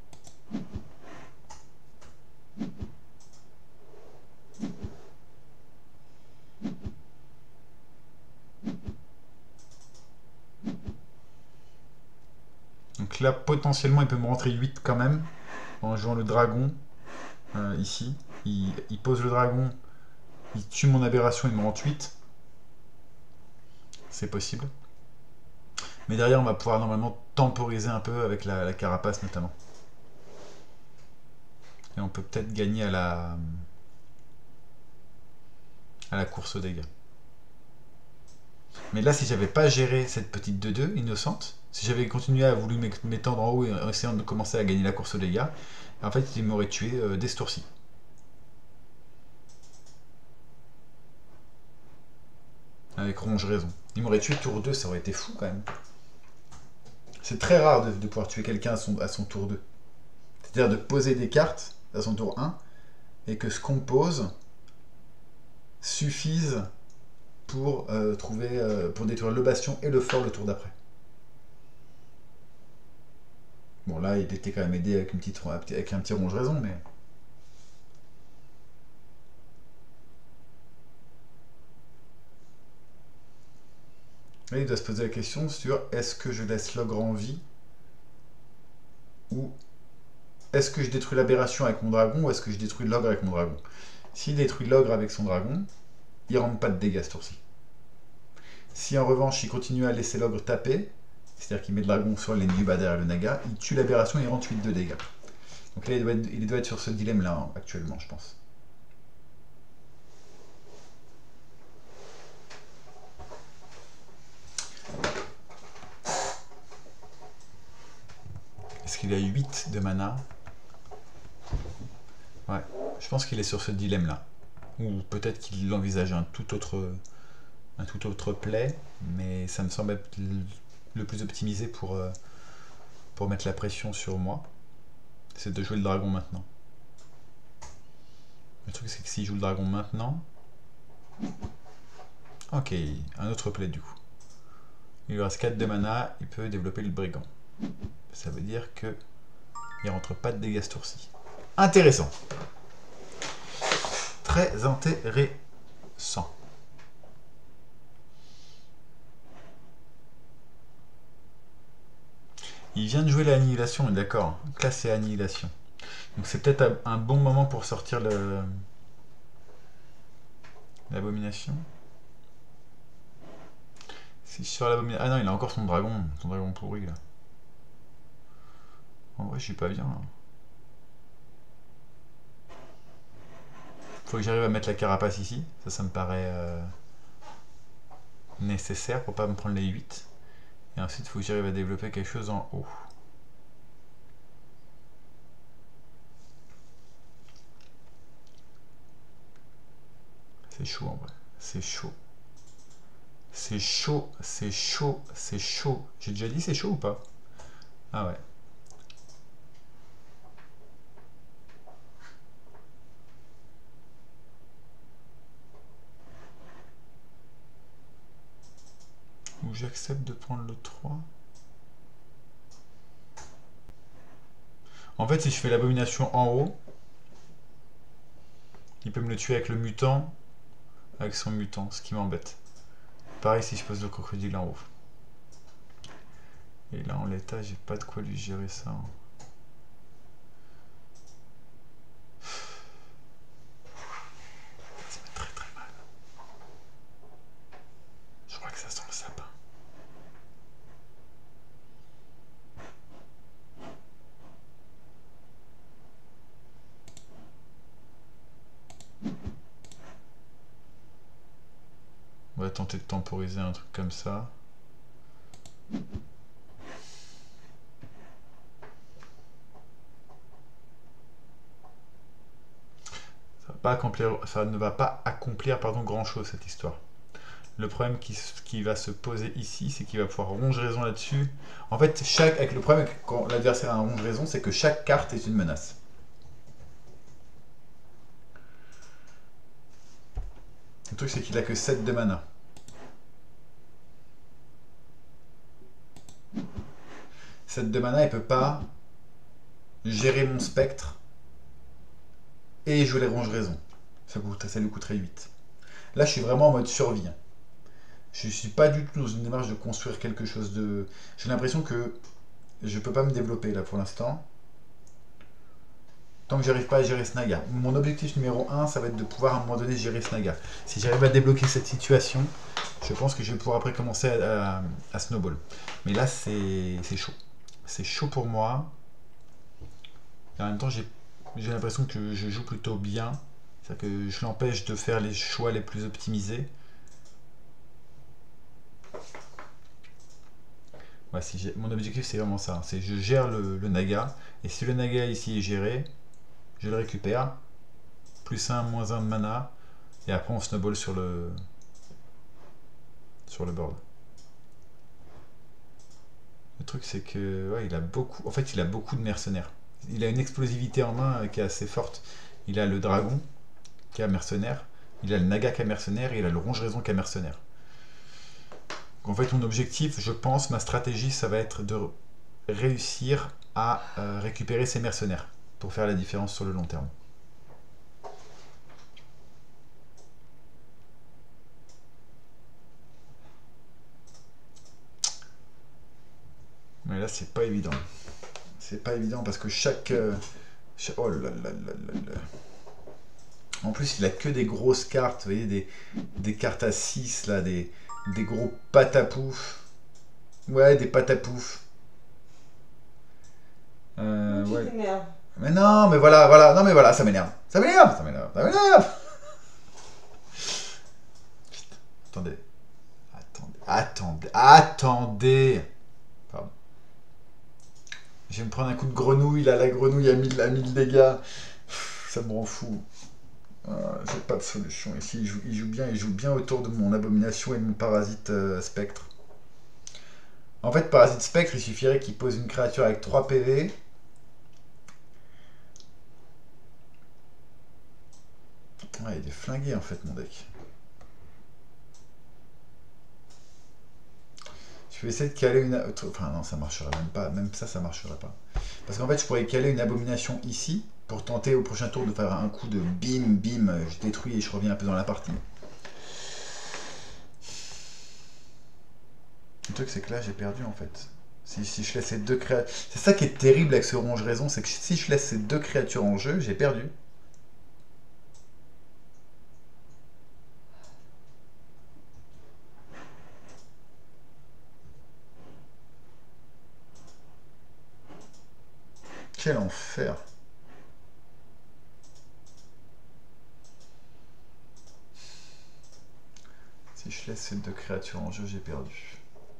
Donc là, potentiellement, il peut me rentrer 8 quand même, en jouant le dragon, ici. Il pose le dragon, il tue mon aberration, il me rentre 8. C'est possible. Mais derrière, on va pouvoir normalement temporiser un peu avec la carapace notamment. Et on peut peut-être gagner à la course aux dégâts. Mais là, si j'avais pas géré cette petite 2-2 innocente, si j'avais continué à vouloir m'étendre en haut et en essayant de commencer à gagner la course aux dégâts, en fait, il m'aurait tué dès ce tour-ci. Avec ronge raison. Il m'aurait tué tour 2, ça aurait été fou quand même. C'est très rare de pouvoir tuer quelqu'un à son tour 2. C'est-à-dire de poser des cartes à son tour 1 et que ce qu'on pose suffise pour pour détruire le bastion et le fort le tour d'après. Bon là il était quand même aidé avec, avec un petit ronge raison, mais... Là il doit se poser la question sur est-ce que je laisse l'ogre en vie ou est-ce que je détruis l'aberration avec mon dragon ou est-ce que je détruis l'ogre avec mon dragon. S'il détruit l'ogre avec son dragon, il ne rentre pas de dégâts ce tour-ci. Si en revanche il continue à laisser l'ogre taper, c'est-à-dire qu'il met le dragon sur l'ennemi bas derrière le naga, il tue l'aberration et il rentre 8 de dégâts. Donc là il doit être sur ce dilemme-là hein, actuellement, je pense. Est-ce qu'il a 8 de mana? Ouais, je pense qu'il est sur ce dilemme-là. Ou peut-être qu'il envisage un tout autre play, mais ça me semble être le plus optimisé pour mettre la pression sur moi. C'est de jouer le dragon maintenant. Le truc c'est que s'il joue le dragon maintenant... Ok, un autre play du coup. Il lui reste 4 de mana, il peut développer le brigand. Ça veut dire que il rentre pas de dégâts ce tour-ci. Intéressant. Très intéressant. Il vient de jouer l'annihilation, on est d'accord. Donc là c'est annihilation. Donc c'est peut-être un bon moment pour sortir l'abomination. Si je sors l'abomination... Ah non, il a encore son dragon pourri là. En vrai je suis pas bien là. Faut que j'arrive à mettre la carapace ici. Ça me paraît nécessaire pour pas me prendre les 8. Et ensuite il faut que j'arrive à développer quelque chose en haut. C'est chaud en vrai. C'est chaud. C'est chaud, c'est chaud, c'est chaud. J'ai déjà dit c'est chaud ou pas? Ah ouais. Ou j'accepte de prendre le 3. En fait, si je fais l'abomination en haut, il peut me le tuer avec le mutant, avec son mutant, ce qui m'embête. Pareil si je pose le crocodile en haut. Et là, en l'état, j'ai pas de quoi lui gérer ça. Hein. Ça me très très mal. Je crois que ça sent le sapin. On va tenter de temporiser un truc comme ça. Ça ne va pas accomplir grand chose cette histoire. Le problème qui va se poser ici, c'est qu'il va pouvoir ronger raison là-dessus. En fait, le problème quand l'adversaire a un ronge raison, c'est que chaque carte est une menace. Le truc, c'est qu'il a que 7 de mana. Cette de mana, il peut pas gérer mon spectre et jouer les ronges raison. Ça lui coûterait 8. Là, je suis vraiment en mode survie. Je suis pas du tout dans une démarche de construire quelque chose de... J'ai l'impression que je peux pas me développer là pour l'instant. Tant que j'arrive pas à gérer ce Naga. Mon objectif numéro 1, ça va être de pouvoir à un moment donné gérer ce Naga. Si j'arrive à débloquer cette situation, je pense que je vais pouvoir après commencer à snowball. Mais là, c'est chaud. C'est chaud pour moi. Et en même temps, j'ai l'impression que je joue plutôt bien. C'est-à-dire que je l'empêche de faire les choix les plus optimisés. Ouais, mon objectif, c'est vraiment ça. C'est je gère le Naga. Et si le Naga ici est géré, je le récupère. Plus 1, moins 1 de mana. Et après, on snowball sur le board. Le truc, c'est que ouais, il a beaucoup. En fait, il a beaucoup de mercenaires. Il a une explosivité en main qui est assez forte. Il a le dragon qui est mercenaire. Il a le Naga qui est mercenaire. Et il a le ronge raison qui est mercenaire. En fait, mon objectif, je pense, ma stratégie, ça va être de réussir à récupérer ces mercenaires pour faire la différence sur le long terme. Mais là, c'est pas évident. C'est pas évident parce que oh là là là là là. En plus, il a que des grosses cartes, vous voyez, des cartes à 6, là, des gros patapouf. Ouais, des patapouf. Ouais. Mais non, mais voilà, non mais voilà, ça m'énerve. Ça m'énerve. Attendez. Attendez. Pardon. Je vais me prendre un coup de grenouille, là, la grenouille a 1000 dégâts. Ça me rend fou. J'ai pas de solution ici. Il joue bien autour de mon abomination et de mon parasite spectre. En fait, parasite spectre, il suffirait qu'il pose une créature avec 3 PV. Ouais, il est flingué en fait, mon deck. Je vais essayer de caler une... Enfin non, ça marcherait même pas. Même ça marcherait pas. Parce qu'en fait, je pourrais caler une abomination ici pour tenter au prochain tour de faire un coup de bim, je détruis et je reviens un peu dans la partie. Le truc, c'est que là, j'ai perdu en fait. Si je laisse ces deux créatures... C'est ça qui est terrible avec ce ronge raison, c'est que si je laisse ces deux créatures en jeu, j'ai perdu. Quel enfer. Si je laisse ces deux créatures en jeu, j'ai perdu.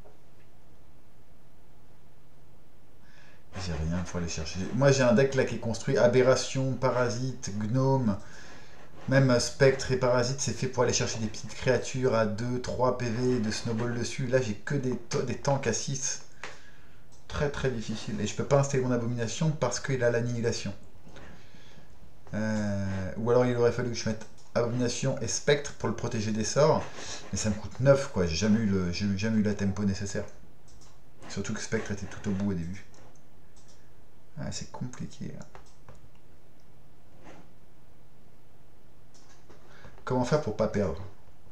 J'ai rien, il faut aller chercher. Moi j'ai un deck là qui est construit aberration, parasite, gnome, même spectre et parasite, c'est fait pour aller chercher des petites créatures à 2-3 PV de snowball dessus. Là j'ai que des tanks à 6. Très très difficile. Et je peux pas installer mon abomination parce qu'il a l'annihilation. Ou alors il aurait fallu que je mette Abomination et Spectre pour le protéger des sorts. Mais ça me coûte 9 quoi, j'ai jamais eu la tempo nécessaire. Surtout que Spectre était tout au bout au début. Ah, c'est compliqué. Là. Comment faire pour pas perdre?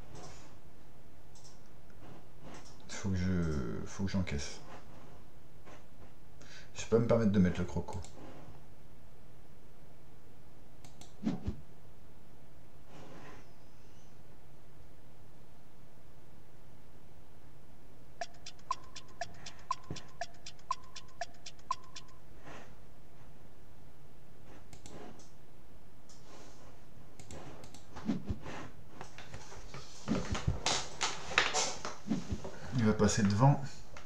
Faut que j'encaisse. Je peux pas me permettre de mettre le croco. Il va passer devant.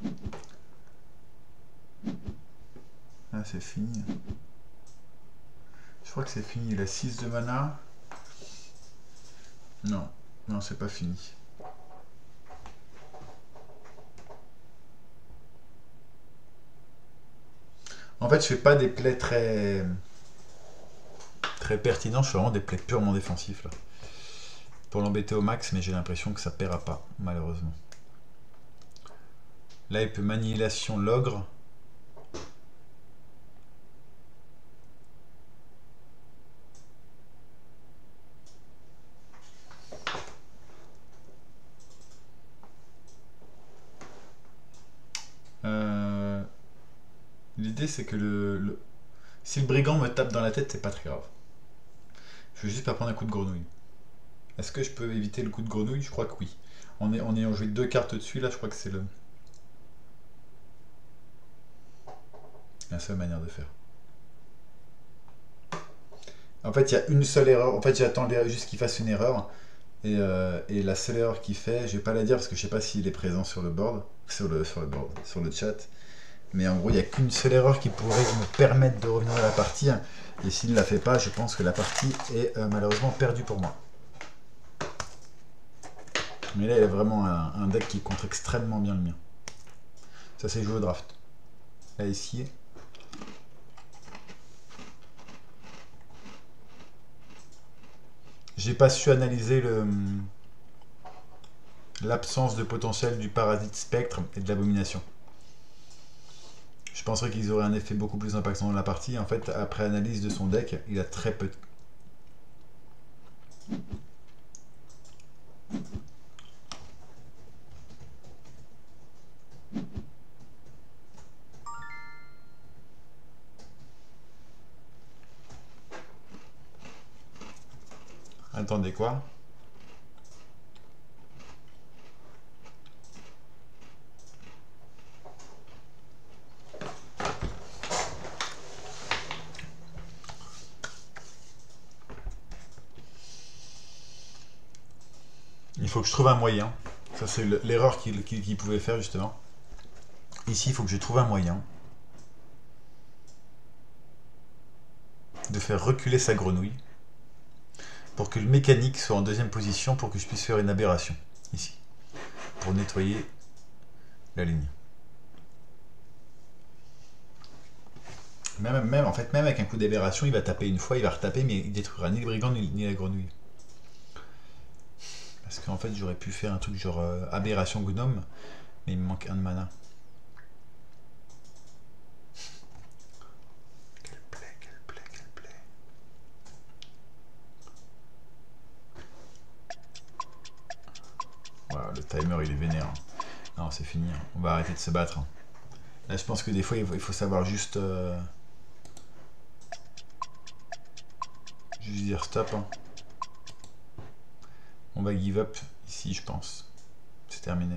Ah, c'est fini. Je crois que c'est fini. Il a 6 de mana. Non, non, c'est pas fini. En fait, je fais pas des plays très pertinents. Je fais vraiment des plays purement défensifs là. Pour l'embêter au max, mais j'ai l'impression que ça paiera pas, malheureusement. Là, il peut Annihilation l'ogre. L'idée, c'est que si le brigand me tape dans la tête, c'est pas très grave. Je veux juste pas prendre un coup de grenouille. Est-ce que je peux éviter le coup de grenouille? Je crois que oui. En ayant joué 2 cartes dessus, là, je crois que c'est la seule manière de faire. En fait, il y a une seule erreur. En fait, j'attends juste qu'il fasse une erreur. Et la seule erreur qu'il fait, je vais pas la dire parce que je sais pas s'il est présent sur le board. Sur le chat. Mais en gros, il n'y a qu'une seule erreur qui pourrait me permettre de revenir à la partie. Et s'il ne la fait pas, je pense que la partie est malheureusement perdue pour moi. Mais là, il a vraiment un deck qui contre extrêmement bien le mien. Ça, c'est joué au draft. Là, ici. J'ai pas su analyser l'absence de potentiel du parasite spectre et de l'abomination. Je penserais qu'ils auraient un effet beaucoup plus impactant dans la partie. En fait, après analyse de son deck, il a très peu de... Attendez quoi? Il faut que je trouve un moyen. Ça, c'est l'erreur qu'il pouvait faire, justement. Ici, il faut que je trouve un moyen de faire reculer sa grenouille pour que le mécanique soit en deuxième position pour que je puisse faire une aberration, ici, pour nettoyer la ligne. Même avec un coup d'aberration, il va taper une fois, il va retaper, mais il détruira ni le brigand ni la grenouille. Parce qu'en fait, j'aurais pu faire un truc genre aberration gnome, mais il me manque un de mana. Quel play. Voilà, le timer il est vénère. Non, c'est fini, on va arrêter de se battre. Là, je pense que des fois, il faut savoir juste dire stop. On va give up ici, je pense. C'est terminé.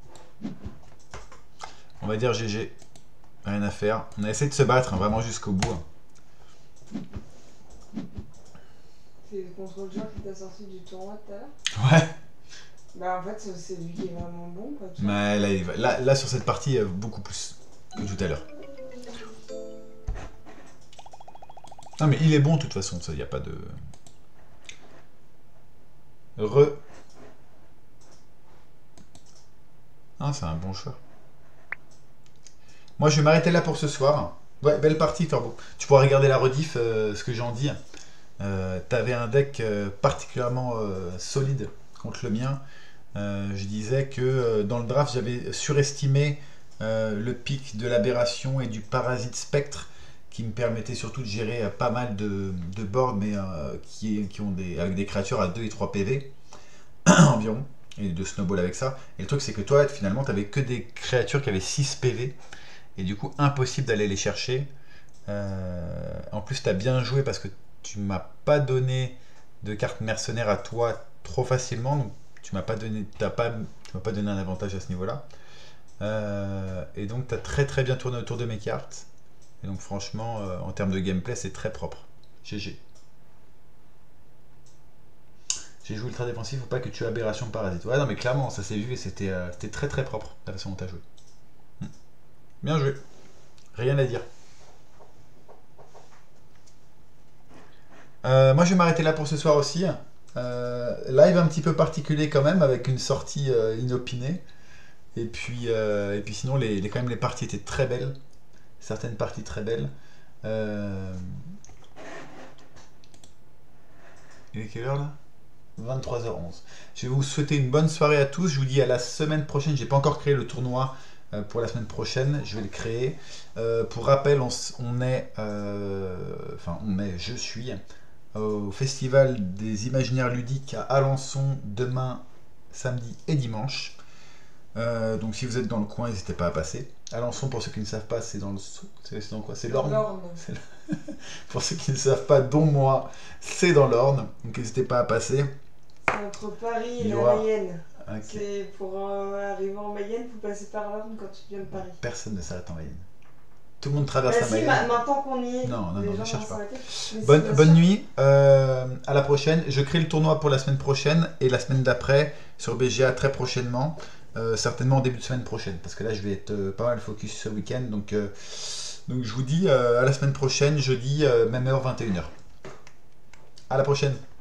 On va dire GG. Rien à faire. On a essayé de se battre, vraiment jusqu'au bout. C'est le contrôle-joueur qui t'a sorti du tournoi tout à l'heure? Ouais. Bah en fait, c'est lui qui est vraiment bon, quoi. Mais là, sur cette partie, beaucoup plus que tout à l'heure. Non mais il est bon de toute façon, ça, il n'y a pas de... Ah, c'est un bon choix. Moi, je vais m'arrêter là pour ce soir. Ouais, belle partie, Turbo. Tu pourras regarder la rediff, ce que j'en dis. tu avais un deck particulièrement solide contre le mien. Je disais que dans le draft, j'avais surestimé le pic de l'aberration et du parasite spectre qui me permettait surtout de gérer pas mal de boards, mais qui ont avec des créatures à 2 et 3 PV environ, et de snowball avec ça. Et le truc, c'est que toi, finalement, tu avais que des créatures qui avaient 6 PV, et du coup, impossible d'aller les chercher. En plus, tu as bien joué parce que tu m'as pas donné de carte mercenaire à toi trop facilement, donc tu m'as pas donné, tu m'as pas donné un avantage à ce niveau-là. Et donc, tu as très très bien tourné autour de mes cartes. Et donc, franchement, en termes de gameplay, c'est très propre. GG. J'ai joué ultra défensif, faut pas que tu aies aberration parasite. Ouais, non, mais clairement, ça s'est vu et c'était très très propre la façon dont tu as joué. Bien joué. Rien à dire. Moi, je vais m'arrêter là pour ce soir aussi. Live un petit peu particulier quand même, avec une sortie inopinée. Et puis sinon, quand même, les parties étaient très belles. Certaines parties très belles. Il est quelle heure là? 23h11. Je vais vous souhaiter une bonne soirée à tous. Je vous dis à la semaine prochaine. J'ai pas encore créé le tournoi pour la semaine prochaine. Je vais le créer. Pour rappel, je suis au Festival des Imaginaires Ludiques à Alençon demain, samedi et dimanche. Donc si vous êtes dans le coin, n'hésitez pas à passer. Alençon, pour ceux qui ne savent pas, c'est dans le... C'est dans quoi? C'est l'Orne. Pour ceux qui ne savent pas, dont moi, c'est dans l'Orne. Donc n'hésitez pas à passer. C'est entre Paris et la Mayenne. Okay. C'est pour arriver en Mayenne, il faut passer par l'Orne quand tu viens de Paris. Personne ne s'arrête en Mayenne. Tout le monde traverse la Mayenne. Maintenant qu'on y est. Non, ne cherche pas. Bonne nuit. À la prochaine. Je crée le tournoi pour la semaine prochaine et la semaine d'après sur BGA très prochainement. Certainement en début de semaine prochaine. Parce que là, je vais être pas mal focus ce week-end. Donc je vous dis à la semaine prochaine, jeudi, même heure, 21h. À la prochaine.